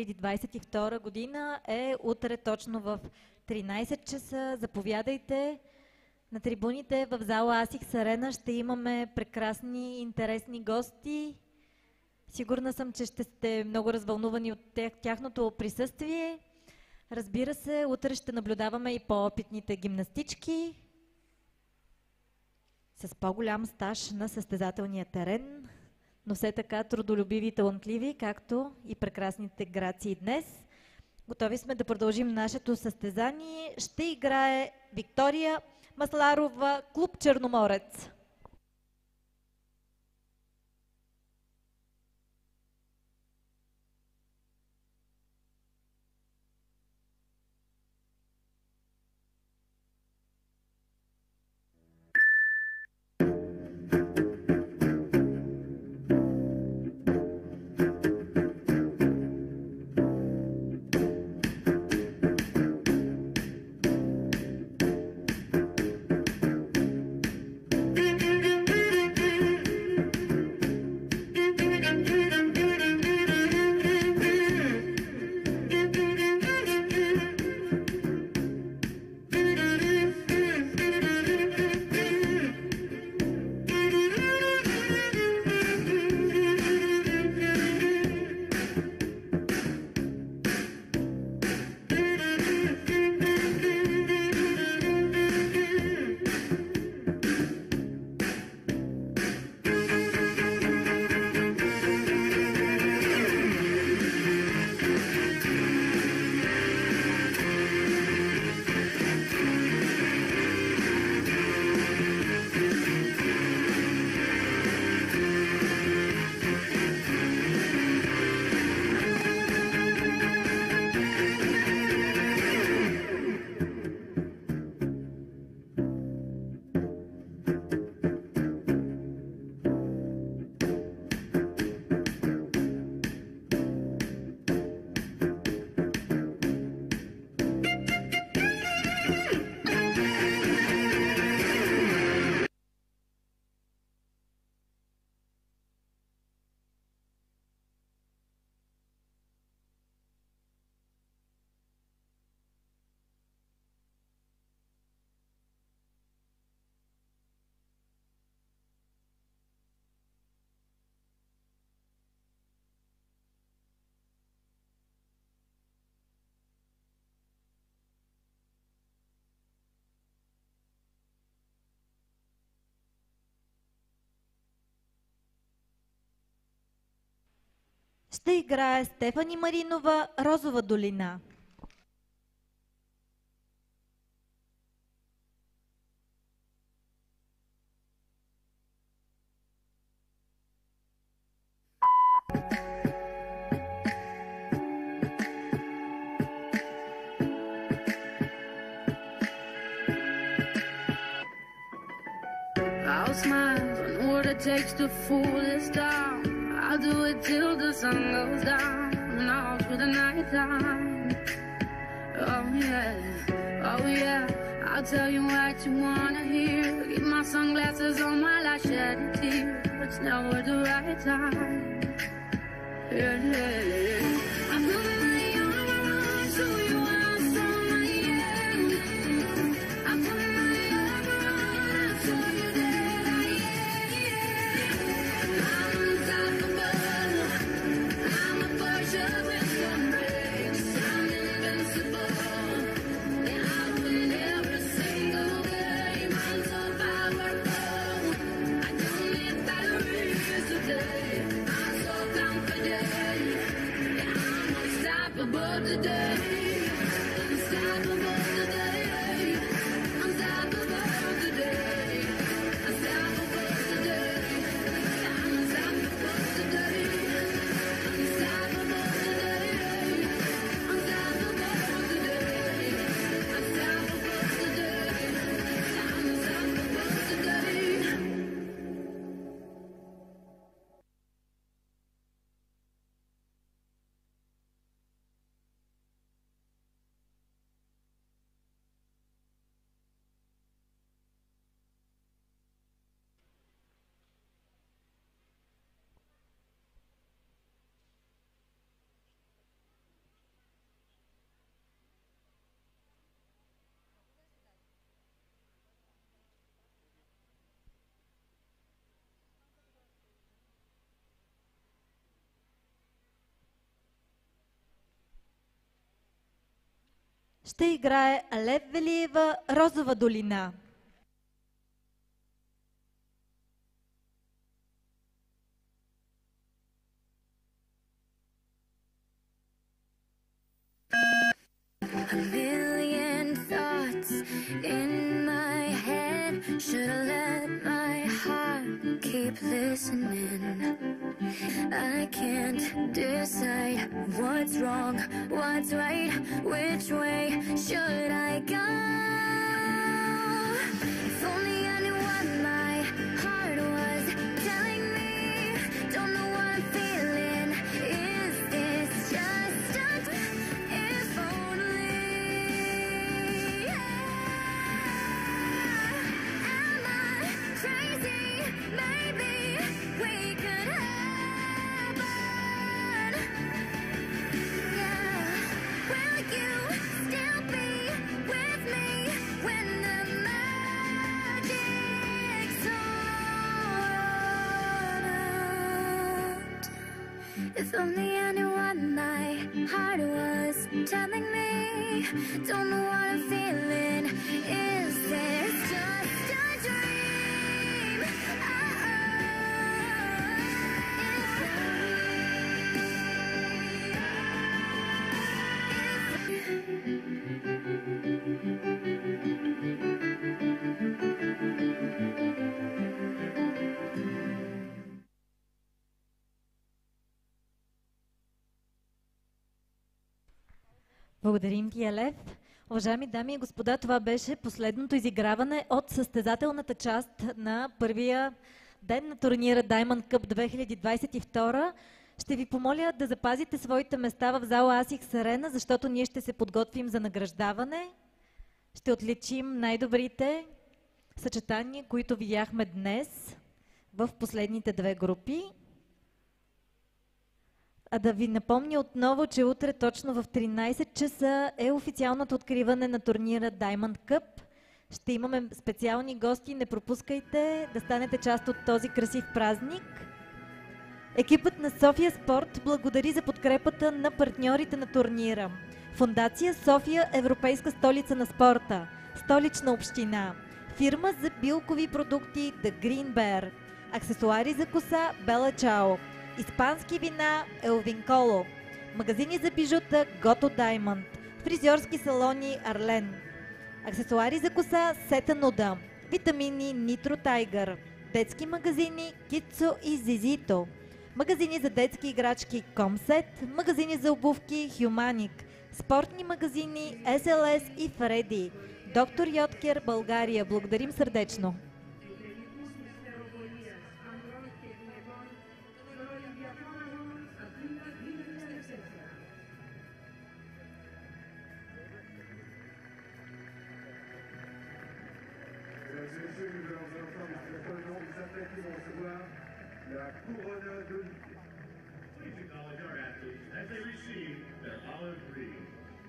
2022 година е утре точно в 13 часа. Заповядайте на трибуните в зала Асикс Арена. Ще имаме прекрасни и интересни гости. Сигурна съм, че ще сте много развълнувани от тяхното присъствие. Разбира се, утре ще наблюдаваме и по-опитните гимнастички с по-голям стаж на състезателния терен, но все така трудолюбиви и талантливи, както и прекрасните грации днес. Готови сме да продължим нашето състезание. Ще играе Виктория Масларова, клуб Черноморец. Be Ще играе Стефани Маринова "Розова долина". I'll smile, I know what it takes to fool this town. I'll do it till the sun goes down and all through the night time. Oh yeah, I'll tell you what you wanna hear. Keep my sunglasses on while I shed a tear. It's never the right time. Yeah. I'm moving my arms to you when I'm strong, yeah. I'm putting my arm around to you that I am. I'm unstoppable. I'm a Porsche with some brakes. I'm invincible. And I win every single game. I'm so powerful. I don't need batteries today. I'm so confident. Yeah, I'm unstoppable today. Unstoppable today. Unstoppable today. Unstoppable today. I'm unstoppable today. Unstoppable today. Unstoppable today. Unstoppable today. I'm unstoppable today. Ще играе Алев Велиева "Розова долина". A million thoughts in my head. Should've let my heart keep listening. I can't decide what's wrong, what's right, which way should I go? If only I knew what my heart was telling me. Don't know what I'm feeling. Is this just a dream? If only. Am I crazy? Maybe we could happen. Yeah. Will you still be with me when the magic's on out? If only I knew what my heart was telling me. Don't know what I'm feeling. Is this just a dream? Благодарим ти, Алев. Уважаеми дами и господа, това беше последното изиграване от състезателната част на първия ден на турнира Diamond Cup 2022. Ще ви помоля да запазите своите места в зала Асикс Арена, защото ние ще се подготвим за награждаване. Ще отличим най-добрите съчетания, които видяхме днес в последните две групи. А да ви напомня отново, че утре точно в 13 часа е официалното откриване на турнира Diamond Cup. Ще имаме специални гости, не пропускайте да станете част от този красив празник. Екипът на София Спорт благодари за подкрепата на партньорите на турнира. Фондация София, Европейска столица на спорта, Столична община, фирма за билкови продукти The Green Bear, аксесуари за коса Bella Ciao, испански вина Елвинколо, магазини за бижута Гото Даймонд, фризьорски салони Арлен, аксесуари за коса Сета Нуда, витамини Нитро Тайгър, детски магазини Китсо и Зизито, магазини за детски играчки Комсет, магазини за обувки Хюманик, спортни магазини SLS и Фреди, Доктор Йоткер, България. Благодарим сърдечно! La couronne d'Olivier. Please acknowledge our athletes as they receive their olive wreath.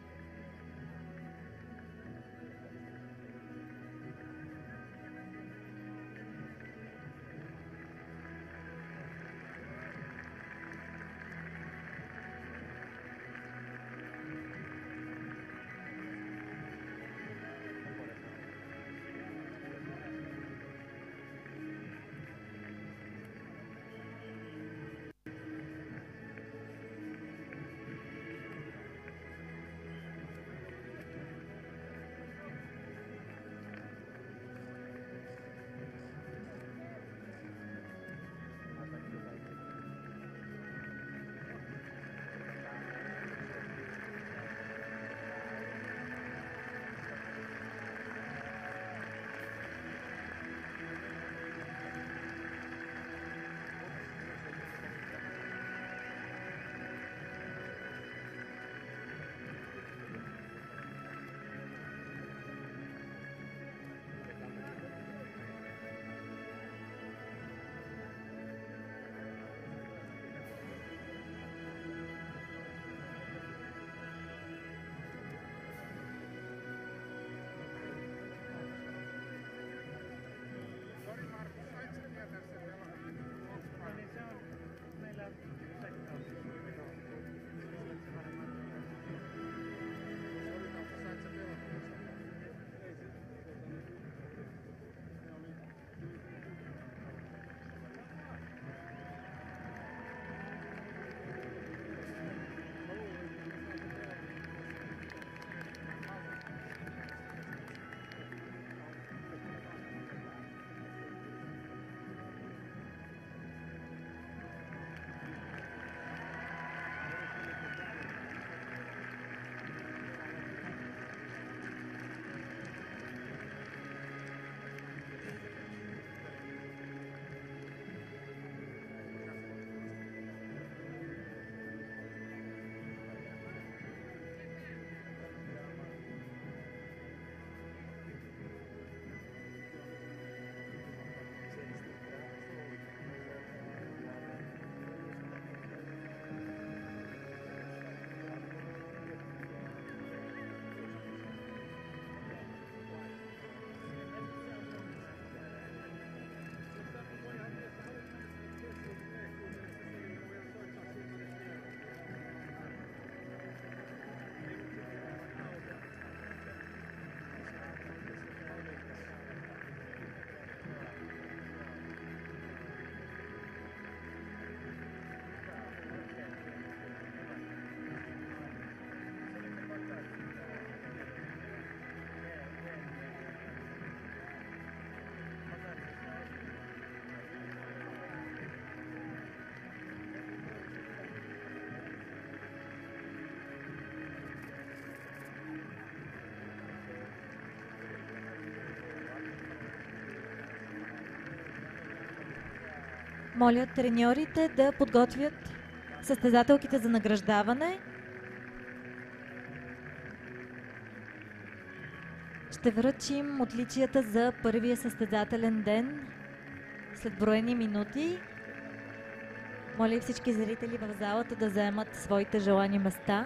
Моля треньорите да подготвят състезателките за награждаване. Ще връчим отличията за първия състезателен ден след броени минути. Моля и всички зрители в залата да заемат своите желани места.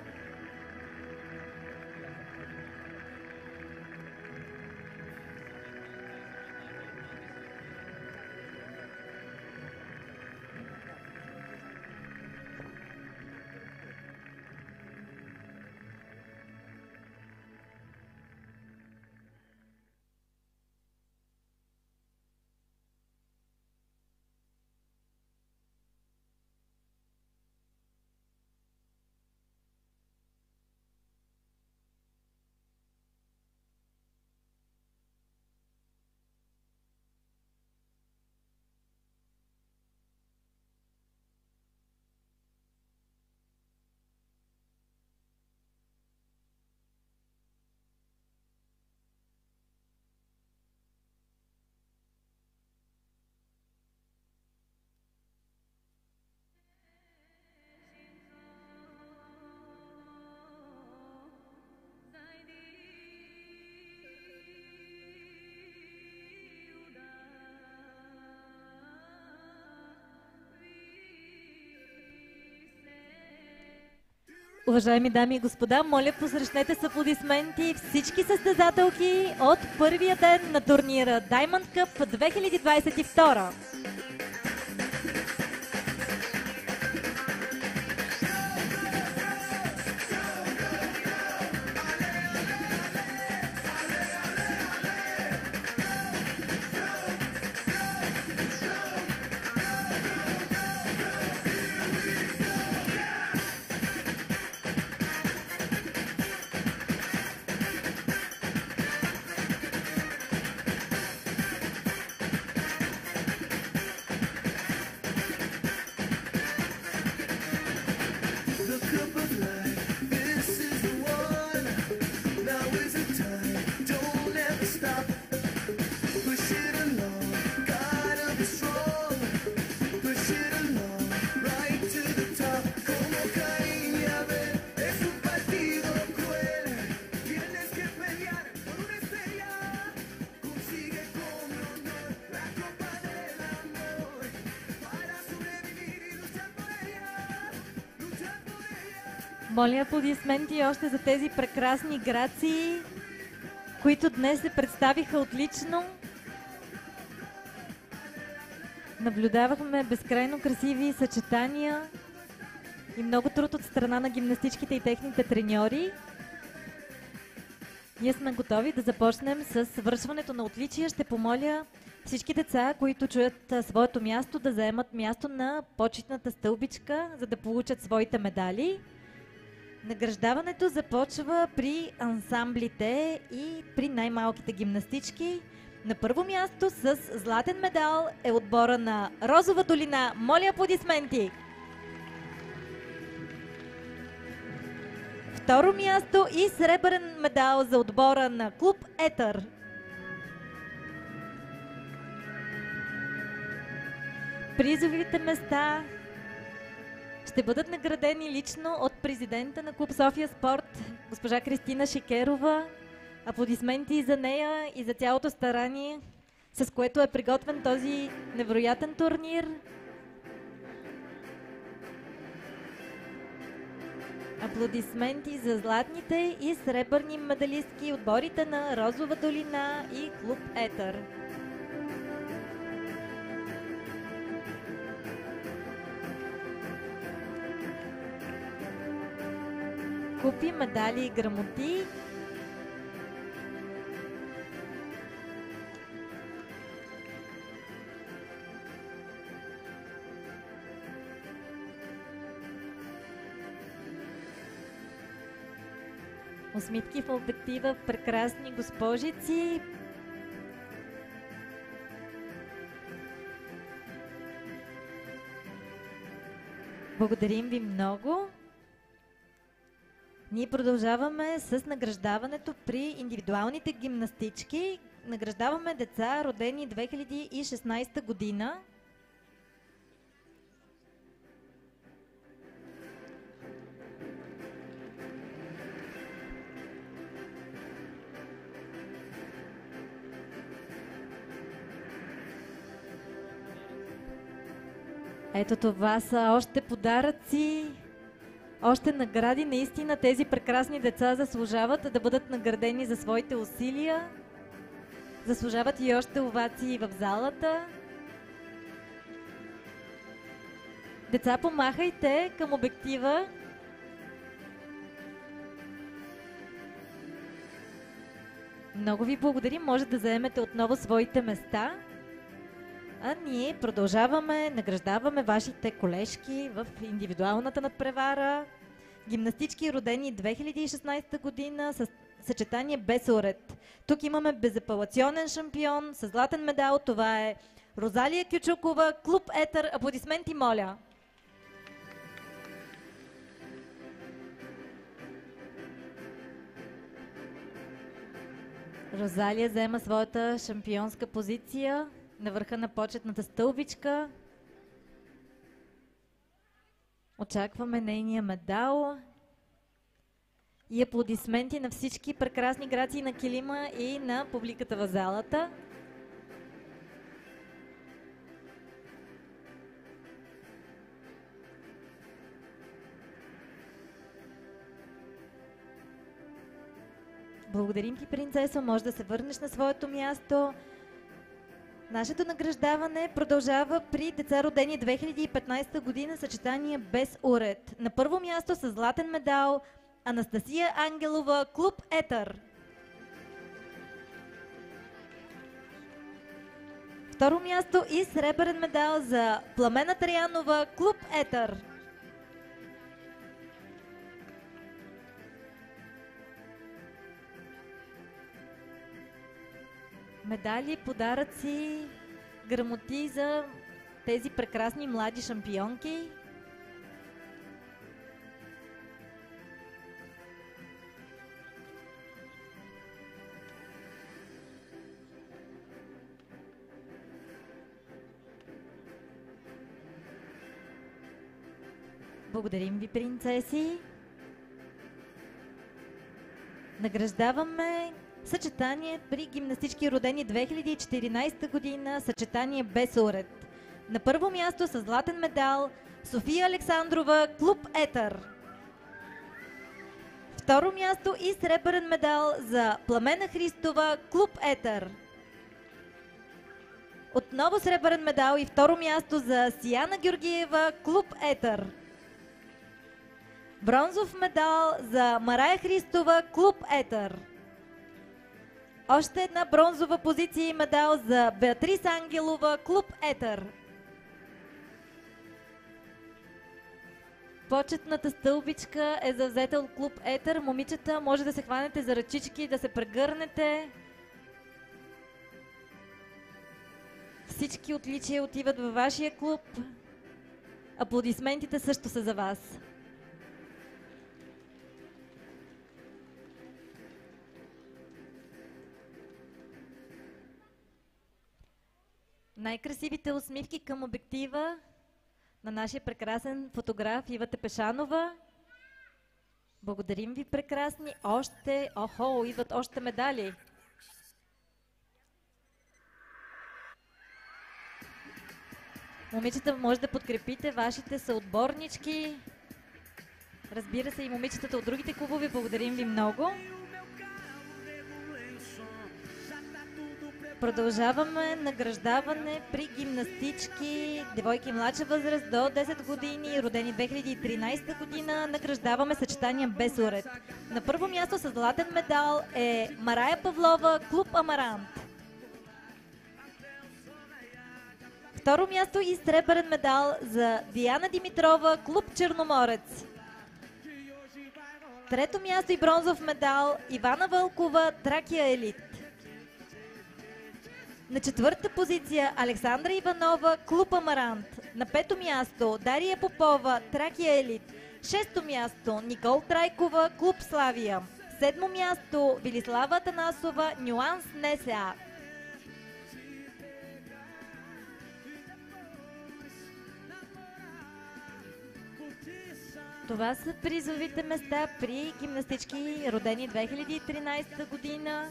Уважаеми дами и господа, моля посрещнете с аплодисменти всички състезателки от първия ден на турнира Diamond Cup 2022. The cup of life, this is the one. Now is the time, don't ever stop. Push it along, gotta be strong. Push it along, right to the top. Como Caín y Abel, es un partido cruel. Tienes que pelear por una estrella. Consigue con honor la copa del amor. Para sobrevivir y luchar por ella. Luchar por ella. Моля аплодисменти още за тези прекрасни грации, които днес се представиха отлично. Наблюдавахме безкрайно красиви съчетания и много труд от страна на гимнастичките и техните треньори. Ние сме готови да започнем с вършването на отличия. Ще помоля всички деца, които чуят своето място, да заемат място на почетната стълбичка, за да получат своите медали. Награждаването започва при ансамблите и при най-малките гимнастички. На първо място с златен медал е отбора на Розова долина. Моля аплодисменти! Второ място и сребърен медал за отбора на клуб Етър. Призовите места ще бъдат наградени лично от президента на клуб София Спорт, госпожа Кристина Шикерова. Аплодисменти за нея и за цялото старание, с което е приготвен този невероятен турнир. Аплодисменти за златните и сребърни медалистки, отборите на Розова долина и клуб Етър. Купи, медали и грамоти. Усмивки в обектива, прекрасни госпожици. Благодарим ви много. Ние продължаваме с награждаването при индивидуалните гимнастички. Награждаваме деца, родени 2016 година. Ето това са още подаръци, още награди. Наистина тези прекрасни деца заслужават да бъдат наградени за своите усилия. Заслужават и още овации в залата. Деца, помахайте към обектива. Много ви благодарим. Може да заемете отново своите места. А ние продължаваме, награждаваме вашите колежки в индивидуалната надпревара. Гимнастички, родени 2016 година с съчетание без уред. Тук имаме безапелационен шампион с златен медал. Това е Розалия Кючукова, клуб Етър. Аплодисменти, моля! Розалия заема своята шампионска позиция на върха на почетната стълбичка. Очакваме нейния медал и аплодисменти на всички прекрасни грации на килима и на публиката в залата. Благодарим ти, принцесо. Може да се върнеш на своето място. Нашето награждаване продължава при деца родени 2015 година, съчетание без уред. На първо място с златен медал Анастасия Ангелова, клуб Етър. Второ място и сребърен медал за Пламена Траянова, клуб Етър. Медали, подаръци, грамоти за тези прекрасни млади шампионки. Благодарим ви, принцеси. Награждаваме съчетание при гимнастички родени 2014 година, съчетание без уред. На първо място с златен медал София Александрова, клуб Етър. Второ място и сребърен медал за Пламена Христова, клуб Етър. Отново сребърен медал и второ място за Сияна Георгиева, клуб Етър. Бронзов медал за Марая Христова, клуб Етър. Още една бронзова позиция и медал за Беатрис Ангелова, клуб Етър. Почетната стълбичка е завзета от клуб Етър. Момичета, може да се хванете за ръчички, да се прегърнете. Всички отличия отиват във вашия клуб. Аплодисментите също са за вас. Най-красивите усмивки към обектива на нашия прекрасен фотограф Ива Тепешанова. Благодарим ви, прекрасни. Идват още медали. Момичета, може да подкрепите вашите съотборнички. Разбира се, и момичетата от другите клубове. Благодарим ви много. Продължаваме награждаване при гимнастички, девойки младша възраст до 10 години, родени 2013 година. Награждаваме съчетания без уред. На първо място с златен медал е Марая Павлова, клуб Амарант. Второ място и сребърен медал за Диана Димитрова, клуб Черноморец. Трето място и бронзов медал Ивана Вълкова, Тракия Елит. На четвърта позиция Александра Иванова, клуб Амарант. На пето място Дария Попова, Тракия Елит. Шесто място Никол Трайкова, клуб Славия. Седмо място Велислава Атанасова, Нюанс НСА. Това са призовите места при гимнастички родени 2013 година.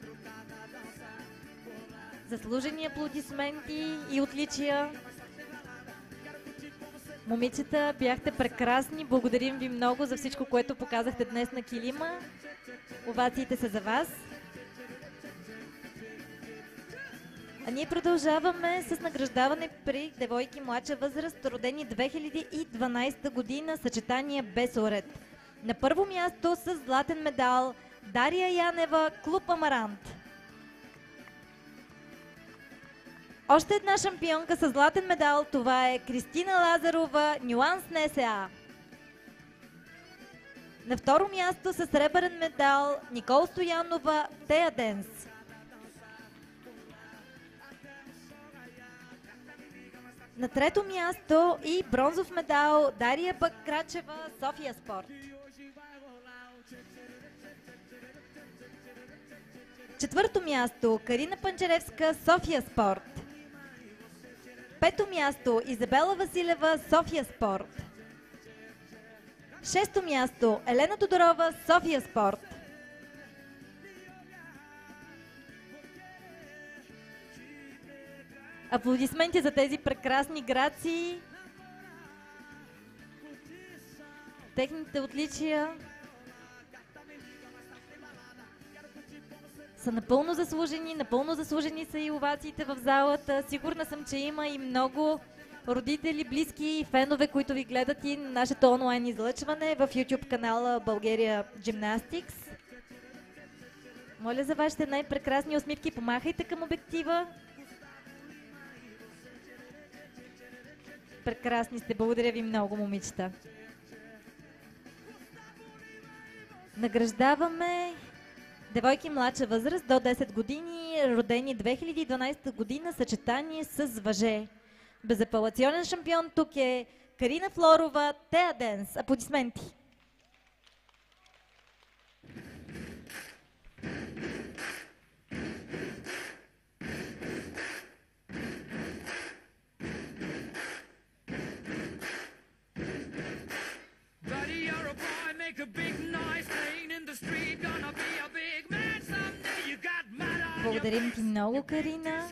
Заслужени аплодисменти и отличия. Момичета, бяхте прекрасни. Благодарим ви много за всичко, което показахте днес на килима. Овациите са за вас. А ние продължаваме с награждаване при девойки младша възраст, родени 2012 година, съчетание без уред. На първо място с златен медал Дария Янева, клуб Амарант. Още една шампионка с златен медал, това е Кристина Лазарова, Нюанс НСА. На второ място с сребърен медал Никол Стоянова, Тея Денс. На трето място и бронзов медал Дария Бакрачева, София Спорт. Четвърто място Карина Панчаревска, София Спорт. Пето място Изабела Василева, София Спорт. Шесто място Елена Тодорова, София Спорт. Аплодисменти за тези прекрасни грации. Техните отличия. са напълно заслужени са и овациите в залата. Сигурна съм, че има и много родители, близки и фенове, които ви гледат и на нашето онлайн излъчване в YouTube канала България Gymnastics. Моля за вашите най-прекрасни усмивки, помахайте към обектива. Прекрасни сте, благодаря ви много, момичета. Награждаваме девойки младша възраст до 10 години, родени 2012 година, съчетание с въже. Безапелационен шампион тук е Карина Флорова, Теа Денс. Аплодисменти! Благодарим ти много, Карина.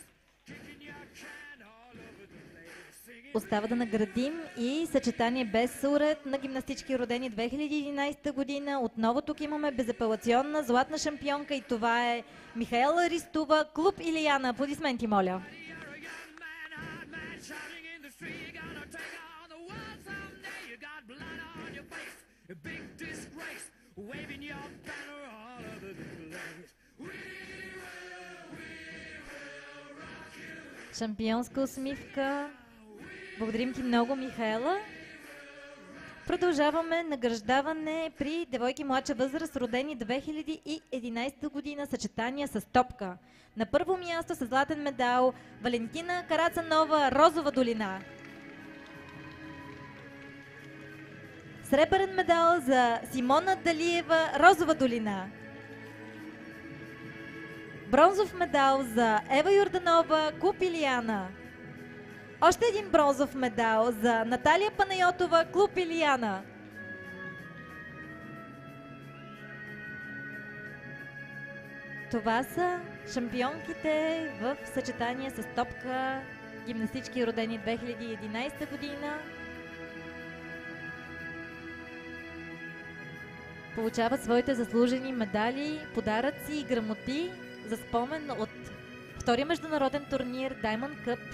Остава да наградим и съчетание без уред на гимнастички, родени 2011 година. Отново тук имаме безапелационна златна шампионка и това е Михаела Ристова, клуб Илияна. Аплодисменти, моля. Шампионска усмивка. Благодарим ти много, Михаела. Продължаваме награждаване при девойки младша възраст, родени 2011 година, съчетания с топка. На първо място с златен медал Валентина Карацанова, Розова долина. Сребърен медал за Симона Далиева, Розова долина. Бронзов медал за Ева Йорданова, клуб Илияна. Още един бронзов медал за Наталия Панайотова, клуб Илияна. Това са шампионките в съчетание с топка, гимнастички, родени 2011 година. Получават своите заслужени медали, подаръци и грамоти за спомен от втория международен турнир Diamond Cup.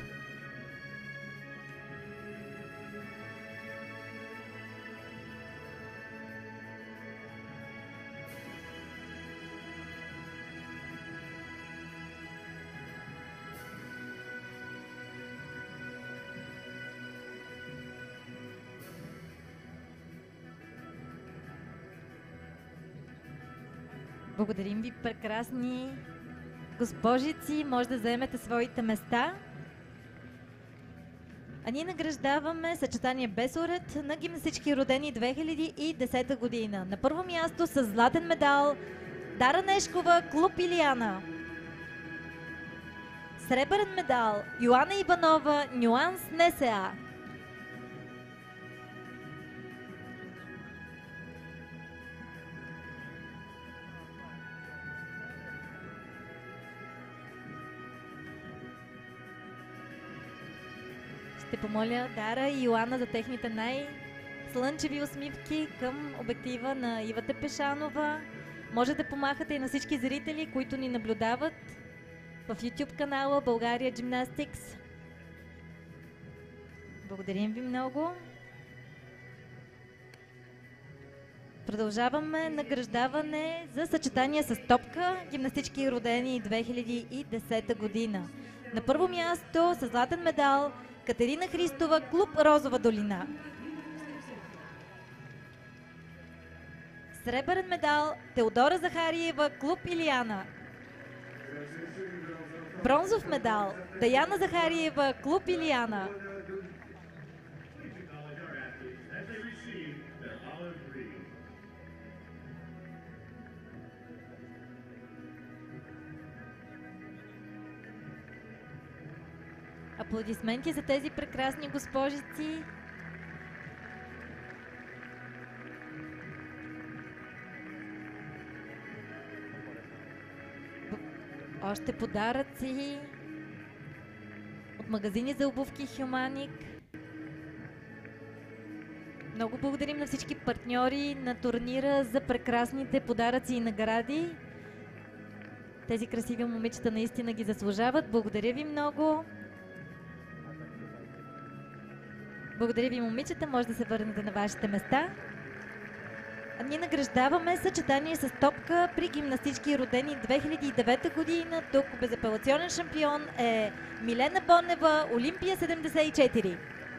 Благодарим ви, прекрасни госпожици. Може да заемете своите места. А ние награждаваме съчетание без уред на гимнастички, родени 2010 година. На първо място с златен медал Дара Нешкова, клуб Илияна. Сребърен медал Йоана Иванова, Нюанс НСА. Ще помоля Дара и Йоана за техните най-слънчеви усмивки към обектива на Ива Тепешанова. Може да помахате и на всички зрители, които ни наблюдават в YouTube канала България Gymnastics. Благодарим ви много. Продължаваме награждаване за съчетание с топка, гимнастички, родени 2010 година. На първо място с златен медал Катерина Христова, клуб Розова долина. Сребърен медал Теодора Захариева, клуб Илияна. Бронзов медал Даяна Захариева, клуб Илияна. Аплодисменти за тези прекрасни госпожици. Още подаръци от магазини за обувки Хюманик. Много благодарим на всички партньори на турнира за прекрасните подаръци и награди. Тези красиви момичета наистина ги заслужават. Благодаря ви много. Благодаря ви, момичета. Може да се върнете на вашите места. А ние награждаваме съчетание с топка при гимнастички, родени 2009 година. Тук безапелационен шампион е Милена Бонева, Олимпия 74.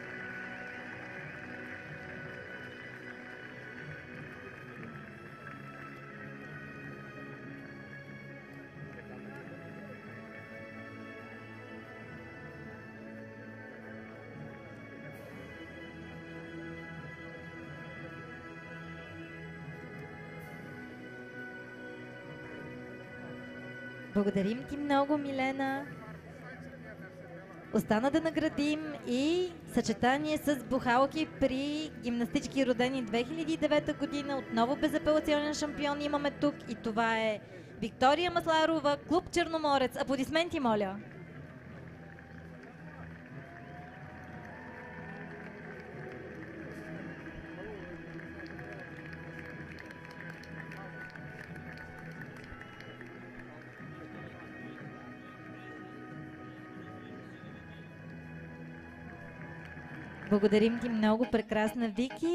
Благодарим ти много, Милена. Остана да наградим и съчетание с бухалки при гимнастички, родени 2009 година. Отново безапелационен шампион имаме тук и това е Виктория Масларова, клуб Черноморец. Аплодисменти, моля. Благодарим ти много, прекрасна Вики.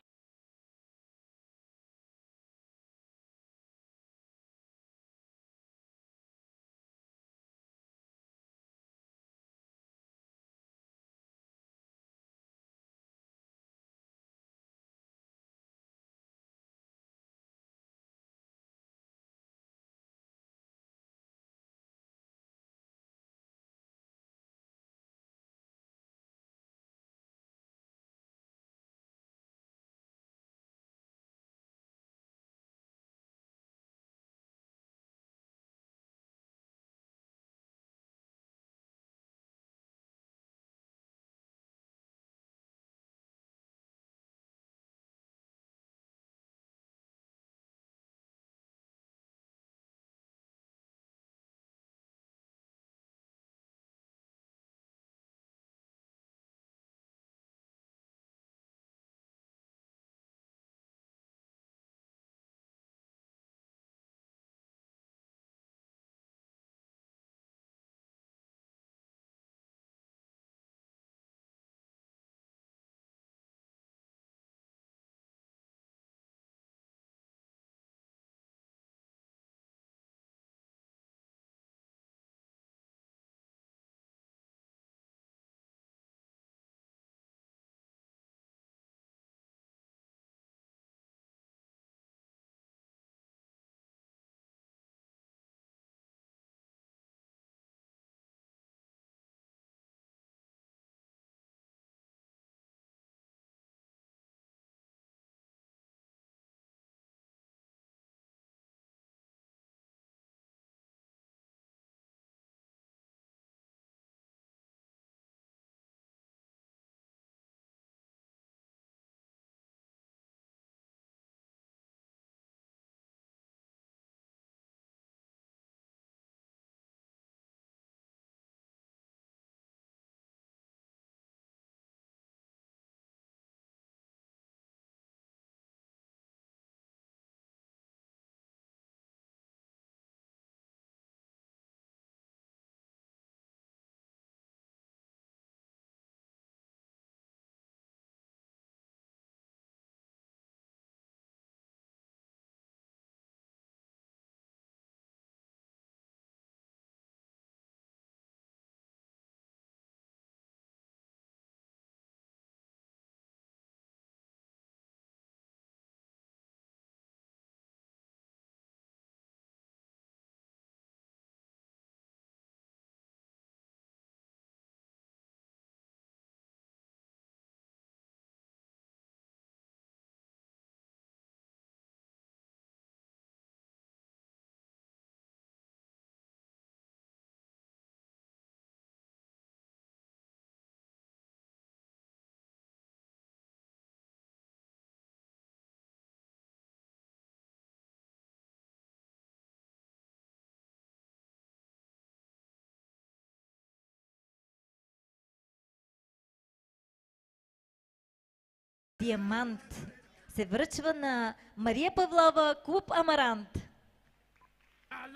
Диамант се връчва на Мария Павлова, клуб Амарант.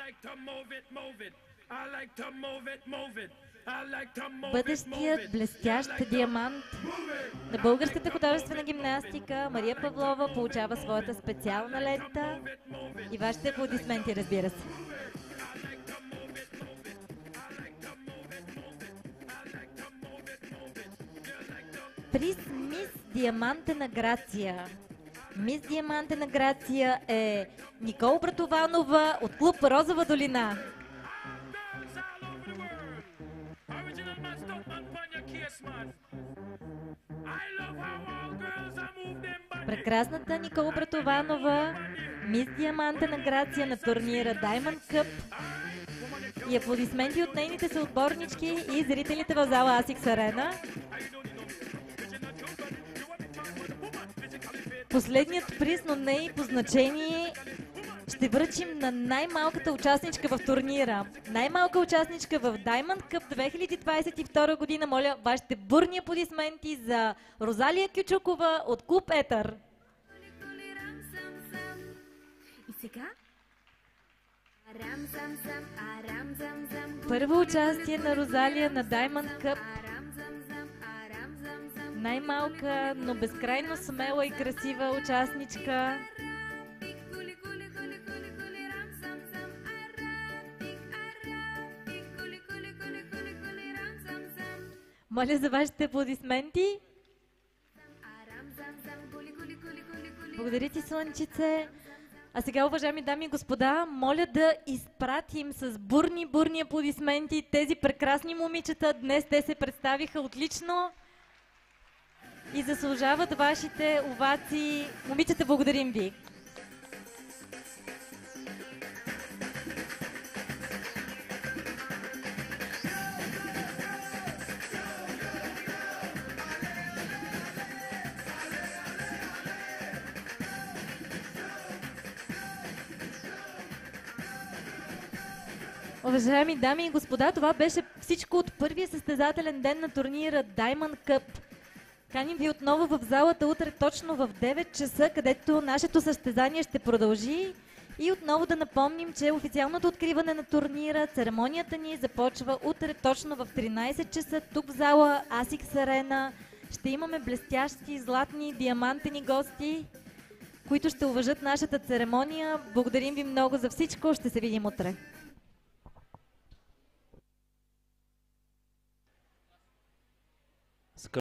Бъдещият блестящ диамант на българската художествена гимнастика Мария Павлова получава своята специална лента и вашите аплодисменти, разбира се. Приз Мис Диамантена Грация. Мис Диамантена Грация е Никола Братованова от клуб Розова долина. Прекрасната Никола Братованова, Мис Диамантена Грация на турнира Diamond Cup и аплодисменти от нейните съотборнички и зрителите в зала Асикс Арена. Последният приз, но не и по значение, ще връчим на най-малката участничка в турнира. Най-малка участничка в Diamond Cup 2022 година. Моля вашите бурни аплодисменти за Розалия Кючукова от клуб Етър. И сега? Първо участие на Розалия на Diamond Cup. Най-малка, но безкрайно смела и красива участничка. Моля за вашите аплодисменти. Благодаря ти, Слънчице. А сега, уважаеми дами и господа, моля да изпратим с бурни аплодисменти тези прекрасни момичета. Днес те се представиха отлично и заслужават вашите овации. Момичета, благодарим ви. Уважаеми дами и господа, това беше всичко от първия състезателен ден на турнира Diamond Cup. Каним ви отново в залата утре точно в 9 часа, където нашето състезание ще продължи. И отново да напомним, че официалното откриване на турнира, церемонията ни започва утре точно в 13 часа, тук в зала Асикс Арена. Ще имаме блестящи, златни, диамантени гости, които ще уважат нашата церемония. Благодарим ви много за всичко. Ще се видим утре.